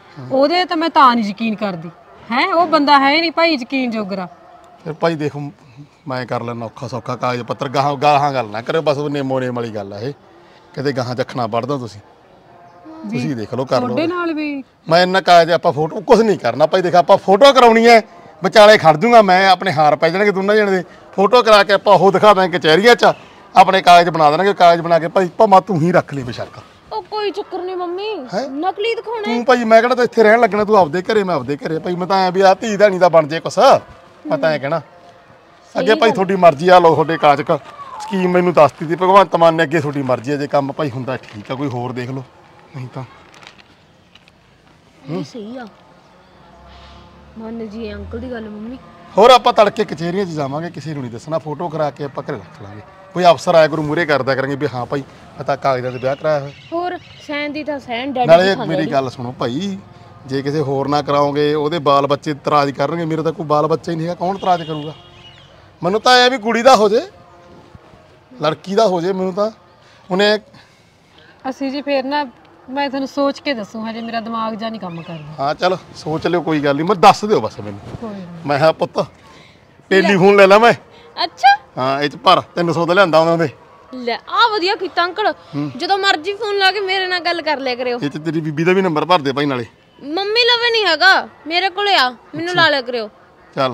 ਉਹਦੇ ਤਾਂ ਮੈਂ ਤਾਂ ਨਹੀਂ ਯਕੀਨ ਕਰਦੀ ਹੈ। ਉਹ ਬੰਦਾ ਹੈ ਨਹੀਂ ਭਾਈ ਯਕੀਨ ਜੋਗਰਾ। ਫਿਰ ਭਾਈ ਦੇਖੋ ਮੈਂ ਕਰ ਲੈਣਾ ਔਖਾ ਸੌਖਾ ਕਾਗਜ਼ ਪੱਤਰ ਗਾਹਾਂ ਗਾਹਾਂ ਗੱਲ ਨਾ ਕਰਿਓ, ਬਸ ਉਹ ਨੇਮੋ ਨੇਮ ਵਾਲੀ ਗੱਲ ਆ ਇਹ। ਕਿਤੇ ਗਾਹਾਂ ਚੱਖਣਾ ਪੜਦਾ ਤੁਸੀਂ ਤੁਸੀਂ ਦੇਖ ਲਓ ਕਰ ਲਓ। ਤੁਹਾਡੇ ਨਾਲ ਵੀ ਮੈਂ ਇੰਨਾ ਕਾਗਜ਼ ਆਪਾਂ ਫੋਟੋ ਕੁਝ ਨਹੀਂ ਕਰਨਾ ਭਾਈ। ਦੇਖ ਆਪਾਂ ਫੋਟੋ ਕਰਾਉਣੀ ਹੈ, ਵਿਚਾਲੇ ਖੜ ਜੂਗਾ ਮੈਂ, ਆਪਣੇ ਹਾਰ ਪੈ ਜਾਣਗੇ ਦੋਨਾਂ ਜਣੇ ਦੇ। ਫੋਟੋ ਕਰਾ ਕੇ ਆਪਾਂ ਉਹ ਦਿਖਾ ਦਾਂਗੇ ਕਚਹਿਰੀਆਂ 'ਚ, ਆਪਣੇ ਕਾਗਜ਼ ਬਣਾ ਦੇਣਗੇ। ਕਾਗਜ਼ ਬਣਾ ਕੇ ਭਾਈ ਭਾਵੇਂ ਤੂੰ ਹੀ ਰੱਖ ਲਈ ਬੇਸ਼ੱਕ। ਉਹ ਕੋਈ ਚੱਕਰ ਨਹੀਂ ਮੰਮੀ, ਨਕਲੀ ਦਿਖਾਉਣਾ ਤੂੰ ਭਾਈ ਮੈਂ ਕਿਹੜਾ ਤਾਂ ਇੱਥੇ ਰਹਿਣ ਲੱਗਣਾ, ਤੂੰ ਆਪਦੇ ਘਰੇ ਮੈਂ ਆਪਦੇ ਘਰੇ। ਭਾਈ ਮੈਂ ਤਾਂ ਐ ਵੀ ਆ ਧੀ ਧਾਣੀ ਦਾ ਬਣ ਜੇ ਕੁਛ, ਮੈਂ ਤਾਂ ਐ ਕਹਿਣਾ। ਅੱਗੇ ਭਾਈ ਤੁਹਾਡੀ ਮਰਜ਼ੀ ਆ, ਲਓ ਤੁਹਾਡੇ ਕਾਗਜ਼ ਕ ਸਕੀਮ ਮੈਨੂੰ ਦੱਸਤੀ ਸੀ ਭਗਵੰਤ ਮਾਨ ਨੇ। ਅੱਗੇ ਤੁਹਾਡੀ ਮਰਜ਼ੀ ਹੈ, ਜੇ ਕੰਮ ਭਾਈ ਹੁੰਦਾ ਠੀਕ ਆ, ਕੋਈ ਹੋਰ ਦੇਖ ਲਓ, ਨਹੀਂ ਤਾਂ ਇਹ ਸਹੀ ਆ। ਮੰਨ ਜੀ ਅੰਕਲ ਦੀ ਗੱਲ ਮੰਮੀ। ਹੋਰ ਆਪਾਂ ਤੜਕੇ ਕਚਹਿਰੀਆਂ 'ਚ ਜਾਵਾਂਗੇ, ਕਿਸੇ ਨੂੰ ਨਹੀਂ ਦੱਸਣਾ। ਫੋਟੋ ਕਰਾ ਕੇ ਆਪਾਂ ਘਰੇ ਰੱਖ ਲਾਂਗੇ। ਕੋਈ ਅਫਸਰ ਆਇਆ ਕਰੂ ਮੂਹਰੇ ਕਰਦਾ ਕਰਾਂਗੇ ਵੀ ਹਾਂ ਭਾਈ ਪਤਾ ਕਾਗਜ਼ਾਂ 'ਤੇ ਵਿਆਹ ਕਰਾਇਆ ਹੋਇਆ। ਹੋਰ ਸੈਨ ਦੀ ਤਾਂ ਸੈਨ ਡੈਡੀ ਨਾਲੇ ਮੇਰੀ ਗੱਲ ਸੁਣੋ ਭਾਈ, ਜੇ ਕਿਸੇ ਹੋਰ ਨਾ ਕਰਾਓਗੇ ਉਹਦੇ ਬਾਲ ਬੱਚੇ ਇਤਰਾਜ਼ ਕਰਨਗੇ। ਮੇਰੇ ਤਾਂ ਕੋਈ ਬਾਲ ਬੱਚਾ ਹੀ ਨਹੀਂ ਹੈਗਾ, ਕੌਣ ਇਤਰਾਜ਼ ਕਰੂਗਾ? ਮੈਨੂੰ ਤਾਂ ਇਹ ਵੀ ਕੁੜੀ ਦਾ ਹੋ ਜੇ, ਲੜਕੀ ਦਾ ਹੋ ਜੇ। ਮੈਨੂੰ ਤਾਂ ਉਹਨੇ ਅਸੀਂ ਜੀ ਫੇਰ ਨਾ ਮੈਂ ਤੁਹਾਨੂੰ ਸੋਚ ਕੇ ਦੱਸੂ, ਹਜੇ ਮੇਰਾ ਦਿਮਾਗ ਜਾਂ ਨਹੀਂ ਕੰਮ ਕਰਦਾ। ਹਾਂ ਚਲ ਸੋਚ ਲਿਓ, ਕੋਈ ਗੱਲ ਨਹੀਂ। ਮੈਂ ਦੱਸ ਦਿਓ ਬਸ ਮੈਨੂੰ। ਕੋਈ ਮੈਂ ਕਿਹਾ ਪੁੱਤ ਟੈਲੀਫੋਨ ਲੈ ਲਾ ਮੈਂ। ਅੱਛਾ ਹਾਂ ਇਹ 'ਚ ਭਰ ਤਿੰਨ ਸੌ ਦਾ ਲਿਆਂਦਾ ਉਹਨਾਂ ਦੇ। ਲੈ ਆ ਵਧੀਆ ਕੀਤਾ ਅੰਕਲ, ਜਦੋਂ ਮਰਜ਼ੀ ਫੋਨ ਲਾ ਕੇ ਮੇਰੇ ਨਾਲ ਗੱਲ ਕਰ ਲਿਆ ਕਰਿਓ। ਇਹ 'ਚ ਤੇਰੀ ਬੀਬੀ ਦਾ ਵੀ ਨੰਬਰ ਭਰ ਦੇ ਭਾਈ ਨਾਲੇ। ਮੰਮੀ ਲਵੇ ਨਹੀਂ ਹੈਗਾ, ਮੇਰੇ ਕੋਲੇ ਆ, ਮੈਨੂੰ ਲਾ ਲਿਆ ਕਰਿਓ। ਚੱਲ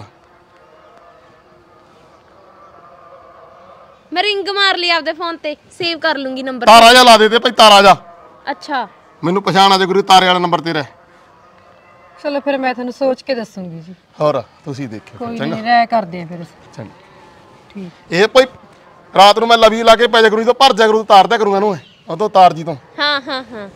ਮੈਂ ਰਿੰਗ ਮਾਰ ਲਈ ਆਪਦੇ ਫੋਨ ਤੇ, ਸੇਵ ਕਰ ਲੂੰਗੀ ਨੰਬਰ। ਤਾਰਾ ਜਾ ਲਾ ਦੇ ਤੇ ਭਾਈ, ਤਾਰਾ ਜਾ। ਅੱਛਾ ਮੈਨੂੰ ਪਛਾਣ ਆ ਜੇ ਗੁਰੂ, ਤਾਰੇ ਵਾਲਾ ਨੰਬਰ ਤੇਰਾ। ਚਲੋ ਫਿਰ ਮੈਂ ਤੁਹਾਨੂੰ ਸੋਚ ਕੇ ਦੱਸੂਗੀ ਜੀ। ਹੋਰ ਤੁਸੀਂ ਦੇਖਿਓ ਕੋਈ ਨਹੀਂ, ਰਹਿ ਕਰਦੇ ਆ ਫਿਰ ਅਸੀਂ। ਚੰਗਾ ਠੀਕ। ਇਹ ਭਾਈ ਰਾਤ ਨੂੰ ਮੈਂ ਲਵੀ ਲਾ ਕੇ ਪੈ ਜਾ ਕਰੂ, ਤਾਂ ਭਰ ਜਾ ਕਰੂ, ਤਾਰ ਦਿਆ ਕਰੂੰਗਾ ਇਹਨੂੰ ਉਹ ਤੋਂ ਤਾਰ ਜੀ ਤੋਂ। ਹਾਂ ਹਾਂ ਹਾਂ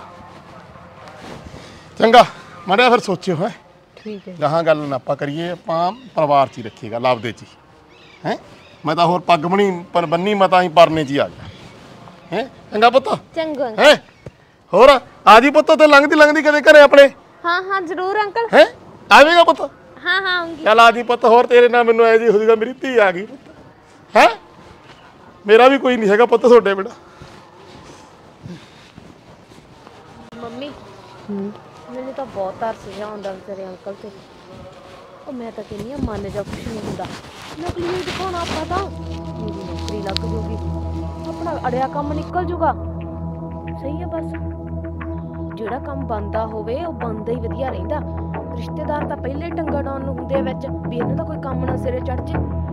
ਚੰਗਾ ਮਾੜਿਆ ਫਿਰ ਸੋਚਿਓ ਹੈ। ਠੀਕ ਹੈ। ਗਾਹਾਂ ਗੱਲ ਨਾ ਆਪਾਂ ਕਰੀਏ, ਆਪਾਂ ਪਰਿਵਾਰ 'ਚ ਹੀ ਰੱਖੀਏਗਾ, ਲਾਭਦੇ 'ਚ ਹੀ ਹੈ। ਮੈਂ ਤਾਂ ਹੋਰ ਪੱਗ ਬਣੀ ਪਰ ਬੰਨੀ, ਮੈਂ ਤਾਂ ਹੀ ਪਰਨੇ 'ਚ ਹੀ ਆ ਗਿਆ ਹੈ। ਚੰਗਾ ਪੁੱਤ ਚੰਗਾ ਹੈ। ਹੋਰ ਆ ਜੀ ਪੁੱਤ, ਤੇ ਲੰਘਦੀ ਲੰਘਦੀ ਕਦੇ ਘਰੇ ਆਪਣੇ। ਹਾਂ ਹਾਂ ਜ਼ਰੂਰ ਅੰਕਲ। ਹੈ ਆਵੇਗਾ ਪੁੱਤ? ਹਾਂ ਹਾਂ ਆਉਂਗੀ। ਚੱਲ ਆ ਜੀ ਪੁੱਤ। ਹੋਰ ਤੇਰੇ ਨਾਲ ਮੈਨੂੰ ਐ ਜੀ ਹੋ ਜਾਊਗਾ ਮੇਰੀ ਧੀ ਆ ਗਈ ਪੁੱਤ ਹੈ। ਮੇਰਾ ਵੀ ਕੋਈ ਨਹੀਂ ਹੈਗਾ ਪੁੱਤ ਤੁਹਾਡੇ ਬਿਨਾਂ। ਮੰਮੀ ਮੈਨੂੰ ਤਾਂ ਬਹੁਤ ਤਰਸ ਜਿਹਾ ਆਉਂਦਾ ਵਿਚਾਰੇ ਅੰਕਲ ਤੇ। ਉਹ ਮੈਂ ਤਾਂ ਕਹਿੰਦੀ ਆ ਮਨ ਜਾ ਕੁਛ ਨਹੀਂ ਹੁੰਦਾ, ਨਕਲੀ ਹੀ ਦਿਖਾਉਣਾ ਆਪਾਂ ਤਾਂ। ਮੇਰੀ ਨੌਕਰੀ ਲੱਗ ਜੂਗੀ, ਆਪਣਾ ਅੜਿਆ ਕੰਮ ਨਿਕਲ ਜੂਗਾ। ਸਹੀ ਆ, ਬਸ ਜਿਹੜਾ ਕੰਮ ਬਣਦਾ ਹੋਵੇ ਉਹ ਬਣਦਾ ਹੀ ਵਧੀਆ ਰਹਿੰਦਾ। ਰਿਸ਼ਤੇਦਾਰ ਤਾਂ ਪਹਿਲੇ ਟੰਗਾ ਡਾਉਣ ਨੂੰ ਹੁੰਦੇ ਆ ਵਿੱਚ, ਵੀ ਇਹਨਾਂ ਦਾ ਕੋਈ ਕੰਮ ਨਾ ਸਿਰੇ ਚੜ ਜੇ।